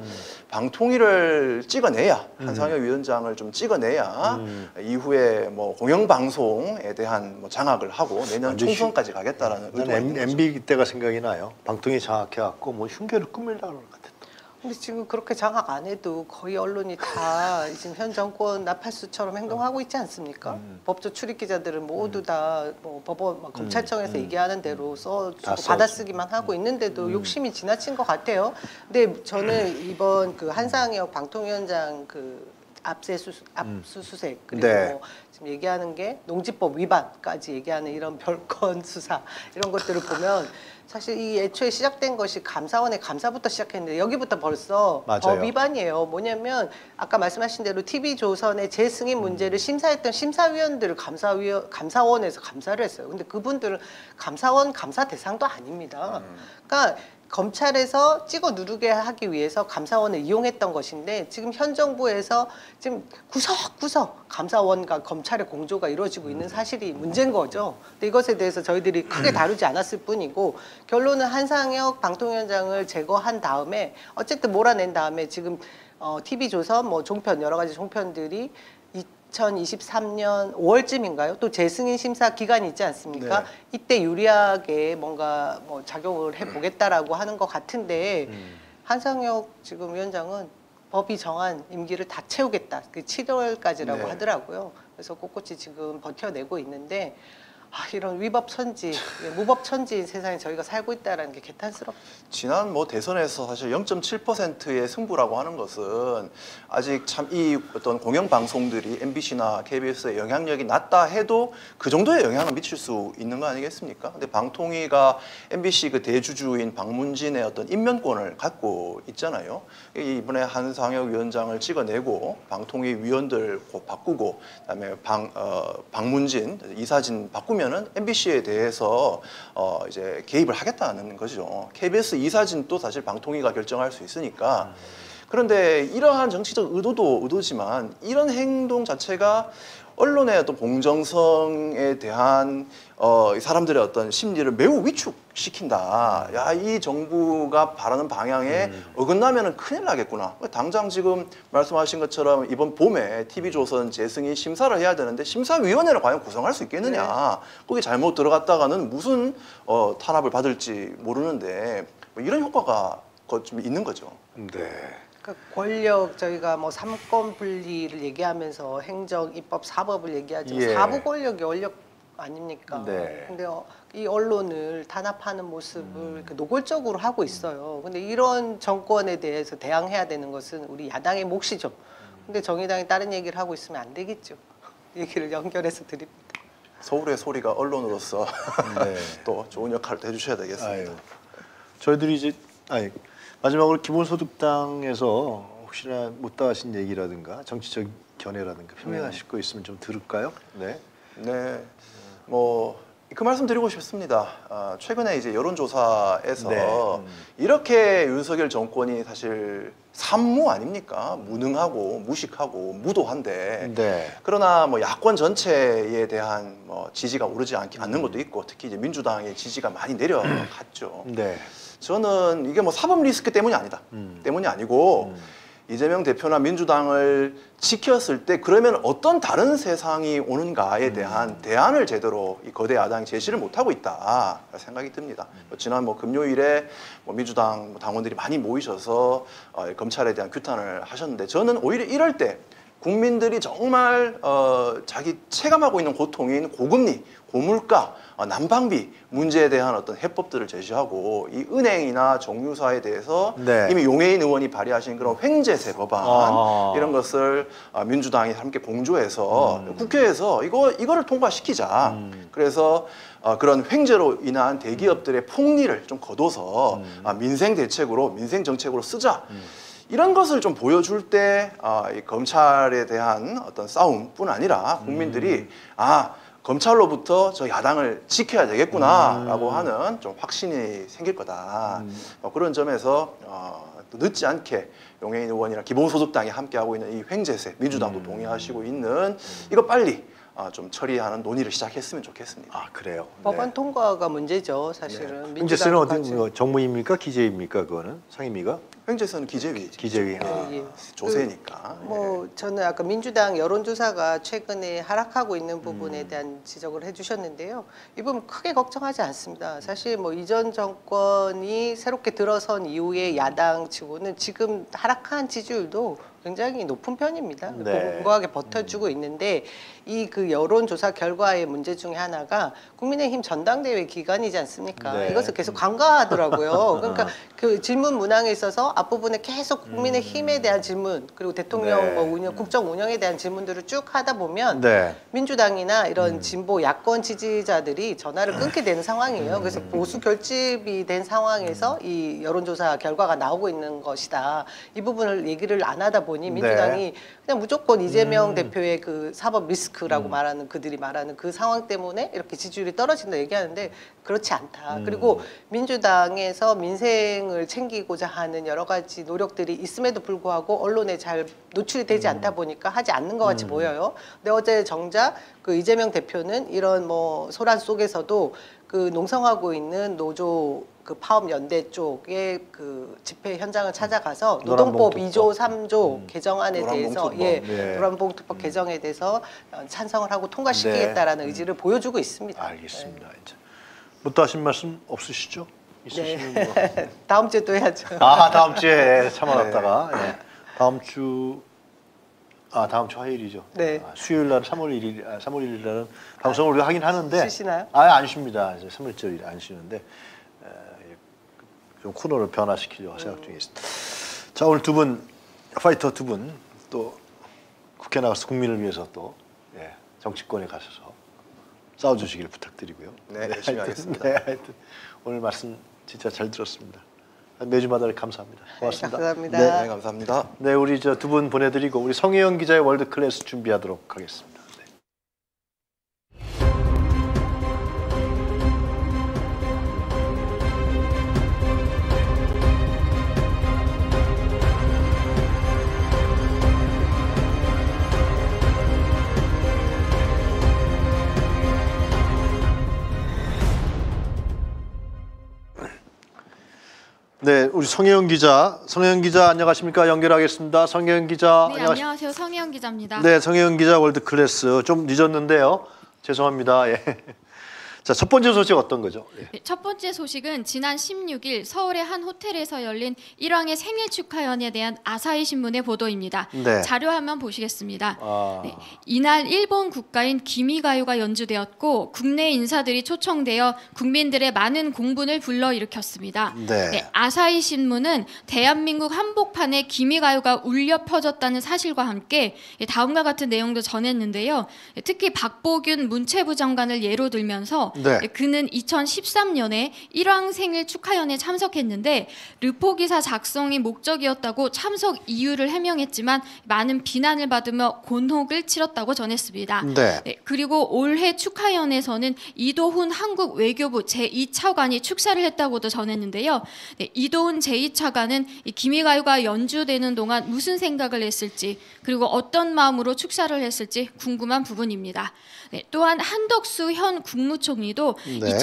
방통위를 찍어내야 한상혁 위원장을 좀 찍어내야 이후에 뭐 공영방송에 대한 뭐 장악을 하고 내년 총선까지 가겠다라는 의도가 있는 거죠. MB 때가 생각이 나요. 방통위 장악해갖고 뭐 흉계를 꾸밀려고 그러는 것 같아요. 근데 지금 그렇게 장악 안 해도 거의 언론이 다 지금 현 정권 나팔수처럼 행동하고 있지 않습니까? 법조 출입 기자들은 모두 다 뭐 법원 검찰청에서 얘기하는 대로 써주고 받아쓰기만 하고 있는데도 욕심이 지나친 것 같아요. 근데 저는 이번 그 한상혁 방통위원장 그 압수수색 그리고 뭐 지금 얘기하는 게 농지법 위반까지 얘기하는 이런 별건 수사 이런 것들을 보면 사실 이 애초에 시작된 것이 감사원의 감사부터 시작했는데 여기부터 벌써 법 위반이에요. 뭐냐면 아까 말씀하신 대로 TV조선의 재승인 문제를 심사했던 심사위원들을 감사원에서 감사를 했어요. 근데 그분들은 감사원 감사 대상도 아닙니다. 그러니까 검찰에서 찍어 누르게 하기 위해서 감사원을 이용했던 것인데 지금 현 정부에서 지금 구석구석 감사원과 검찰의 공조가 이루어지고 있는 사실이 문제인 거죠. 근데 이것에 대해서 저희들이 크게 다루지 않았을 뿐이고 결론은 한상혁 방통위원장을 제거한 다음에 어쨌든 몰아낸 다음에 지금 TV조선 뭐 종편 여러 가지 종편들이 2023년 5월쯤인가요? 또 재승인 심사 기간이 있지 않습니까? 네. 이때 유리하게 뭔가 뭐 작용을 해보겠다라고 하는 것 같은데 한상혁 지금 위원장은 법이 정한 임기를 다 채우겠다. 그 7월까지라고 네. 하더라고요. 그래서 꼿꼿이 지금 버텨내고 있는데 이런 위법천지, 무법천지인 세상에 저희가 살고 있다는 게 개탄스럽죠. 지난 뭐 대선에서 사실 0.7%의 승부라고 하는 것은 아직 참 이 어떤 공영 방송들이 MBC나 KBS의 영향력이 낮다 해도 그 정도의 영향을 미칠 수 있는 거 아니겠습니까? 근데 방통위가 MBC 그 대주주인 박문진의 어떤 임면권을 갖고 있잖아요. 이번에 한상혁 위원장을 찍어내고 방통위 위원들 곧 바꾸고 그다음에 박문진 이사진 바꾸면은 MBC에 대해서 이제 개입을 하겠다는 거죠. KBS 이사진도 사실 방통위가 결정할 수 있으니까. 그런데 이러한 정치적 의도지만 이런 행동 자체가 언론의 어떤 공정성에 대한 사람들의 어떤 심리를 매우 위축시킨다. 야, 이 정부가 바라는 방향에 어긋나면은 큰일 나겠구나. 당장 지금 말씀하신 것처럼 이번 봄에 TV조선 재승인 심사를 해야 되는데 심사위원회를 과연 구성할 수 있겠느냐. 거기 잘못 들어갔다가는 무슨 탄압을 받을지 모르는데 뭐 이런 효과가 좀 있는 거죠. 네. 그러니까 권력 저희가 뭐 삼권 분리를 얘기하면서 행정, 입법, 사법을 얘기하죠. 예. 사부 권력이 권력 아닙니까? 네. 근데 이 언론을 탄압하는 모습을 노골적으로 하고 있어요. 근데 이런 정권에 대해서 대항해야 되는 것은 우리 야당의 몫이죠. 근데 정의당이 다른 얘기를 하고 있으면 안 되겠죠. 얘기를 연결해서 드립니다. 서울의 소리가 언론으로서 네. 또 좋은 역할을 해주셔야 되겠습니다. 아유, 저희들이 이제 마지막으로 기본소득당에서 혹시나 못다하신 얘기라든가 정치적 견해라든가 표명하실 거 있으면 좀 들을까요? 네. 네, 뭐 그 말씀 드리고 싶습니다. 최근에 이제 여론조사에서 네. 이렇게 윤석열 정권이 사실 산무 아닙니까? 무능하고 무식하고 무도한데 네. 그러나 뭐 야권 전체에 대한 뭐 지지가 오르지 않는 것도 있고 특히 이제 민주당의 지지가 많이 내려갔죠. 네. 저는 이게 뭐 사법 리스크 때문이 아니다. 때문이 아니고 이재명 대표나 민주당을 지켰을 때 그러면 어떤 다른 세상이 오는가에 대한 대안을 제대로 이 거대 야당이 제시를 못하고 있다 생각이 듭니다. 지난 뭐 금요일에 뭐 민주당 당원들이 많이 모이셔서 검찰에 대한 규탄을 하셨는데 저는 오히려 이럴 때 국민들이 정말 자기 체감하고 있는 고통인 고금리, 고물가, 난방비 문제에 대한 어떤 해법들을 제시하고 이 은행이나 정유사에 대해서 네. 이미 용해인 의원이 발의하신 그런 횡재세 법안 이런 것을 민주당이 함께 공조해서 국회에서 이거를 통과시키자. 그래서 그런 횡재로 인한 대기업들의 폭리를 좀 거둬서 민생 대책으로 민생 정책으로 쓰자. 이런 것을 좀 보여줄 때 이 검찰에 대한 어떤 싸움뿐 아니라 국민들이 검찰로부터 저 야당을 지켜야 되겠구나라고 하는 좀 확신이 생길 거다. 그런 점에서 또 늦지 않게 용해인 의원이랑 기본소득당이 함께하고 있는 이 횡재세, 민주당도 동의하시고 있는 이거 빨리 좀 처리하는 논의를 시작했으면 좋겠습니다. 아, 그래요. 법안 네. 통과가 문제죠, 사실은. 횡재세는 어디 정무입니까? 기재입니까? 그거는 상임위가? 횡재세는 기재위. 기재위. 예. 조세니까. 뭐 저는 아까 민주당 여론조사가 최근에 하락하고 있는 부분에 대한 지적을 해주셨는데요. 이 부분 크게 걱정하지 않습니다. 사실 뭐 이전 정권이 새롭게 들어선 이후에 야당 치고는 지금 하락한 지지율도 굉장히 높은 편입니다. 네. 공고하게 버텨주고 있는데 이 그 여론조사 결과의 문제 중에 하나가 국민의힘 전당대회 기간이지 않습니까? 네. 이것을 계속 간과하더라고요. 그러니까 그 질문 문항에 있어서 앞부분에 계속 국민의힘에 대한 질문 그리고 대통령 네. 뭐 운영, 국정 운영에 대한 질문들을 쭉 하다 보면 네. 민주당이나 이런 진보 야권 지지자들이 전화를 끊게 되는 상황이에요. 그래서 보수 결집이 된 상황에서 이 여론조사 결과가 나오고 있는 것이다. 이 부분을 얘기를 안 하다 보니 민주당이 그냥 무조건 이재명 대표의 그 사법 리스크라고 말하는 그들이 말하는 그 상황 때문에 이렇게 지지율이 떨어진다 얘기하는데 그렇지 않다. 그리고 민주당에서 민생을 챙기고자 하는 여러 가지 노력들이 있음에도 불구하고 언론에 잘 노출이 되지 않다 보니까 하지 않는 것 같이 보여요. 근데 어제 정작 그 이재명 대표는 이런 뭐 소란 속에서도 그 농성하고 있는 노조 그 파업 연대 쪽의 그 집회 현장을 찾아가서 노동법 2조 3조 개정안에 대해서 노란봉투법 개정에 대해서 찬성을 하고 통과시키겠다라는 의지를 보여주고 있습니다. 알겠습니다. 이제 뭐 또 하신 말씀 없으시죠? 있으시면 뭐. 다음 주에 또 해야죠. 다음 주에 참아놨다가 다음 주 화요일이죠. 네. 수요일 날 3월 1일 날은 방송을 우리가 하긴 하는데 쉬시나요? 안 쉽니다. 이제 3일절 안 쉬는데 좀 코너를 변화시키려고 생각 중에 있습니다. 자, 오늘 두 분 파이터 두 분 또 국회 나가서 국민을 위해서 또 정치권에 가셔서 싸워주시길 부탁드리고요. 네, 열심히 하겠습니다. 하여튼 오늘 말씀 진짜 잘 들었습니다. 매주마다 감사합니다. 고맙습니다. 감사합니다. 네, 감사합니다. 네, 우리 저 두 분 보내드리고 우리 성혜영 기자의 월드 클래스 준비하도록 하겠습니다. 네, 우리 성혜영 기자 안녕하십니까? 연결하겠습니다. 성혜영 기자. 네, 안녕하세요. 성혜영 기자입니다. 네, 성혜영 기자 월드 클래스 좀 늦었는데요. 죄송합니다. 예. 자, 첫 번째 소식 어떤 거죠? 예. 네, 첫 번째 소식은 지난 16일 서울의 한 호텔에서 열린 일왕의 생일 축하연에 대한 아사히 신문의 보도입니다. 네. 자료화면 보시겠습니다. 네, 이날 일본 국가인 기미가요가 연주되었고 국내 인사들이 초청되어 국민들의 많은 공분을 불러일으켰습니다. 네. 네, 아사히 신문은 대한민국 한복판에 기미가요가 울려 퍼졌다는 사실과 함께 다음과 같은 내용도 전했는데요. 특히 박보균 문체부 장관을 예로 들면서 그는 2013년에 일왕 생일 축하연에 참석했는데 르포 기사 작성이 목적이었다고 참석 이유를 해명했지만 많은 비난을 받으며 곤혹을 치렀다고 전했습니다. 네, 그리고 올해 축하연에서는 이도훈 한국 외교부 제2차관이 축사를 했다고도 전했는데요. 네, 이도훈 제2차관은 기미가요가 연주되는 동안 무슨 생각을 했을지 그리고 어떤 마음으로 축사를 했을지 궁금한 부분입니다. 네, 또한 한덕수 현 국무총리도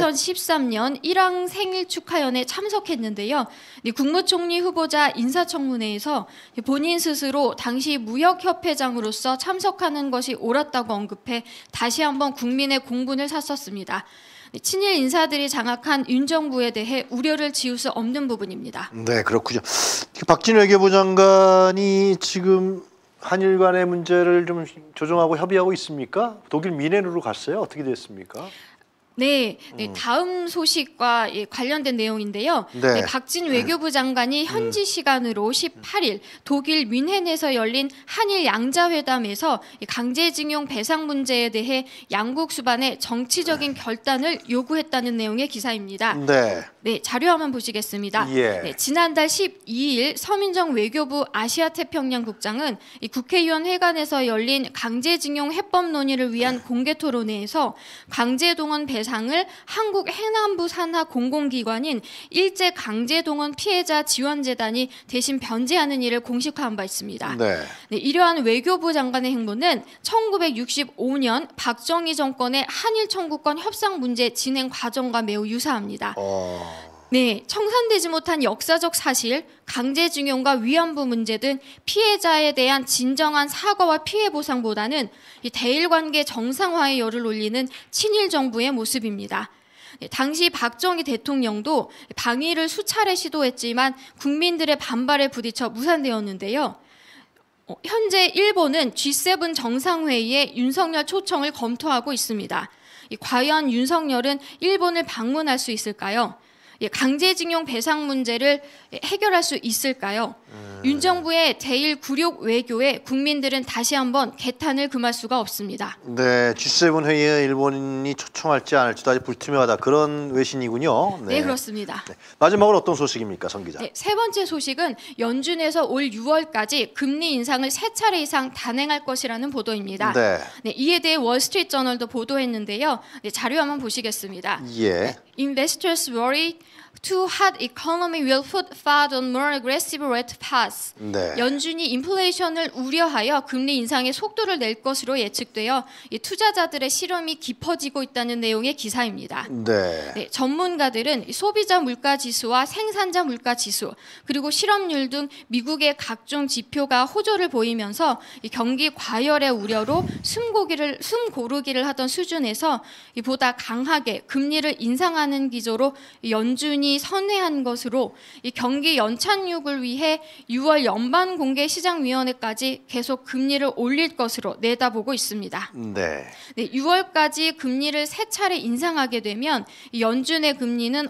2013년 일왕 생일 축하연에 참석했는데요. 네, 국무총리 후보자 인사청문회에서 본인 스스로 당시 무역협회장으로서 참석하는 것이 옳았다고 언급해 다시 한번 국민의 공분을 샀었습니다. 네, 친일 인사들이 장악한 윤 정부에 대해 우려를 지울 수 없는 부분입니다. 네, 그렇군요. 박진 외교부 장관이 지금 한일 간의 문제를 좀 조정하고 협의하고 있습니까? 독일 미넨으로 갔어요. 어떻게 됐습니까? 네, 다음 소식과 관련된 내용인데요. 네, 박진 외교부 장관이 현지 시간으로 18일 독일 뮌헨에서 열린 한일 양자회담에서 강제징용 배상 문제에 대해 양국 수반의 정치적인 결단을 요구했다는 내용의 기사입니다. 네, 자료화면 보시겠습니다. 네, 지난달 12일 서민정 외교부 아시아태평양 국장은 국회의원 회관에서 열린 강제징용 해법 논의를 위한 공개 토론회에서 강제동원 배상을 한국 해남부 산하 공공기관인 일제 강제동원 피해자 지원재단이 대신 변제하는 일을 공식화한 바 있습니다. 네, 이러한 외교부 장관의 행보는 1965년 박정희 정권의 한일 청구권 협상 문제 진행 과정과 매우 유사합니다. 네, 청산되지 못한 역사적 사실, 강제징용과 위안부 문제 등 피해자에 대한 진정한 사과와 피해 보상보다는 이 대일 관계 정상화에 열을 올리는 친일 정부의 모습입니다. 당시 박정희 대통령도 방위를 수차례 시도했지만 국민들의 반발에 부딪혀 무산되었는데요. 현재 일본은 G7 정상회의에 윤석열 초청을 검토하고 있습니다. 과연 윤석열은 일본을 방문할 수 있을까요? 강제징용 배상 문제를 해결할 수 있을까요? 윤 정부의 제196 외교에 국민들은 다시 한번 개탄을 금할 수가 없습니다. 네, G7 회의에 일본이 초청할지 안 할지도 아직 불투명하다. 그런 외신이군요. 네, 그렇습니다. 네. 마지막으로 어떤 소식입니까, 성 기자? 네, 세 번째 소식은 연준에서 올 6월까지 금리 인상을 3차례 이상 단행할 것이라는 보도입니다. 네, 이에 대해 월스트리트저널도 보도했는데요. 네, 자료 한번 보시겠습니다. 네, Investors worry Too hot economy will put Fed on more aggressive rate path. 네. 연준이 인플레이션을 우려하여 금리 인상의 속도를 낼 것으로 예측되어 이 투자자들의 실험이 깊어지고 있다는 내용의 기사입니다. 네. 네, 전문가들은 소비자 물가 지수와 생산자 물가 지수 그리고 실업률 등 미국의 각종 지표가 호조를 보이면서 이 경기 과열의 우려로 숨고르기를 하던 수준에서 보다 강하게 금리를 인상하는 기조로 연준이 선회한 것으로 이 경기 연착륙을 위해 6월 연방공개시장위원회까지 계속 금리를 올릴 것으로 내다보고 있습니다. 네. 네, 6월까지 금리를 3차례 인상하게 되면 연준의 금리는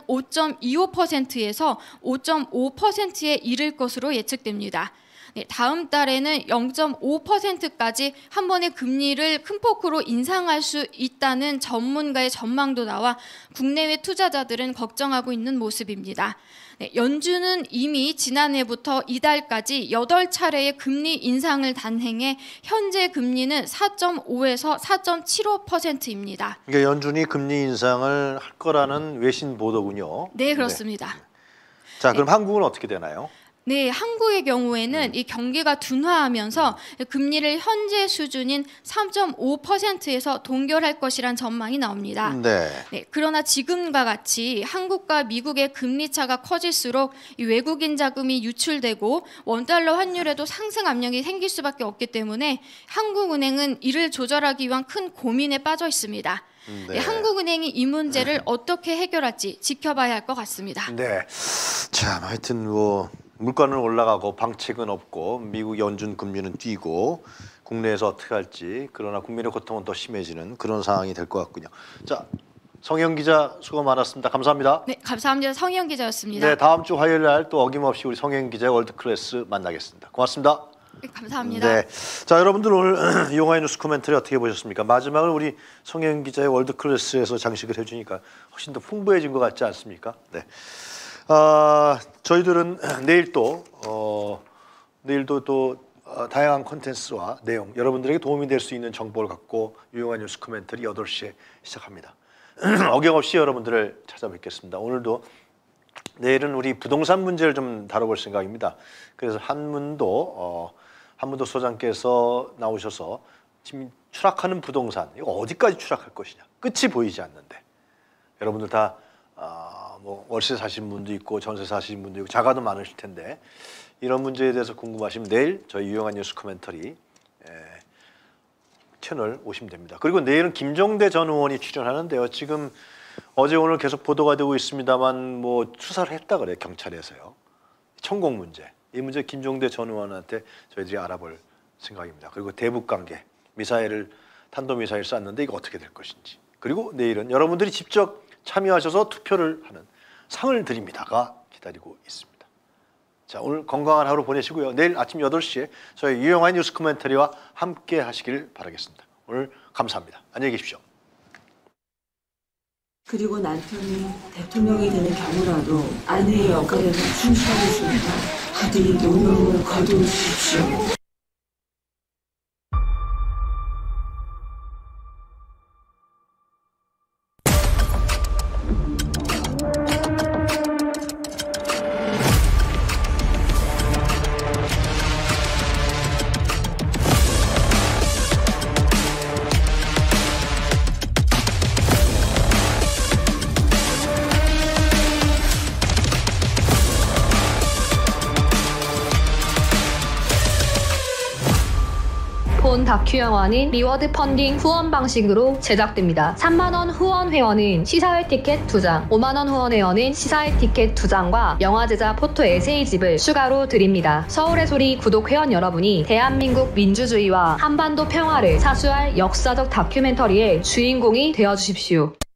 5.25%에서 5.5%에 이를 것으로 예측됩니다. 네, 다음 달에는 0.5%까지 한 번에 금리를 큰 폭으로 인상할 수 있다는 전문가의 전망도 나와 국내외 투자자들은 걱정하고 있는 모습입니다. 네, 연준은 이미 지난해부터 이달까지 8차례의 금리 인상을 단행해 현재 금리는 4.5에서 4.75%입니다. 그러니까 연준이 금리 인상을 할 거라는 외신 보도군요. 네, 그렇습니다. 네. 자, 그럼 한국은 어떻게 되나요? 네, 한국의 경우에는 이 경기가 둔화하면서 금리를 현재 수준인 3.5%에서 동결할 것이란 전망이 나옵니다. 네. 네, 그러나 지금과 같이 한국과 미국의 금리 차가 커질수록 이 외국인 자금이 유출되고 원달러 환율에도 상승 압력이 생길 수밖에 없기 때문에 한국은행은 이를 조절하기 위한 큰 고민에 빠져 있습니다. 네. 네, 한국은행이 이 문제를 어떻게 해결할지 지켜봐야 할 것 같습니다. 네. 자, 하여튼 뭐 물가는 올라가고 방책은 없고 미국 연준 금리는 뛰고 국내에서 어떻게 할지 그러나 국민의 고통은 더 심해지는 그런 상황이 될 것 같군요. 자, 성희영 기자 수고 많았습니다. 감사합니다. 네, 감사합니다. 성희영 기자였습니다. 네, 다음 주 화요일 날 또 어김없이 우리 성희영 기자의 월드클래스 만나겠습니다. 고맙습니다. 네, 감사합니다. 네, 자 여러분들 오늘 이용화의 뉴스 코멘터리 어떻게 보셨습니까? 마지막을 우리 성희영 기자의 월드클래스에서 장식을 해주니까 훨씬 더 풍부해진 것 같지 않습니까? 네. 저희들은 내일도 또 다양한 콘텐츠와 내용 여러분들에게 도움이 될 수 있는 정보를 갖고 유용한 뉴스 코멘터리 8시에 시작합니다. 어김없이 여러분들을 찾아뵙겠습니다. 오늘도 내일은 우리 부동산 문제를 좀 다뤄볼 생각입니다. 그래서 한문도 소장께서 나오셔서 지금 추락하는 부동산 이거 어디까지 추락할 것이냐 끝이 보이지 않는데 여러분들 다 뭐 월세 사시는 분도 있고 전세 사시는 분도 있고 자가도 많으실 텐데 이런 문제에 대해서 궁금하시면 내일 저희 유용한 뉴스 코멘터리 채널 오시면 됩니다. 그리고 내일은 김종대 전 의원이 출연하는데요. 지금 어제 오늘 계속 보도가 되고 있습니다만 뭐 수사를 했다 그래요. 경찰에서요. 천공 문제. 이 문제 김종대 전 의원한테 저희들이 알아볼 생각입니다. 그리고 대북 관계 탄도미사일 쐈는데 이거 어떻게 될 것인지. 그리고 내일은 여러분들이 직접 참여하셔서 투표를 하는 상을 드립니다가 기다리고 있습니다. 자, 오늘 건강한 하루 보내시고요. 내일 아침 8시에 저희 유용한 뉴스 코멘터리와 함께 하시길 바라겠습니다. 오늘 감사합니다. 안녕히 계십시오. 그리고 남편이 대통령이 되는 경우라도 아내의 역할에는 충실하겠습니다. 부디 노력을 거두십시오. 본 다큐 영화는 리워드 펀딩 후원 방식으로 제작됩니다. 3만원 후원 회원은 시사회 티켓 2장, 5만원 후원 회원은 시사회 티켓 2장과 영화 제작 포토 에세이집을 추가로 드립니다. 서울의 소리 구독 회원 여러분이 대한민국 민주주의와 한반도 평화를 사수할 역사적 다큐멘터리의 주인공이 되어주십시오.